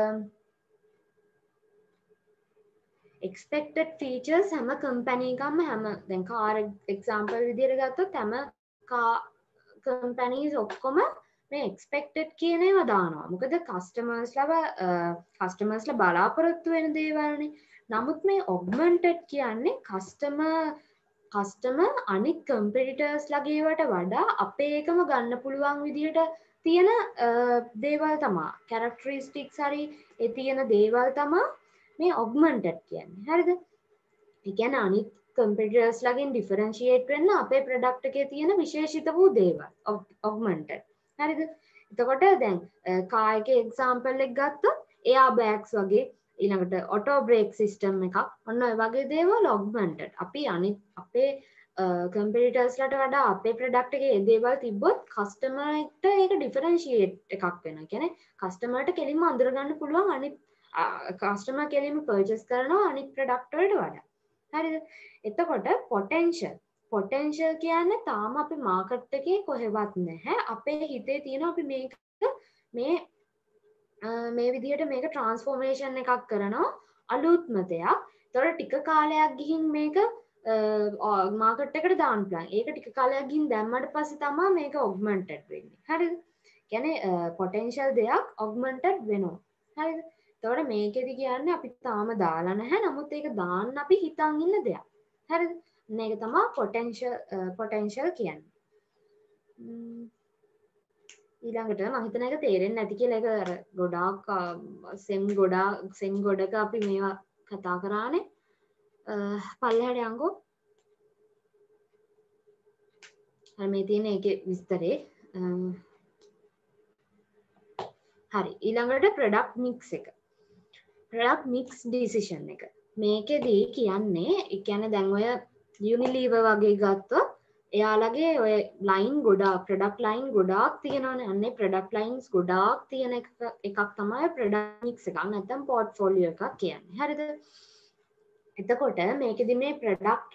expected features හැම කම්පැනි එකක්ම හැම දැන් කාර් එක්සැම්පල් විදිහට ගත්තොත් හැම කම්පැනිස් ඔක්කොම මේ expected කියන ඒවා දානවා. මොකද කස්ටමර්ස්ලා බලාපොරොත්තු වෙන දේවල්නේ. නමුත් මේ augmented කියන්නේ කස්ටමර් අනිත් කම්පිටිටර්ස් ලගේවට වඩා අපේ එකම ගන්න පුළුවන් විදිහට තියෙන දේවල් තමයි. characteristics හරි ඒ තියෙන දේවල් තමයි මේ augmented කියන්නේ. හරිද? ඒ කියන්නේ අනිත් competitors ලගෙන් differentiate වෙන්න අපේ product එකේ තියෙන විශේෂිත වූ දේවල් augmented. හරිද? එතකොට දැන් car එකේ example එක ගත්තොත් airbags වගේ ඊළඟට auto brake system එකක් ඔන්න ඔය වගේ දේවල් augmented. අපි අනිත් අපේ competitors ලට වඩා අපේ product එකේ ඒ දේවල් තිබ්බොත් customer එක්ට ඒක differentiate එකක් වෙනවා. කියන්නේ customer ට කෙලින්ම අඳුර ගන්න පුළුවන් අනිත් කස්ටමර් කෙලින්ම පර්චේස් කරනවා අනිත් ප්‍රොඩක්ට් වලට වඩා. හරිද? එතකොට පොටෙන්ෂල් කියන්නේ තාම අපි මාකට් එකේ කොහෙවත් නැහැ. අපේ හිතේ තියෙන අපි මේක මේ විදිහට මේක ට්‍රාන්ස්ෆෝර්මේෂන් එකක් කරනවා අලුත්ම දෙයක්. ඒතකොට ටික කාලයක් ගිහින් මේක මාකට් එකට දාන්න පුළුවන්. ඒක ටික කාලයක් ගිහින් දැම්මට පස්සේ තමයි මේක ඔග්මන්ටඩ් වෙන්නේ. හරිද? කියන්නේ පොටෙන්ෂල් දෙයක් ඔග්මන්ටඩ් වෙනවා. හරිද? එතකොට මේකෙදි කියන්නේ අපි තාම දාලා නැහැ. නමුත් ඒක දාන්න අපි හිතන් ඉන්න දෙයක්. හරිද? මේක තමයි පොටෙන්ෂල් කියන්නේ. ඊළඟට මම හිතන එක තේරෙන්නේ නැති කියලා ඒක අර ගොඩාක් සෙම් ගොඩක අපි මේවා කතා කරානේ. පල්ලෙහාට යංගෝ. මේ තියෙන ඒකේ විස්තරේ හරි. ඊළඟට ප්‍රොඩක්ට් මික්ස් එක. ප්‍රොඩක්ට් මික්ස් ඩිසිෂන් එක. මේකෙදී කියන්නේ ඒ කියන්නේ දැන් ඔය යුනිලීවර් වගේ ගත්තොත් එයාලගේ ඔය ලයින් ගොඩාක් ප්‍රොඩක්ට් ලයින් ගොඩාක් තියෙනවානේ. අන්නේ ප්‍රොඩක්ට් ලයින්ස් ගොඩාක් තියෙන එකක් තමයි ප්‍රොඩක්ට් මික්ස් එකක්. නැත්නම් පෝර්ට්ෆෝලියෝ එකක් කියන්නේ. හරිද? එතකොට මේකෙදි මේ ප්‍රොඩක්ට්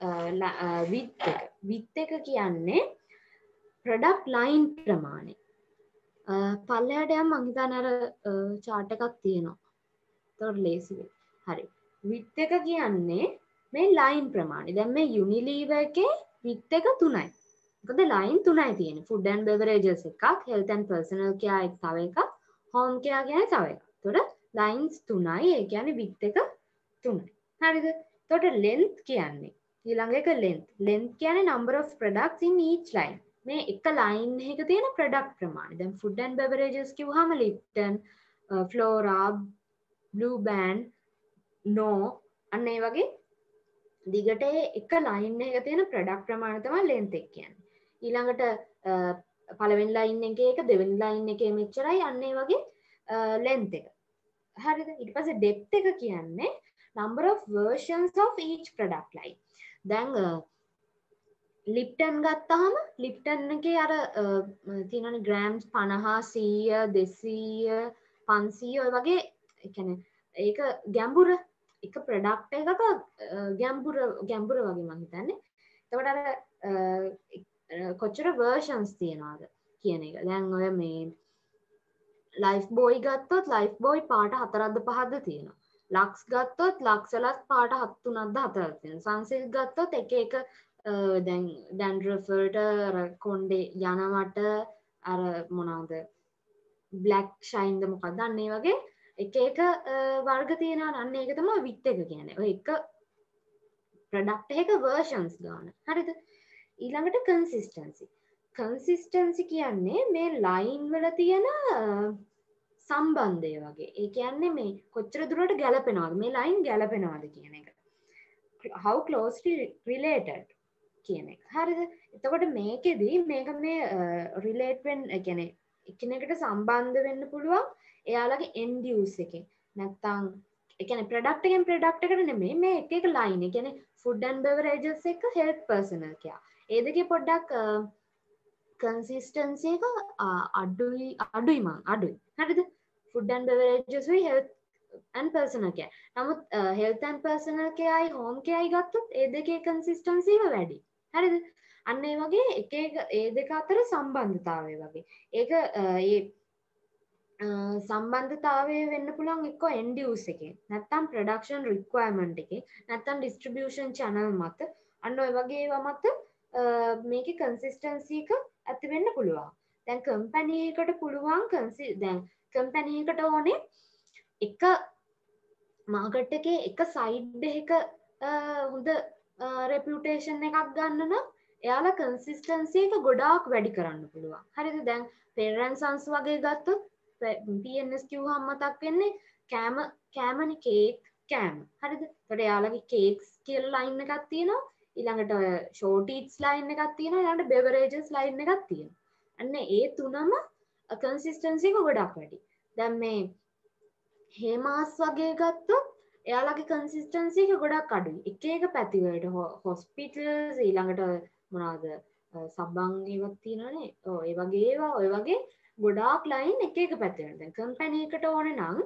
විත් එක කියන්නේ ප්‍රොඩක්ට් ලයින් ප්‍රමාණය. පල්ලෙහාට යම් මං හිතන්නේ අර chart එකක් තියෙනවා. ඒතකොට ලේසි වෙයි. හරි. විත් එක කියන්නේ මේ ලයින් ප්‍රමාණය. දැන් මේ යුනිලීවර් එකේ විත් එක 3යි. මොකද ලයින් 3යි තියෙන්නේ. ෆුඩ් ඇන්ඩ් බෙවරේජස් එකක්, හෙල්ත් ඇන්ඩ් පර්සනල් කෙයා එක තව එකක්, හෝම් කෙයා කියන්නේ තව එකක්. ඒතකොට ලයින්ස් 3යි. ඒ කියන්නේ විත් එක 3යි. හරිද? එතකොට length කියන්නේ ඊළඟ එක length කියන්නේ number of products in each line. මේ එක ලයින් එකක තියෙන ප්‍රොඩක්ට් ප්‍රමාණය. දැන් ෆුඩ් ඇන්ඩ් බෙවරේජස් කිව්වහම Lipton, Flora, Blue Band, no අන්න ඒ වගේ දිගට එක ලයින් එකක තියෙන ප්‍රොඩක්ට් ප්‍රමාණය තමයි length එක කියන්නේ. ඊළඟට පළවෙනි ලයින් එකේ එක දෙවෙනි ලයින් එකේ මෙච්චරයි අන්න ඒ වගේ length එක. හරිද? ඊට පස්සේ depth එක කියන්නේ number of versions of each product line. දැන් ලිප්ටන් ගත්තාම ලිප්ටන් එකේ අර තියෙනනේ ග්‍රෑම්ස් 50 100 200 500 ඔය වගේ ඒ කියන්නේ ඒක ගැඹුර එක ප්‍රොඩක්ට් එකක ගැඹුර වගේ මම හිතන්නේ. එතකොට අර කොච්චර versions තියනවාද කියන එක. දැන් ඔය මේ ලයිෆ් බෝයි ගත්තොත් ලයිෆ් බෝයි පාට 4ක්ද 5ක්ද තියෙනවා. ලක්ස් ගත්තොත් ලක්ස් වලත් පාට 3ක්ද 4ක්ද තියෙනවා. සන්සිල්ක් ගත්තොත් එක දැන් ඩැන්ඩ්‍රෆ් වලට අර කොණ්ඩේ යනවට අර මොනවාද බ්ලැක් ෂයින්ද මොකක්ද අන්න ඒ වගේ එක වර්ග තියෙනවා. අන්න ඒක තමයි විත් එක කියන්නේ. ඔය එක ප්‍රොඩක්ට් එකක versions ගන්න. හරිද? ඊළඟට කන්සිස්ටන්සි කියන්නේ මේ ලයින් වල තියෙන සම්බන්ධය වගේ. ඒ කියන්නේ මේ කොච්චර දුරට ගැලපෙනවද මේ ලයින් ගැලපෙනවද කියන එක. how closely related කියන එක. හරිද? එතකොට මේකෙදි මේක මේ relate වෙන්න ඒ කියන්නේ එකිනෙකට සම්බන්ධ වෙන්න පුළුවන් එයාලගේ end use එකෙන්. නැත්තම් ඒ කියන්නේ product එකෙන් product එකට නෙමෙයි මේ එක line. ඒ කියන්නේ food and beverages එක health personal care. ඒ දෙකේ පොඩ්ඩක් consistency එක අඩුයි. හරිද? food and beverages වෙයි health and personal care. නමුත් health and personal care home care ගත්තොත් ඒ දෙකේ consistency එක වැඩි. හරිද? අන්න ඒ වගේ එක ඒ දෙක අතර සම්බන්ධතාවය වගේ. ඒක ඒ සම්බන්ධතාවය වෙන්න පුළුවන් එක්ක end use එකේ. නැත්තම් production requirement එකේ. නැත්තම් distribution channel මත. අන්න ඔය වගේ ඒවා මත මේකේ consistency එක ඇති වෙන්න පුළුවන්. දැන් company එකට පුළුවන් දැන් company එකට ඕනේ එක මාකට් එකේ එක සයිඩ් එක හොඳ රෙපියුටේෂන් එකක් ගන්න නම් එයාලා කන්සිස්ටන්සි එක ගොඩාක් වැඩි කරන්න පුළුවන්. හරිද? දැන් පෙරන් සන්ස් වගේ ගත්තොත් PNS කිව්වහම මතක් වෙන්නේ කෑමනේ කේක් කෑම. හරිද? ඒකට එයාලගේ කේක්ස් කියලා ලයින් එකක් තියෙනවා. ඊළඟට ඔය ෂෝට් ඊට්ස් ලයින් එකක් තියෙනවා. ඊළඟට බෙවරේජස් ලයින් එකක් තියෙනවා. අන්න ඒ තුනම කන්සිස්ටන්සි එක ගොඩක් වැඩි. දැන් මේ හේමාස් වගේ ගත්තොත් එයාලගේ කන්සිස්ටන්සි එක ගොඩක් අඩුයි. එක පැති වලට හොස්පිටල්ස් ඊළඟට මොනවාද සබන් ඒවත් තියෙනවානේ. ඔය වගේ ඒවා ඔය වගේ ගොඩාක් ලයින් එක පැති වලට. දැන් කම්පැනි එකට ඕනේ නම්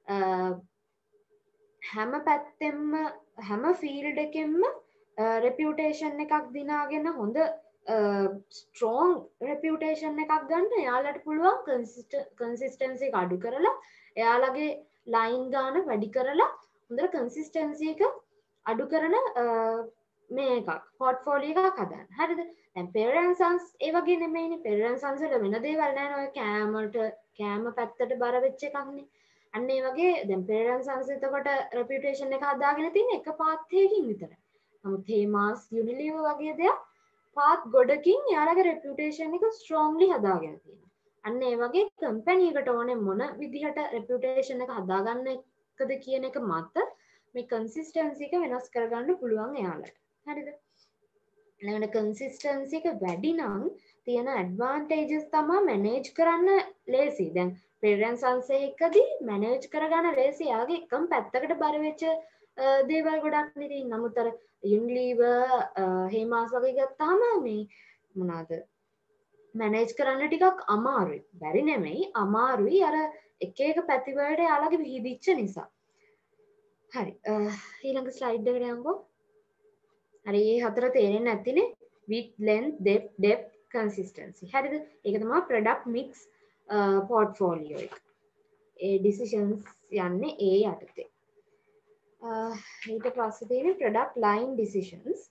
හැම පැත්තෙම හැම ෆීල්ඩ් එකෙන්ම රෙපියුටේෂන් එකක් දිනාගෙන හොඳ ස්ට්‍රෝං රෙපියුටේෂන් එකක් ගන්න එයාලට පුළුවන් කන්සිස්ටන්සි එක අඩු කරලා එයාලගේ ලයින් ගාන වැඩි කරලා හොඳට කන්සිස්ටන්සි එක අඩු කරන මේක පෝර්ට්ෆෝලියෝ එකක් හදන්න. හරිද? දැන් parent sons ඒ වගේ නෙමෙයිනේ. parent sons වල වෙන දේවල් නැහැ නේ. ඔය කෑම පැත්තට බර වෙච්ච එකක්නේ. අන්න ඒ වගේ දැන් parent sons එතකොට reputation එක හදාගෙන තියෙන එක path එකකින් විතරයි. නමුත් හේමාස් Unilever වගේ දේවල් path ගොඩකින් යාළගේ reputation එක strongly හදාගෙන තියෙනවා. අන්න ඒ වගේ company එකට ඕනේ මොන විදිහට reputation එක හදාගන්න එකද කියන එක මත මේ consistency එක වෙනස් කරගන්න පුළුවන් එයාලට. හරිද? ඊළඟට consistency එක වැඩි නම් තියෙන advantages තමයි manage කරන්න ලේසි. දැන් parent sons එකදී manage කරගන්න ලේසි. යාගේ එකම පැත්තකට බර වෙච්ච දේවල් ගොඩක් නේ තියෙන්නේ. නමුත් අර Unilever හේමාස් වගේ ගත්තාම මේ මොනවාද manage කරන්න ටිකක් අමාරුයි. බැරි නෙමෙයි අමාරුයි. අර එක එක පැති වලට යාළගේ විහිදිච්ච නිසා. හරි. ඊළඟ ස්ලයිඩ් එකට යමුකෝ. හරි මේ හතර තේරෙන්නේ නැතිනේ. width, length, depth, consistency. හරිද? ඒක තමයි product mix portfolio එක. ඒ decisions යන්නේ ඒ යටතේ. ඊට පස්සේ තියෙන්නේ product line decisions.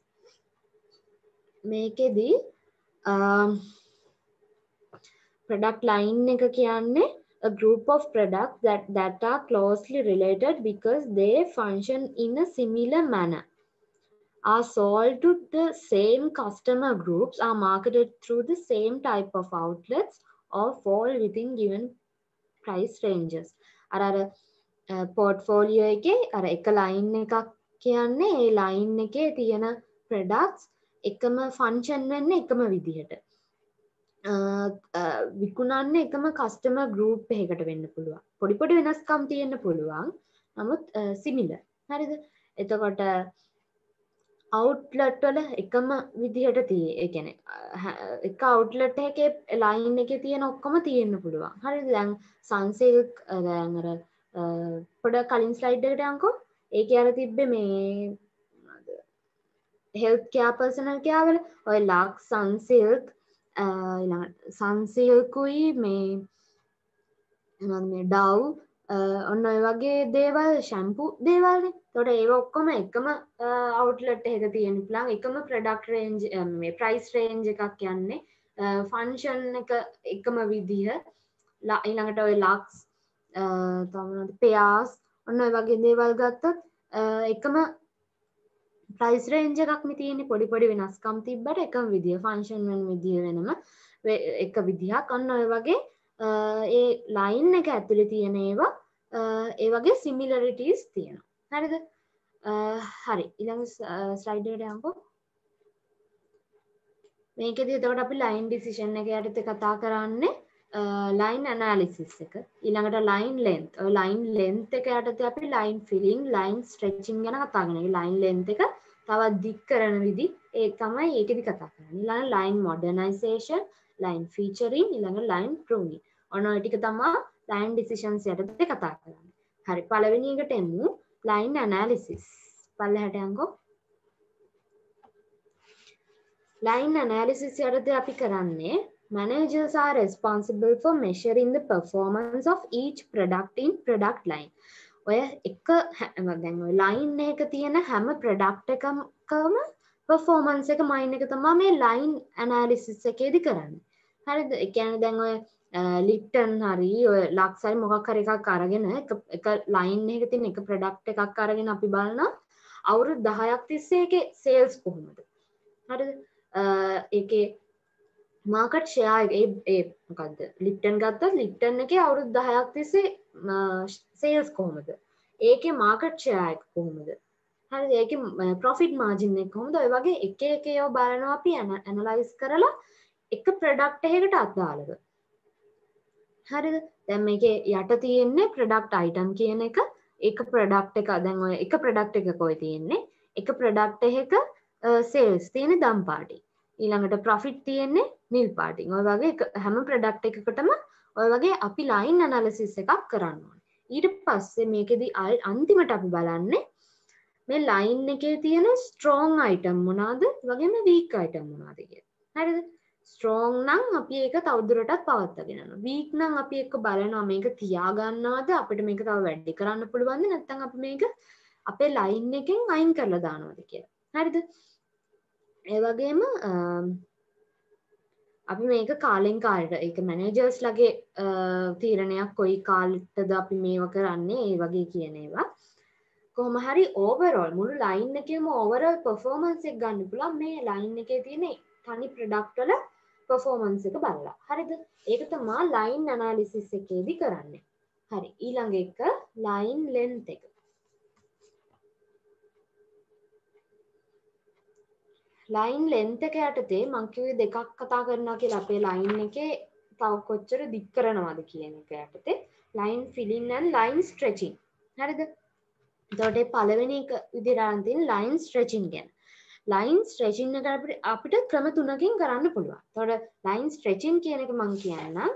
මේකෙදි product line එක කියන්නේ a group of products that are closely related because they function in a similar manner, are sold to the same customer groups, are marketed through the same type of outlets, or fall within given price ranges. අර portfolio එකේ අර එක line එකක් කියන්නේ ඒ line එකේ තියෙන products එකම function වෙන්නේ එකම විදිහට. විකුණන්නේ එකම කස්ටමර් ගෲප් එකකට වෙන්න පුළුවන්. පොඩි පොඩි වෙනස්කම් තියෙන්න පුළුවන්. නමුත් සිමිලර්. හරිද? එතකොට අවුට්ලට් වල එකම විදිහට තියෙයි. ඒ කියන්නේ එක අවුට්ලට් එකේ ලයින් එකේ තියෙන ඔක්කොම තියෙන්න පුළුවන්. හරිද? දැන් සන්සිල්ක් දැන් අර පොඩ කලින් ස්ලයිඩ් එකට යන්කෝ. ඒකේ අර තිබ්බේ මේ හෙල්ත් කෙයාර් පර්සනල් කෙයාර් වල ඔය ලක්ස් සන්සිල්ක් සන්සිල්කුයි මේ ඩව් ඔන්න ඔය වගේ දේවල් ෂැම්පු දේවල්නේ. එතකොට ඒක ඔක්කොම එකම අවුට්ලට් එකක තියෙන පුළුවන්. එකම ප්‍රොඩක්ට් රේන්ජ් මේ ප්‍රයිස් රේන්ජ් එකක් යන්නේ. ෆන්ක්ෂන් එක එකම විදිහ. ඊළඟට ඔය ලක්ස් තමයි පෙයාස් ඔන්න ඔය වගේ දේවල් ගත්තොත් එකම ප්‍රයිස් රේන්ජ් එකක් නේ තියෙන්නේ. පොඩි පොඩි වෙනස්කම් තිබ්බට එකම විදිය ෆන්ක්ෂන් වෙන විදිය වෙනම එක විදිහක්. අන්න ඔය වගේ ඒ ලයින් එක ඇතුලේ තියෙන ඒවා ඒ වගේ සිමිලරිටීස් තියෙනවා. හරිද? හරි. ඊළඟ ස්ලයිඩ් එකට යමුකෝ. මේකෙදි එතකොට අපි ලයින් ඩිසිෂන් එක යටතේ කතා කරන්නේ ලයින් ඇනාලිසිස් එක. ඊළඟට ලයින් ලෙන්ත්. ඔය ලයින් ලෙන්ත් එක යටතේ අපි ලයින් ෆිලිං, ලයින් ස්ට්‍රෙචින් ගැන කතා කරනවා. ඒ ලයින් ලෙන්ත් එක තවත් දික් කරන විදි ඒ තමයි ඒකෙදි කතා කරන්නේ. ඊළඟ ලයින් මොඩර්නයිසේෂන්, ලයින් ෆීචරින්, ඊළඟ ලයින් ප්‍රූනින්. ඔන්න ඔය ටික තමයි ලයින් ඩිසිෂන්ස් යටතේ කතා කරන්නේ. හරි. පළවෙනි එකට එමු. ලයින් ඇනාලිසිස්. පල්ලෙහාට යන්කෝ. ලයින් ඇනාලිසිස් යටතේ අපි කරන්නේ managers are responsible for measuring the performance of each product in product line. ඔය එක දැන් ඔය ලයින් එකක තියෙන හැම ප්‍රොඩක්ට් එකකම performance එක මයින් එක තමයි මේ ලයින් ඇනාලිසිස් එකේදී කරන්නේ. හරිද? ඒ කියන්නේ දැන් ඔය ලිප්ටන් හරි ඔය ලක්ස් හරි මොකක් හරි එකක් අරගෙන එක ලයින් එකක තියෙන එක ප්‍රොඩක්ට් එකක් අරගෙන අපි බලනවා අවුරුදු 10ක් තිස්සේ ඒකේ සේල්ස් කොහොමද? හරිද? ඒකේ මාකට් ෂෙයාර් ඒ මොකද්ද? ලිප්ටන් ගත්තොත් ලිප්ටන් එකේ අවුරුදු 10ක් තිස්සේ සේල්ස් කොහොමද? ඒකේ මාකට් ෂෙයාර් එක කොහොමද? හරිද? ඒකේ ප්‍රොෆිට් මාජින් එක කොහොමද? ඔය වගේ එක එක ඒවා බලනවා අපි ඇනලයිස් කරලා එක ප්‍රොඩක්ට් එකකට අදාළව. හරිද? දැන් මේකේ යට තියෙන්නේ ප්‍රොඩක්ට් අයිටම් කියන එක. එක ප්‍රොඩක්ට් එක දැන් ඔය එක ප්‍රොඩක්ට් එකක කොයි තියෙන්නේ? එක ප්‍රොඩක්ට් එකක සේල්ස් තියෙන්නේ දම් පාටි. ඊළඟට ප්‍රොෆිට් තියෙන්නේ නිල් පාටින්. ඔය වගේ හැම ප්‍රොඩක්ට් එකකටම ඔය වගේ අපි ලයින් ඇනාලිසිස් එකක් කරන්න ඕනේ. ඊට පස්සේ මේකෙදි අන්තිමට අපි බලන්නේ මේ ලයින් එකේ තියෙන ස්ට්‍රෝං අයිටම් මොනවාද? වගේම වීක් අයිටම් මොනවාද කියලා. හරිද? ස්ට්‍රෝං නම් අපි ඒක තවදුරටත් පවත්වාගෙන යනවා. වීක් නම් අපි ඒක බලනවා මේක තියාගන්නවද අපිට මේක තව වැඩි කරන්න පුළුවන්ද නැත්නම් අපි මේක අපේ ලයින් එකෙන් අයින් කරලා දානවද කියලා. හරිද? ඒ වගේම අපි මේක කාලෙන් කාලට ඒක මැනේජර්ස් ලගේ තීරණයක් කොයි කාලෙටද අපි මේව කරන්නේ ඒ වගේ කියන ඒවා. කොහොම හරි ඕවරෝල් මුළු ලයින් එකේම ඕවරෝල් පර්ෆෝමන්ස් එක ගන්න පුළුවන් මේ ලයින් එකේ තියෙන තනි ප්‍රොඩක්ට් වල පර්ෆෝමන්ස් එක බලලා. හරිද? ඒක තමයි ලයින් ඇනාලිසිස් එකේදී කරන්නේ. හරි. ඊළඟ එක ලයින් ලෙන්ත් එක. ලයින් ලෙන්ත් එක යටතේ මම කිව්වේ දෙකක් කතා කරනවා කියලා අපේ ලයින් එකේ තව කොච්චර දික් කරනවද කියන එක යටතේ line filling and line stretching. හරිද? එතකොට පළවෙනි එක විදිහට අරන් තියෙන ලයින් ස්ට්‍රෙචින් ගැන. ලයින් ස්ට්‍රෙචින් එක අපිට ක්‍රම තුනකින් කරන්න පුළුවන්. එතකොට ලයින් ස්ට්‍රෙචින් කියන එක මම කියන්නම්.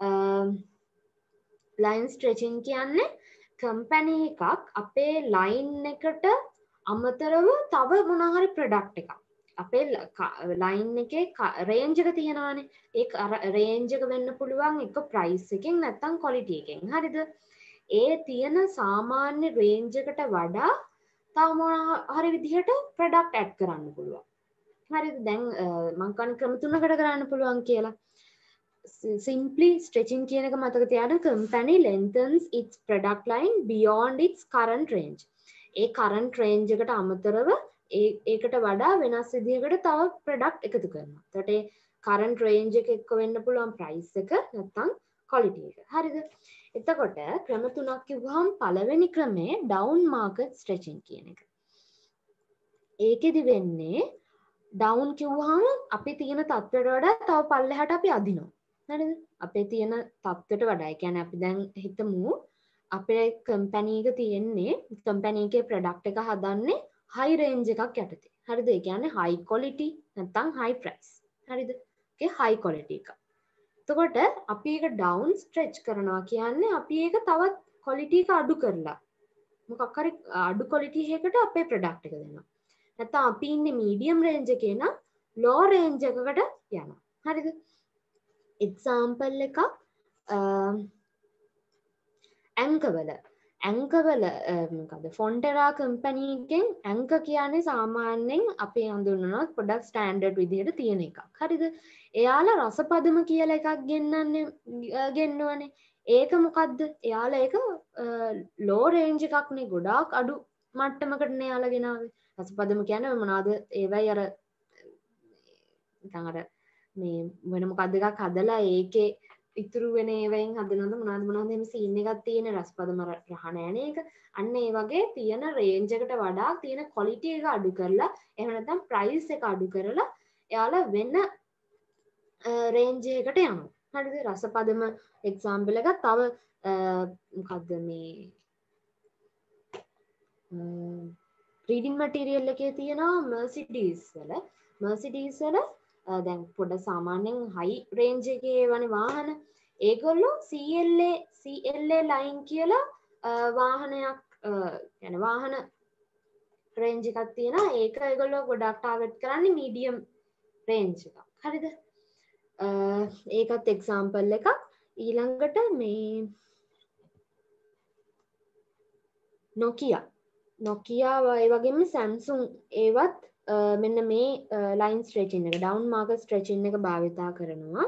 ලයින් ස්ට්‍රෙචින් කියන්නේ කම්පැනි එකක් අපේ ලයින් එකට අමතරව තව මොන හරි ප්‍රොඩක්ට් එකක් අපේ ලයින් එකේ රේන්ජ් එක තියෙනවානේ. ඒ රේන්ජ් එක වෙන්න පුළුවන් එක ප්‍රයිස් එකෙන් නැත්නම් ක්වොලිටි එකෙන්. හරිද? ඒ තියෙන සාමාන්‍ය රේන්ජ් එකට වඩා තව මොන හරි විදිහට ප්‍රොඩක්ට් ඇඩ් කරන්න පුළුවන්. හරිද? දැන් මම කන ක්‍රම තුනකට කරන්න පුළුවන් කියලා. Simply stretching කියන එක මතක තියාගන්න. company lengthens its product line beyond its current range. ඒ current range එකට අමතරව ඒකට වඩා වෙනස් විදිහකට තව ප්‍රොඩක්ට් එකතු කරනවා. එතකොට ඒ current range එක එක්ක වෙන්න පුළුවන් price එක නැත්නම් quality එක. හරිද? එතකොට ක්‍රම තුනක් කිව්වහම පළවෙනි ක්‍රමේ down market stretching කියන එක. ඒකෙදි වෙන්නේ down කිව්වහම අපි තියෙන තත්ත්වයට වඩා තව පල්ලෙහාට අපි අදිනවා. හරිද? අපේ තියෙන තත්ත්වයට වඩා. ඒ කියන්නේ අපි දැන් හිතමු අපේ කම්පැනි එක තියෙන්නේ කම්පැනි එකේ ප්‍රොඩක්ට් එක හදන්නේ high range එකක් යටතේ. හරිද? ඒ කියන්නේ high quality නැත්නම් high price. හරිද? ඒකේ high quality එක. එතකොට අපි ඒක down stretch කරනවා කියන්නේ අපි ඒක තවත් quality එක අඩු කරලා මොකක් හරි අඩු quality එකකට අපේ product එක දෙනවා. නැත්නම් අපි ඉන්නේ medium range එකේ නම් low range එකකට යනවා. හරිද? example එකක් ඇංකවල මොකද ෆොන්ටෙරා කම්පැනි එකෙන් ඇංක කියන්නේ සාමාන්‍යයෙන් අපි හඳුන්වනවා පොඩක් ස්ටෑන්ඩඩ් විදිහට තියෙන එකක්. හරිද? එයාලා රසපදම කියලා එකක් ගෙන්නවනේ. ඒක මොකද්ද? එයාලා ඒක ලෝ රේන්ජ් එකක් නේ. ගොඩාක් අඩු මට්ටමකට නේ එයාලා ගෙනාවේ. රසපදම කියන්නේ මොනවාද? ඒවයි අර නිකන් අර මේ වෙන මොකද්ද එකක් හදලා ඒකේ ඉතුරු වෙන ඒවෙන් හදනවද මොනවද එහෙම සීන් එකක් තියෙන රසපදම රහ නෑනේ ඒක. අන්න ඒ වගේ තියෙන රේන්ජ් එකට වඩා තියෙන ක්වොලිටි එක අඩු කරලා එහෙම නැත්නම් ප්‍රයිස් එක අඩු කරලා එයාලා වෙන රේන්ජ් එකකට යනවා. හරිද? රසපදම එක්සැම්පල් එකක් තව මොකද්ද මේ රීඩින් මටීරියල් එකේ තියෙනවා මර්සිඩීස් වල දැන් පොඩ සාමාන්‍යයෙන් හයි රේන්ජ් එකේ වනේ වාහන ඒගොල්ලෝ CLA ලයින් කියලා වාහනයක් يعني වාහන රේන්ජ් එකක් තියෙනවා. ඒක ඒගොල්ලෝ ගොඩක් ටාගට් කරන්නේ මීඩියම් රේන්ජ් එකක්. හරිද? ඒකත් එක්සැම්පල් එකක්. ඊළඟට මේ Nokia ඒ වගේම Samsung ඒවත් මෙන්න මේ ලයින් ස්ට්‍රෙචින් එක ඩවුන් මාර්කට් ස්ට්‍රෙචින් එක භාවිතා කරනවා.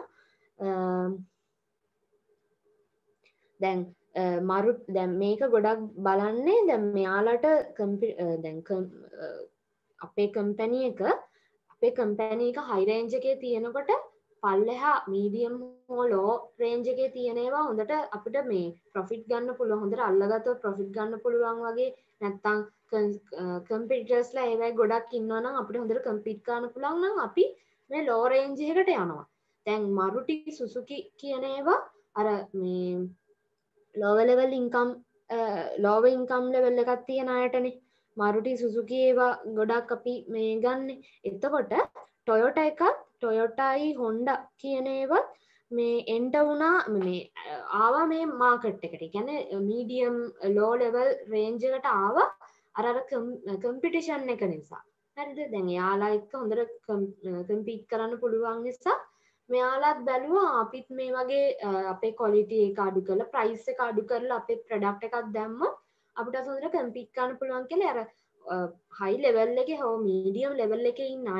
දැන් මේක ගොඩක් බලන්නේ දැන් මෙයාලට දැන් අපේ කම්පැනි එක හයි රේන්ජ් එකේ තියෙනකොට පල්ලෙහා මීඩියම් හෝ ලෝ රේන්ජ් එකේ තියෙන ඒවා හොඳට අපිට මේ ප්‍රොෆිට් ගන්න පුළුවන්. හොඳට අල්ලගත්තොත් ප්‍රොෆිට් ගන්න පුළුවන් වගේ නැත්තම් කම්පිටිටර්ස්ලා ඒවයි ගොඩක් ඉන්නවා නම් අපිට හොඳට කම්පීට් කරන්න පුළුවන් නම් අපි මේ ලෝ රේන්ජ් එකකට යනවා. දැන් Maruti Suzuki කියන ඒවා අර මේ lower income level එකක් තියෙන අයටනේ Maruti Suzuki ඒවා ගොඩක් අපි මේ ගන්න. එතකොට Toyota එකත් Toyotයි Honda කියන ඒවත් මේ එන්ටර් වුණා මේ ආවා මේ මාකට් එකට. ඒ කියන්නේ medium low level range එකට ආවා අර කම්පිටිෂන් එක නිසා. හරිද? දැන් එයාලා එක්ක හොඳට කම්පීට් කරන්න පුළුවන් නිසා මෙයාලත් බැලුවා අපිත් මේ වගේ අපේ ක්වොලිටි එක අඩු කරලා ප්‍රයිස් එක අඩු කරලා අපේ ප්‍රොඩක්ට් එකක් දැම්මොත් අපිට හොඳට කම්පීට් කරන්න පුළුවන් කියලා අර හයි ලෙවල් එකේ හෝ මීඩියම් ලෙවල් එකේ ඉන්න අය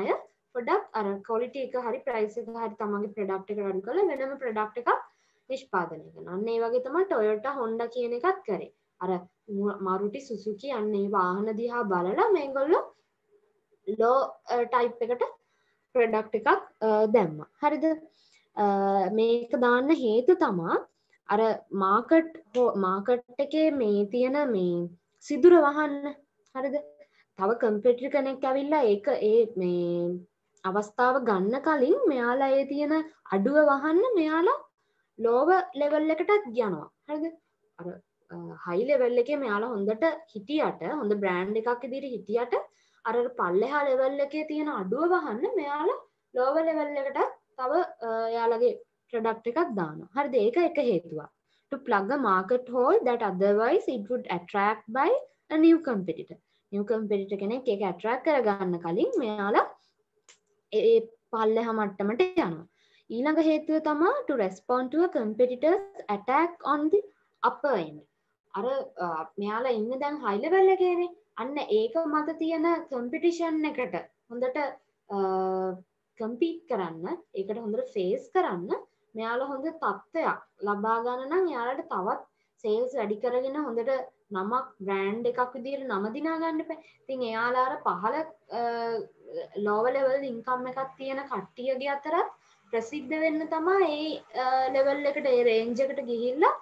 පොඩ්ඩක් අර quality එක හරි price එක හරි තමන්ගේ product එක අඩු කරලා වෙනම product එකක් නිෂ්පාදනය කරනවා. අන්න ඒ වගේ තමයි Toyota Honda කියන එකත් කරේ. අර Maruti Suzuki අන්න ඒ වාහන දිහා බලලා මේගොල්ලෝ low type එකට product එකක් දැම්මා. හරිද? මේක දාන්න හේතු තමා අර මාකට් එකේ මේ තියෙන මේ සිදුර වහන්න. හරිද? තව කම්පියුටර් කෙනෙක් ඇවිල්ලා ඒක මේ අවස්ථාව ගන්න කලින් මෙයාලා ඒ තියෙන අඩුව වහන්න මෙයාලා ලෝව ලෙවල් එකටත් යනවා. හරිද? අර හයි ලෙවල් එකේ මෙයාලා හොඳට හිටියට හොඳ බ්‍රෑන්ඩ් එකක් විදිහට හිටියට අර පල්ලෙහා ලෙවල් එකේ තියෙන අඩුව වහන්න මෙයාලා ලෝව ලෙවල් එකට තව එයාලගේ ප්‍රොඩක්ට් එකක් දානවා. හරිද? ඒක එක හේතුවක්. To plug a market hole that otherwise it would attract by a new competitor. new competitor කෙනෙක් ඒක attract කරගන්න කලින් මෙයාලා ඒ පල්ලෙහා මට්ටමට යනවා. ඊළඟ හේතුව තමයි to respond to a competitor's attack on the upper end. අර මෙයාලා ඉන්නේ දැන් high level එකේනේ. අන්න ඒක මත තියෙන competition එකට හොඳට compete කරන්න, ඒකට හොඳට face කරන්න මෙයාලා හොඳ තත්ත්වයක් ලබා ගන්න නම් එයාලට තවත් sales වැඩි කරගෙන හොඳට නමක් brand එකක් විදිහට නම දිනා ගන්න එපා. ඉතින් එයාලා අර පහළ lower level income එකක් තියෙන කට්ටියගේ අතරත් ප්‍රසිද්ධ වෙන්න තමයි ඒ level එකට ඒ range එකට ගිහිල්ලා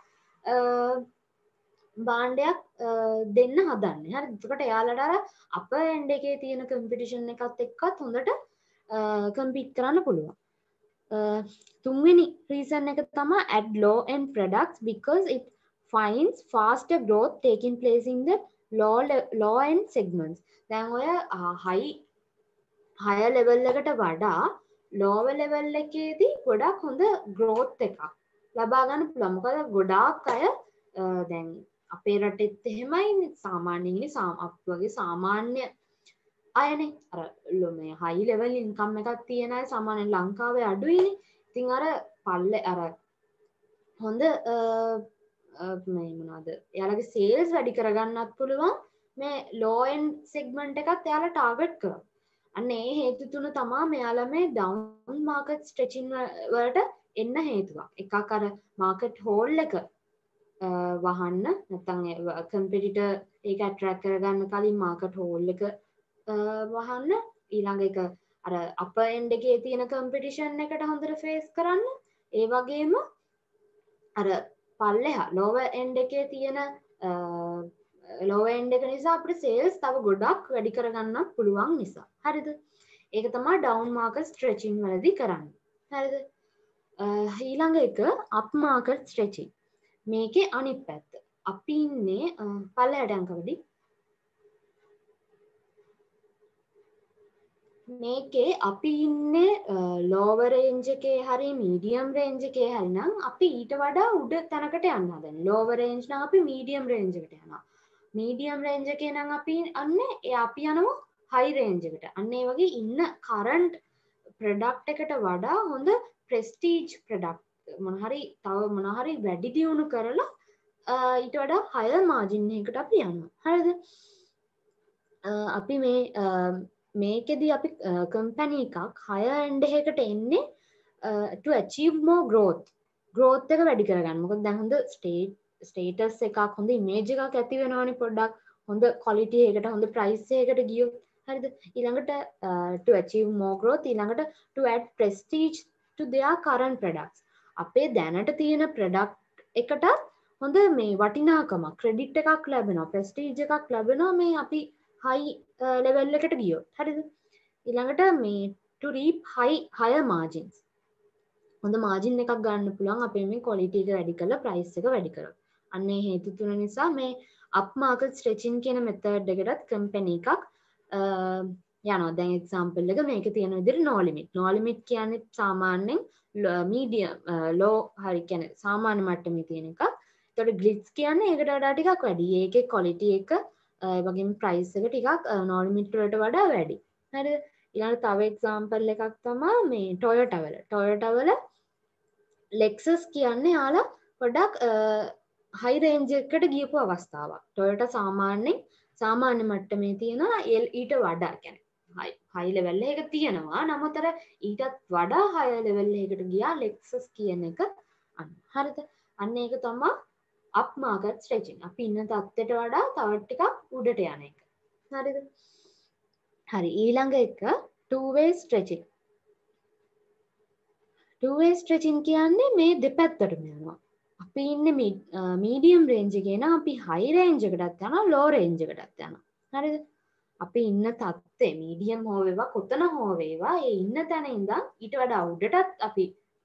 භාණ්ඩයක් දෙන්න හදන්නේ. හරි. එතකොට එයාලට අර upper end එකේ තියෙන competition එකත් එක්කත් හොඳට compete කරන්න පුළුවන්. තුන්වෙනි reason එක තමයි add low end products because it finds faster growth taking place in the low end segments. දැන් ඔය higher level එකට වඩා lower level එකේදී ගොඩක් හොඳ growth එකක් ලබා ගන්න පුළුවන්. මොකද ගොඩාක් අය දැන් අපේ රටෙත් එහෙමයි සාමාන්‍යයෙන් වගේ සාමාන්‍ය අයනේ අර මේ high level income එකක් තියෙන අය සාමාන්‍යයෙන් ලංකාවේ අඩුයිනේ. ඉතින් අර පල්ලේ අර හොඳ මේ මොනවද එයාලගේ sales වැඩි කරගන්නත් පුළුවන් මේ low end segment එකත් එයාලා target කරනවා. අන්න ඒ හේතු තුන තමයි මෙයාලා මේ down market stretching වලට එන්න හේතුවක්. එකක් අර market hole එක වහන්න නැත්නම් competitor ඒක attract කරගන්න කලින් market hole එක වහන්න, ඊළඟ එක අර upper end එකේ තියෙන competition එකට හොඳට face කරන්න, ඒ වගේම අර පල්ලෙහා lower end එකේ තියෙන lower end එක නිසා අපිට sales තව ගොඩක් වැඩි කරගන්න පුළුවන් නිසා. හරිද? ඒක තමයි down market stretching වලදී කරන්නේ. හරිද? ඊළඟ එක up market stretching. මේකේ අනිත් පැත්ත. අපි ඉන්නේ පල්ලෙහාට යන කවදි මේකේ අපි ඉන්නේ lower range එකේ හරි medium range එකේ හරි නම් අපි ඊට වඩා උඩ තැනකට යන්න හදන්නේ. lower range නම් අපි medium range එකට යනවා. medium range එකේ නම් අපි යනවා high range එකට. අන්න ඒ වගේ ඉන්න current product එකට වඩා හොඳ prestige product මොන හරි වැඩි දියුණු කරලා ඊට වඩා higher margin එකකට අපි යනවා. හරිද? අපි මේකෙදී අපි company එකක් higher end එකකට එන්නේ to achieve more growth එක වැඩි කරගන්න. මොකද දැන් හොඳ status එකක් හොඳ image එකක් ඇති වෙනවනේ පොඩ්ඩක් හොඳ quality එකකට හොඳ price එකකට ගියොත්. හරිද? ඊළඟට to achieve more growth ඊළඟට to add prestige to their current products. අපේ දැනට තියෙන product එකට හොඳ මේ වටිනාකමක් credit එකක් ලැබෙනවා, prestige එකක් ලැබෙනවා මේ අපි high level එකට ගියොත්. හරිද? ඊළඟට මේ to reap higher margins. හොඳ margin එකක් ගන්න පුළුවන් අපේ මේ quality එක වැඩි කරලා price එක වැඩි කරලා. අන්න ඒ හේතු තුන නිසා මේ up market stretching කියන method එකටත් company එකක් යනවා. දැන් example එක මේකේ තියෙන විදිහට no limit. No limit කියන්නේ සාමාන්‍යයෙන් medium low හරි කියන්නේ සාමාන්‍ය මට්ටමේ තියෙන එකක්. ඒතකොට glitz කියන්නේ ඒකට වඩා ටිකක් වැඩි. ඒකේ quality එක ඒ වගේම price එක ටිකක් no limit වලට වඩා වැඩි. හරිද? ඊළඟ තව example එකක් තමයි මේ Toyota වල. Toyota වල Lexus කියන්නේ යාලා පොඩක් high range එකකට ගියපු අවස්ථාවක්. Toyota සාමාන්‍ය මට්ටමේ තියෙන ඊට වඩා කියන්නේ හයි ලෙවල් එකක තියෙනවා. නමුත් අර ඊටත් වඩා හයි ලෙවල් එකකට ගියා Lexus කියන එක අන්න. හරිද? අන්න ඒක තමයි up market stretching. අපි ඉන්න තත්ත්වයට වඩා තව ටිකක් උඩට යන එක. හරිද? හරි ඊළඟ එක two way stretching. two way stretching කියන්නේ මේ දෙපැත්තටම යනවා. අපි ඉන්නේ medium range එකේ නම් අපි high range එකටත් යනවා low range එකටත් යනවා. හරිද? අපි ඉන්න තත්ත්වය medium හෝ වේවා කොතන හෝ වේවා ඒ ඉන්න තැන ඉඳන් ඊට වඩා උඩටත් අපි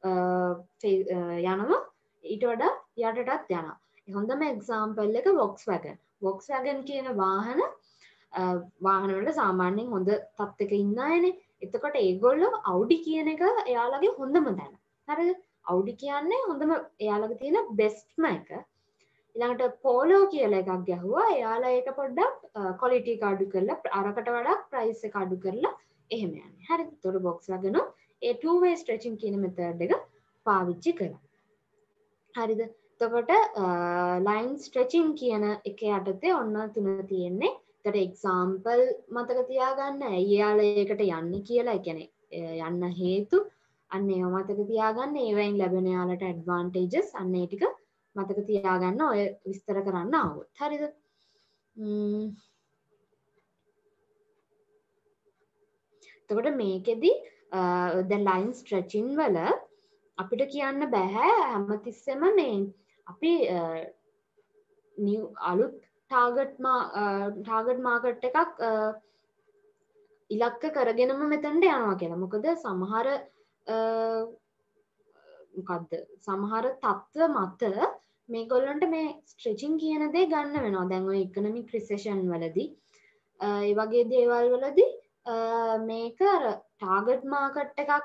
යනවා ඊට වඩා යටටත් යනවා. හොඳම එක්සාම්පල් එක Volkswagen. Volkswagen කියන වාහන වලට සාමාන්‍යයෙන් හොඳ තත්ත්වයක ඉන්න අයනේ. එතකොට ඒගොල්ලෝ Audi කියන එක එයාලගේ හොඳම තැන. හරිද? Audi කියන්නේ හොඳම එයාලගේ තියෙන බෙස්ට්ම එක. ඊළඟට Polo කියලා එකක් ගැහුවා. එයාලා ඒක පොඩ්ඩක් quality එක අඩු කරලා අරකට වඩා price එක අඩු කරලා එහෙම යන්නේ. හරිද? ඒතකොට Volkswagen ඒ two way stretching කියන method එක පාවිච්චි කරා. හරිද? එතකොට line stretching කියන එක යටතේ ඔන්න තුන තියෙන්නේ. ඒකට example මතක තියාගන්න. ඇයි එයාලා ඒකට යන්නේ කියලා. ඒ කියන්නේ යන්න හේතු අන්න ඒව මතක තියාගන්න. ඒවෙන් ලැබෙන යාලට advantages අන්න ඒ ටික මතක තියාගන්න ඔය විස්තර කරන්න ආවොත්. හරිද? එතකොට මේකෙදි දැන් line stretching වල අපිට කියන්න බෑ හැමතිස්සෙම මේ අපි අලුත් ටාගට් මාකට් එකක් ඉලක්ක කරගෙනම මෙතනට යනවා කියලා. මොකද සමහර සමහර තත්ත්ව මත මේගොල්ලන්ට මේ ස්ට්‍රෙචින් කියන දේ ගන්න වෙනවා. දැන් ඔය ඉකොනොමික් රිසෙෂන් වලදී ඒ වගේ දේවල් වලදී මේක අර ටාගට් මාකට් එකක්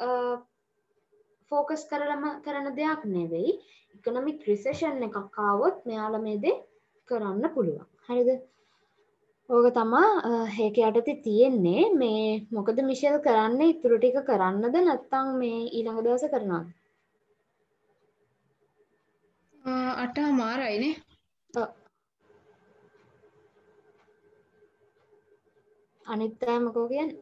ෆෝකස් කරලම කරන දෙයක් නෙවෙයි. ඉකොනොමික් රිසෙෂන් එකක් ආවොත් මෙයාලා මේ දේ කරන්න පුළුවන්. හරිද? ඕක තමා ඒක යටතේ තියෙන්නේ. මේ මොකද මිෂෙල් කරන්නේ ඉතුරු ටික කරන්නද නැත්නම් මේ ඊළඟ දවසේ කරනවද? 8:00යිනේ. ඔව්. අනිත් අය මොකෝ කියන්නේ?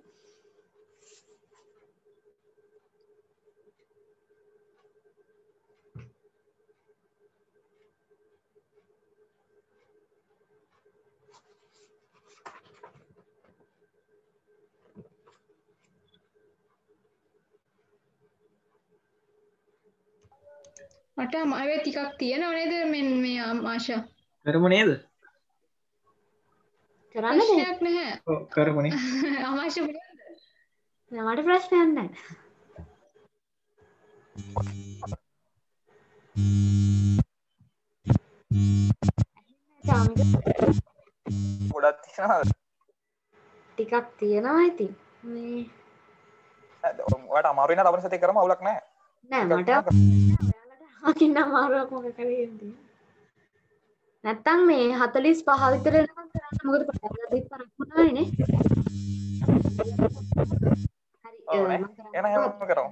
මට අමාරුයි ටිකක් තියෙනව නේද මේ ආශා? කරමු නේද? කරන්න දෙන්න. ප්‍රශ්නයක් නැහැ. ඔව් කරමුනේ. ආශා පුළුවන්ද? මට ප්‍රශ්නයක් නැහැ. ගොඩක් තියෙනවද? ටිකක් තියෙනවා ඉතින්. මේ ඔයාලට අමාරු වෙන තවන සතේ කරම අවුලක් නැහැ. නෑ මට ඔයාලට අකින්න අමාරුවක් මොකක් හරි තියෙන්නේ. නැත්තම් මේ 45 විතර වෙනකම් කරන්න. මොකද පටන් ගත්තත් පරක්කුණානේ. හරි එහෙනම් එහෙම කරමු.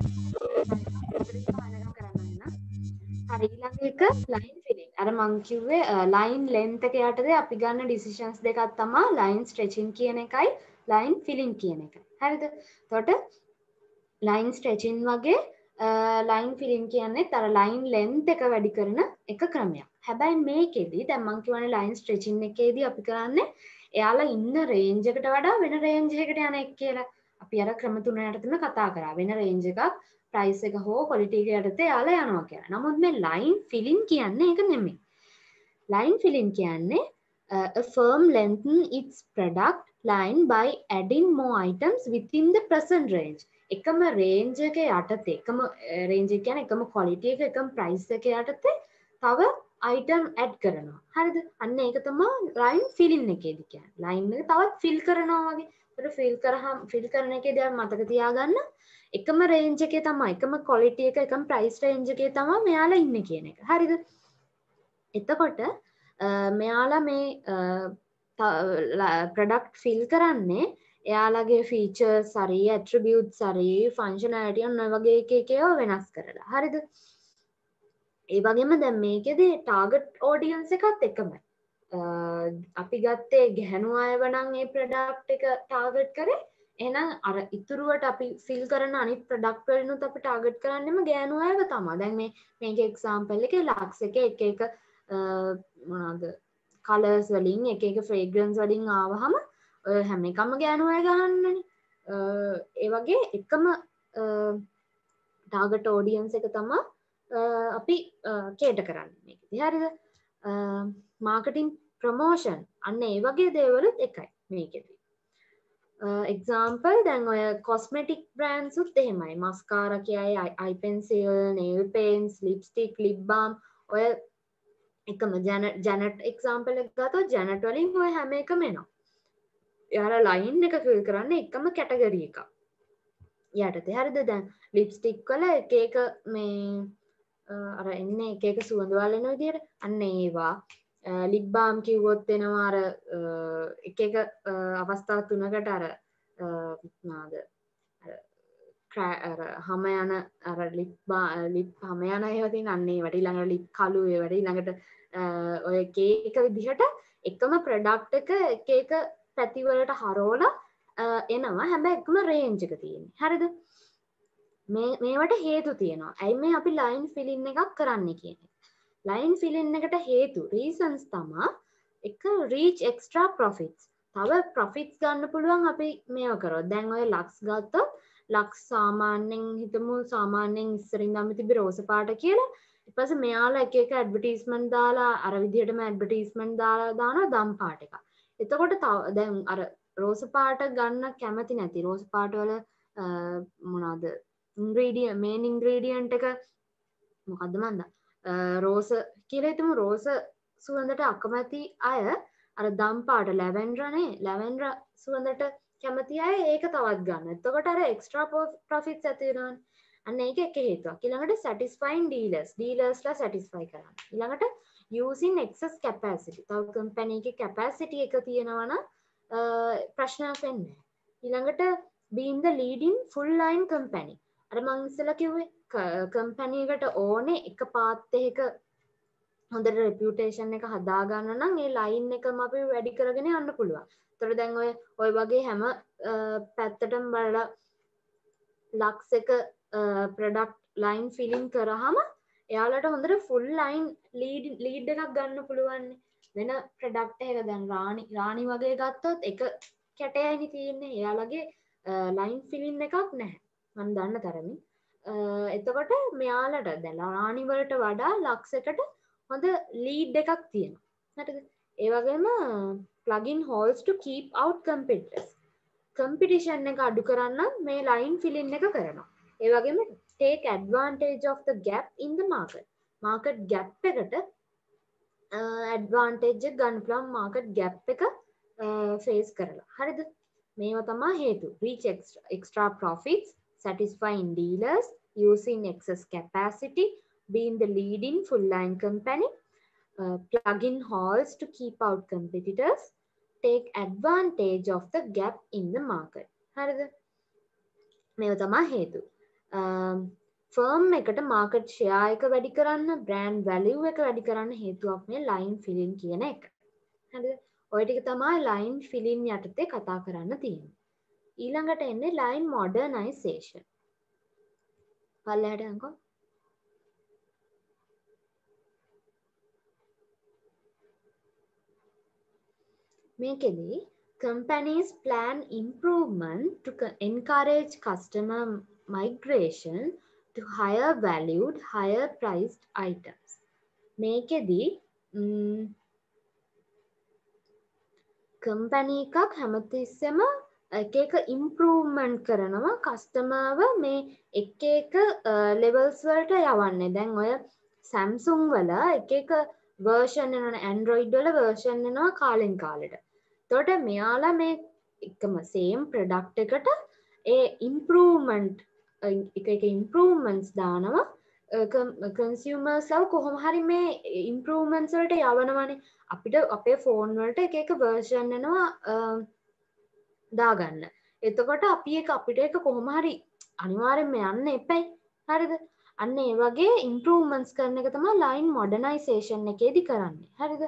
හරි ඊළඟ එක ලයින් ෆිලින්. අර මං කිව්වේ ලයින් ලෙන්ත් එක යටතේ අපි ගන්න ඩිසිෂන්ස් දෙකක් තමයි ලයින් ස්ට්‍රෙචින් කියන එකයි ලයින් ෆිලින් කියන එක. හරිද? එතකොට ලයින් ස්ට්‍රෙචින් වගේ ලයින් ෆිලින් කියන්නේ අර ලයින් ලෙන්ත් එක වැඩි කරන එක ක්‍රමයක්. හැබැයි මේකෙදි දැන් මං කියවනේ ලයින් ස්ට්‍රෙචින් එකේදී අපි කරන්නේ එයාලා ඉන්න රේන්ජ් එකට වඩා වෙන රේන්ජ් එකකට යන එක කියලා. අපි අර ක්‍රම තුන යටතේම කතා කරා. වෙන රේන්ජ් එකක් ප්‍රයිස් එක හෝ ක්වොලිටි එක යටතේ යාලා යනවා කියලා. නමුත් මේ ලයින් ෆිලින් කියන්නේ ඒක නෙමෙයි. ලයින් ෆිලින් කියන්නේ a firm lengthen its product line by adding more items within the present range. එකම රේන්ජ් එක යටතේ එකම රේන්ජ් එක කියන්නේ එකම ක්වොලිටි එක එකම ප්‍රයිස් එක යටතේ තව item add කරනවා. හරිද? අන්න ඒක තමයි ලයින් ෆිලින් එකේදී කියන්නේ. ලයින් එක තවත් ෆිල් කරනවා වගේ. ඒතර ෆිල් කරන එකේදී මතක තියාගන්න එකම රේන්ජ් එකේ තමයි එකම ක්වොලිටි එක එකම ප්‍රයිස් රේන්ජ් එකේ තමයි මෙයාලා ඉන්නේ කියන එක. හරිද? එතකොට මෙයාලා මේ ප්‍රොඩක්ට් ෆිල් කරන්නේ එයාලගේ ෆීචර්ස් හරි ඇට්‍රිබියුට්ස් හරි ෆන්ක්ෂනැලිටි ඔන්න ඔය වගේ එක ඒවා වෙනස් කරලා. හරිද? ඒ වගේම දැන් මේකෙදී ටාගට් ඔඩියන්ස් එකත් එකමයි. අපි ගත්තේ ගැහණු අයව නම් මේ ප්‍රොඩක්ට් එක ටාගට් කරේ එහෙනම් අර ඉතුරුවට අපි ෆිල් කරන අනිත් ප්‍රොඩක්ට් වලිනුත් අපි ටාගට් කරන්නෙම ගෑනු අයව තමයි. දැන් මේකේ එක්සැම්පල් එකේ ලක්ස් එකේ එක මොනවාද කලර්ස් වලින් එක ෆ්‍රේග්‍රන්ස් වලින් ආවහම ඔය හැම එකම ගෑනු අය ගහන්නනේ. ඒ වගේ එකම ටාගට් ඔඩියන්ස් එක තමයි අපි කේටර් කරන්නේ මේකදී. හරිද? මාකටිං ප්‍රොමෝෂන් අන්න ඒ වගේ දේවලුත් එකයි මේකෙදී. එක්සාම්පල් දැන් ඔය කොස්මෙටික් බ්‍රෑන්ඩ්ස් උත් එහෙමයි. මස්කාරා කියයි, eye pencil, nail paints, lipstick, lip balm ඔය එකම ජැනට් එක්සාම්පල් එක ගත්තොත් ජැනට් වලින් ඔය හැම එකම එනවා. එයාලා ලයින් එක ෆිල් කරන්නේ එකම කැටගරි එකක් යටතේ. හරිද? දැන් ලිප්ස්ටික් වල එක මේ අර එන්නේ එක සුවඳ වල එන විදිහට අන්න ඒවා. ලිප් බාම් කිව්වොත් එනවා අර එක අවස්ථා තුනකට අර මොනවාද අර හැම යන අර ලිප් හැම යන ඒවා තියෙන අන්න ඒවට ඊළඟට ලිප් කළු ඒවට ඊළඟට ඔය එක විදිහට එකම ප්‍රොඩක්ට් එක එක පැති වලට හරවලා එනවා. හැබැයි එකම රේන්ජ් එක තියෙන්නේ. හරිද? මේවට හේතු තියෙනවා. ඇයි මේ අපි ලයින් ෆිලින් එකක් කරන්නේ කියන්නේ. ලයින් ෆිලින් එකට හේතු රීසන්ස් තමා එක රීච් එක්ස්ට්‍රා ප්‍රොෆිට්ස්. තව ප්‍රොෆිට්ස් ගන්න පුළුවන් අපි මේව කරොත්. දැන් ඔය ලක්ස් ගත්තොත් ලක්ස් සාමාන්‍යයෙන් හිතමු සාමාන්‍යයෙන් ඉස්සරින් නම් තිබි රෝස පාට කියලා. ඊට පස්සේ මෙයාලා එක ඇඩ්වර්ටයිස්මන්ට් දාලා අර විදිහටම ඇඩ්වර්ටයිස්මන්ට් දාලා දානවා දම් පාට එකක්. එතකොට දැන් අර රෝස පාට ගන්න කැමති නැති රෝස පාට වල මොනවාද මේන් ඉන්ග්‍රීඩියන්ට් එක මොකද්ද මන්ද රෝස කියලා හිතමු. රෝස සුවඳට අකමැති අය අර දම් පාට ලැවෙන්ඩරනේ ලැවෙන්ඩර් සුවඳට කැමති අය ඒක තවත් ගන්න. එතකොට අර එක්ස්ට්‍රා ප්‍රොෆිට්ස් ඇති වෙනවනේ. අන්න ඒක එක හේතුවක්. ඊළඟට satisfying dealersලා satisfy කරන්න. ඊළඟට using excess capacity. තව කම්පැනි එකේ capacity එක තියෙනවා නම් ප්‍රශ්නයක් වෙන්නේ නැහැ. ඊළඟට being the leading full line company. අර මං ඉස්සෙල්ලා කිව්වේ කම්පැනි එකට ඕනේ එක පාත් එකක හොඳට රෙපියුටේෂන් එක හදා ගන්න නම් ඒ ලයින් එකම අපි වැඩි කරගෙන යන්න පුළුවන්. ඒතර දැන් ඔය වගේ හැම පැත්තටම බලලා ලක්ස් එක ප්‍රොඩක්ට් ලයින් ෆිලින් කරාම එයාලට හොඳට ෆුල් ලයින් ලීඩ් එකක් ගන්න පුළුවන්. වෙන ප්‍රොඩක්ට් එකක දැන් රාණි වගේ ගත්තොත් එක කැටයයිනි තියෙන්නේ. එයාලගේ ලයින් ෆිලින් එකක් නැහැ. මම දන්න තරමින්. එතකොට මෙයාලට දැන් රාණි වලට වඩා ලක්ස් එකට හොඳ ලීඩ් එකක් තියෙනවා. හරිද? ඒ වගේම plugin holes to keep out competitors. competition එක අඩු කරන්න මේ line filling එක කරනවා. ඒ වගේම take advantage of the gap in the market. market gap එකට advantage එක ගන්න පුළුවන් market gap එක face කරලා. හරිද? මේවා තමයි හේතු. reach extra profits, satisfying dealers, using excess capacity, being the leading full line company, plug-in holes to keep out competitors, take advantage of the gap in the market. හරිද? මේව තමයි හේතු. ෆර්ම් එකට මාකට් ෂෙයා එක වැඩි කරන්න, බ්‍රෑන්ඩ් වැලියු එක වැඩි කරන්න හේතුවක් මේ ලයින් ෆිලින් කියන එක. හරිද? ඔය ටික තමයි ලයින් ෆිලින් යටතේ කතා කරන්න තියෙන්නේ. ඊළඟට එන්නේ ලයින් මොඩර්නයිසේෂන්. පල්ලෙහාට යන්කෝ. මේකෙදී companies plan improvement to encourage customer migration to higher valued, higher priced items. මේකෙදී කම්පැනි එකක් හැමතිස්සෙම එක ඉම්ප්‍රූව්මන්ට් කරනවා කස්ටමර්ව මේ එක ලෙවල්ස් වලට යවන්නේ. දැන් ඔය Samsung වල එක version එනවා, Android වල version එනවා කාලෙන් කාලෙට. එතකොට මෙයාලා මේ එකම same product එකට ඒ improvement එක improvements දානවා consumers ලව කොහොම හරි මේ improvements වලට යවනවනේ. අපිට අපේ phone වලට එක version එනවා දාගන්න. එතකොට අපිට එක කොහොම හරි අනිවාර්යෙන්ම යන්න එපයි. හරිද? අන්න ඒ වගේ improvements කරන එක තමයි line modernization එකේදී කරන්නේ. හරිද?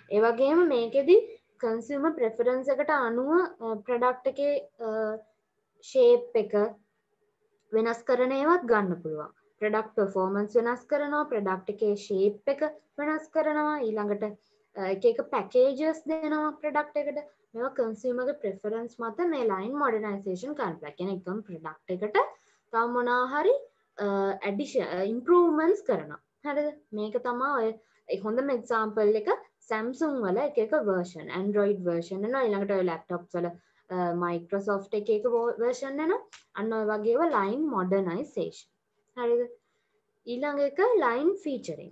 ඒ වගේම මේකෙදි කන්සියුමර් ප්‍රෙෆරන්ස් එකට අනුව ප්‍රොඩක්ට් එකේ ෂේප් එක වෙනස් කරන ඒවත් ගන්න පුළුවන්. ප්‍රොඩක්ට් පර්ෆෝමන්ස් වෙනස් කරනවා, ප්‍රොඩක්ට් එකේ ෂේප් එක වෙනස් කරනවා, ඊළඟට එක එක පැකේජස් දෙනවා ප්‍රොඩක්ට් එකට. මේවා කන්සියුමර්ගේ ප්‍රෙෆරන්ස් මත මේ ලයින් මොඩර්නයිසේෂන් කරනවා. කියන්නේ එකම ප්‍රොඩක්ට් එකට තව මොනවා හරි ඇඩිෂන් ඉම්ප්‍රූව්මන්ට්ස් කරනවා. හරිද? මේක තමයි ඔය හොඳම එක්සැම්පල් එක Samsung වල එක එක version, Android version එනවා, ඊළඟට ඔය laptops වල Microsoft එක version එනවා. අන්න ඔය වගේ ඒවා line modernization. හරිද? ඊළඟ එක line featuring.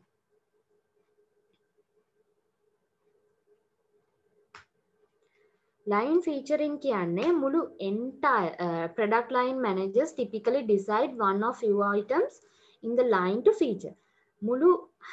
Line featuring කියන්නේ මුළු entire product line managers typically decide one or few items in the line to feature. මුළු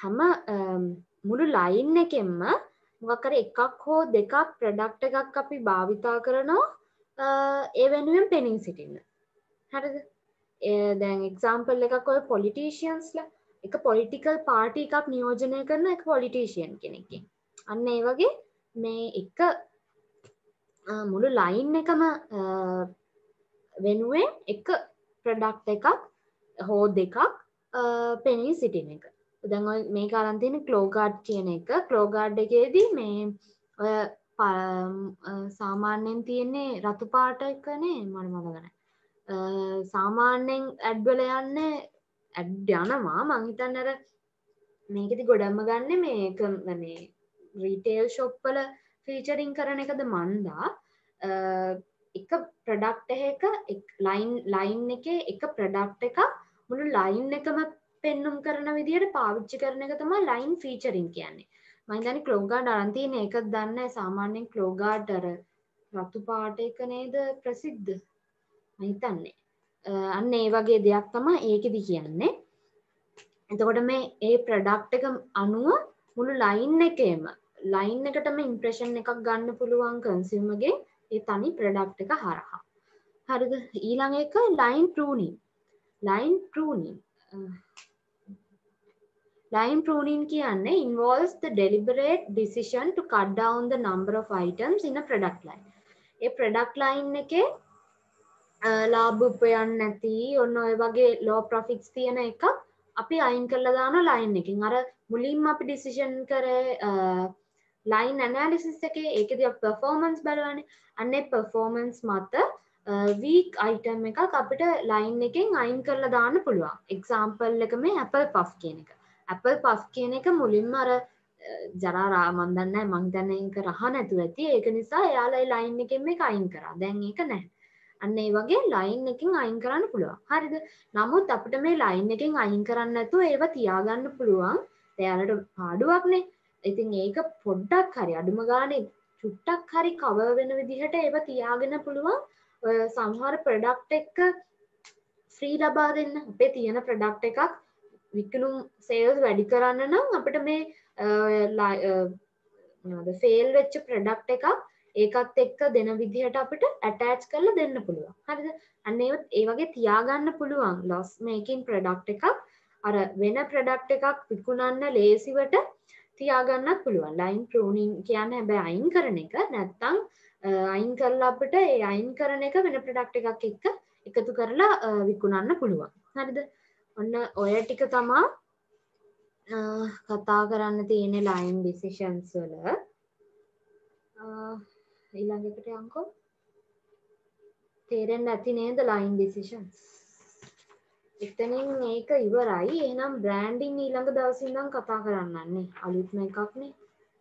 line එකෙන්ම මොකක් හරි එකක් හෝ දෙකක් product එකක් අපි භාවිතා කරනවා ඒ වෙනුවෙන් පෙනී සිටින්න. හරිද? දැන් example එකක් ඔය politiciansලා එක political party එකක් නියෝජනය කරන එක politician කෙනෙක්ගෙන්. අන්න ඒ වගේ මේ එක මුළු ලයින් එකම වෙනුවෙන් එක ප්‍රොඩක්ට් එකක් හෝ දෙකක් පෙනී සිටින එක. දැන් ඔය මේක අරන් තියෙන ක්ලෝගාඩ් කියන එක. ක්ලෝගාඩ් එකේදී මේ ඔය සාමාන්‍යයෙන් තියෙන්නේ රතු පාට එකනේ මම මතක නැහැ. සාමාන්‍යයෙන් ඇඩ් වල යන්නේ ඇඩ් යනවා මං හිතන්නේ අර මේකෙදි ගොඩක්ම ගන්න මේක මේ රීටේල් ෂොප් වල ෆීචරින් කරන එකද මන්දා එක ප්‍රොඩක්ට් එක ලයින් එකේ එක ප්‍රොඩක්ට් එකක් මුළු ලයින් එකම පෙන්නුම් කරන විදිහට පාවිච්චි කරන එක තමයි ලයින් ෆීචරින් කියන්නේ. මම හිතන්නේ ක්ලෝගාඩ් අරන් තියෙන එකක් දන්නේ නැහැ. සාමාන්‍යයෙන් ක්ලෝගාඩ් අර රතු පාට එක නේද ප්‍රසිද්ධ මම හිතන්නේ. අන්න ඒ වගේ දෙයක් තමයි ඒකෙදි කියන්නේ. එතකොට මේ ඒ ප්‍රොඩක්ට් එක අනුව මුළු ලයින් එකේම ලයින් එකටම ඉම්ප්‍රෙෂන් එකක් ගන්න පුළුවන් කන්සියුමර්ගේ ඒ තනි ප්‍රොඩක්ට් එක හරහා. හරිද? ඊළඟ එක ලයින් ප්‍රූනින්. Line pruning කියන්නේ involves the deliberate decision to cut down the number of items in a product line. ඒ product line එකේ ලාභ උපයන්න නැති ඔන්න ඔය වගේ low profits තියෙන එක අපි අයින් කරලා දාන line එකකින්. අර මුලින්ම අපි decision කරේ line analysis එකේ ඒකේදී අපි performance බලවන්නේ. අන්නේ performance මත weak item එකක් අපිට line එකෙන් අයින් කරලා දාන්න පුළුවන්. example එක මේ apple puff කියන එක. Apple puff කියන එක මුලින්ම අර ජරා මන් දන්නේ නැහැ මං හිතන්නේ ඒක රහ නැතුව ඇති. ඒක නිසා එයාලා ඒ line එකෙන් මේක අයින් කරා. දැන් ඒක නැහැ. අන්න ඒ වගේ line එකෙන් අයින් කරන්න පුළුවන්. හරිද? නමුත් අපිට මේ line එකෙන් අයින් කරන්න නැතුව ඒව තියාගන්න පුළුවන්. එයාලට පාඩුවක්නේ. ඉතින් ඒක පොඩ්ඩක් හරි අඩුම ගානේ චුට්ටක් හරි cover වෙන විදිහට ඒව තියාගෙන පුළුවන්. සමහර ප්‍රොඩක්ට් එක ෆ්‍රී ලබා දෙන්න. අපේ තියෙන ප්‍රොඩක්ට් එකක් විකුණුම් සේල්ස් වැඩි කරන්න නම් අපිට මේ ෆේල් වෙච්ච ප්‍රොඩක්ට් එකක් ඒකත් එක්ක දෙන විදිහට අපිට ඇටච් කරලා දෙන්න පුළුවන්. හරිද? අන්න ඒ වගේ තියාගන්න පුළුවන් loss making ප්‍රොඩක්ට් එකක් අර වෙන ප්‍රොඩක්ට් එකක් විකුණන්න ලේසිවට තියාගන්නත් පුළුවන්. ලයින් ප්‍රූනින් කියන්නේ හැබැයි අයින් කරන එක. නැත්තම් අයින් කරලා අපිට ඒ අයින් කරන එක වෙන ප්‍රොඩක්ට් එකක් එක්ක එකතු කරලා විකුණන්න පුළුවන්. හරිද? ඔන්න ඔය ටික තමයි කතා කරන්න තියෙන ලයින් ඩිසිෂන්ස් වල. ඊළඟට යන්කෝ. තේරෙන්නේ නැති නේද ලයින් ඩිසිෂන්ස්? එතනින් මේක ඉවරයි. එහෙනම් බ්‍රෑන්ඩින් ඊළඟ දවසේ ඉඳන් කතා කරන්නන්නේ. අලුත්ම එකක්නේ.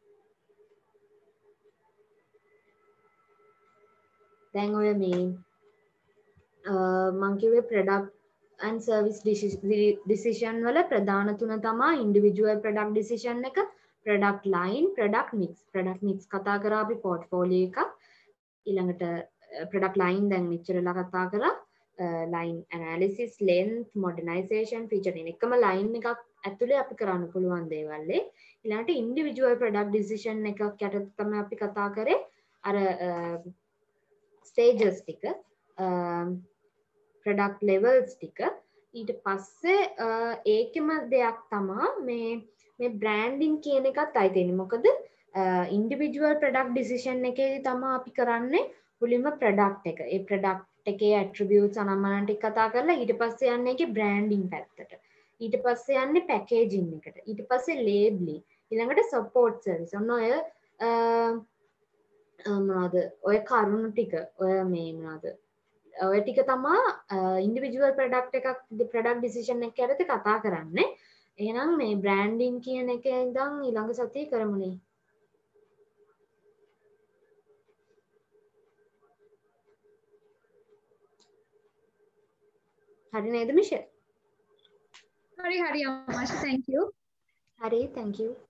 දැන් ඔය මේ මං කිව්වේ ප්‍රොඩක්ට් and service decision වල ප්‍රධාන තුන තමයි individual product decision එක, product line, product mix. product mix කතා කරා අපි portfolio එකක්. ඊළඟට product line දැන් මෙච්චරලා කතා කරා. line analysis, length, modernization, featuring එකම line එකක් ඇතුලේ අපි කරන්න පුළුවන් දේවල්. ඊළඟට individual product decision එකක් යටතේ තමයි අපි කතා කරේ අර stages ටික. product levels ටික. ඊට පස්සේ ඒකෙම දෙයක් තමයි මේ branding කියන එකත් අයිති වෙන්නේ. මොකද ඉන්ඩිවිජුවල් ප්‍රොඩක්ට් ඩිසිෂන් එකේදී තමයි අපි කරන්නේ මුලින්ම ප්‍රොඩක්ට් එක. ඒ ප්‍රොඩක්ට් එකේ ඇට්‍රිබියුට්ස් අනම්මන ටික කතා කරලා ඊට පස්සේ යන්නේ ඒකේ බ්‍රෑන්ඩින් පැත්තට. ඊට පස්සේ යන්නේ පැකේජින් එකට. ඊට පස්සේ ලේබ්ලින්. ඊළඟට සපෝට් සර්විස්. ඔන්න ඔය මොනවද? ඔය කරුණු ටික ඔය මේ මොනවද? ඔය ටික තමා ඉන්ඩිවිජුවල් ප්‍රොඩක්ට් එකක් ප්‍රොඩක්ට් ඩිසිෂන් එක යටතේ කතා කරන්නේ. එහෙනම් මේ බ්‍රෑන්ඩින් කියන එක ඉඳන් ඊළඟ සතියේ කරමුනේ. හරි නේද මිෂෙල්? හරි අමාශ thank you. හරි thank you.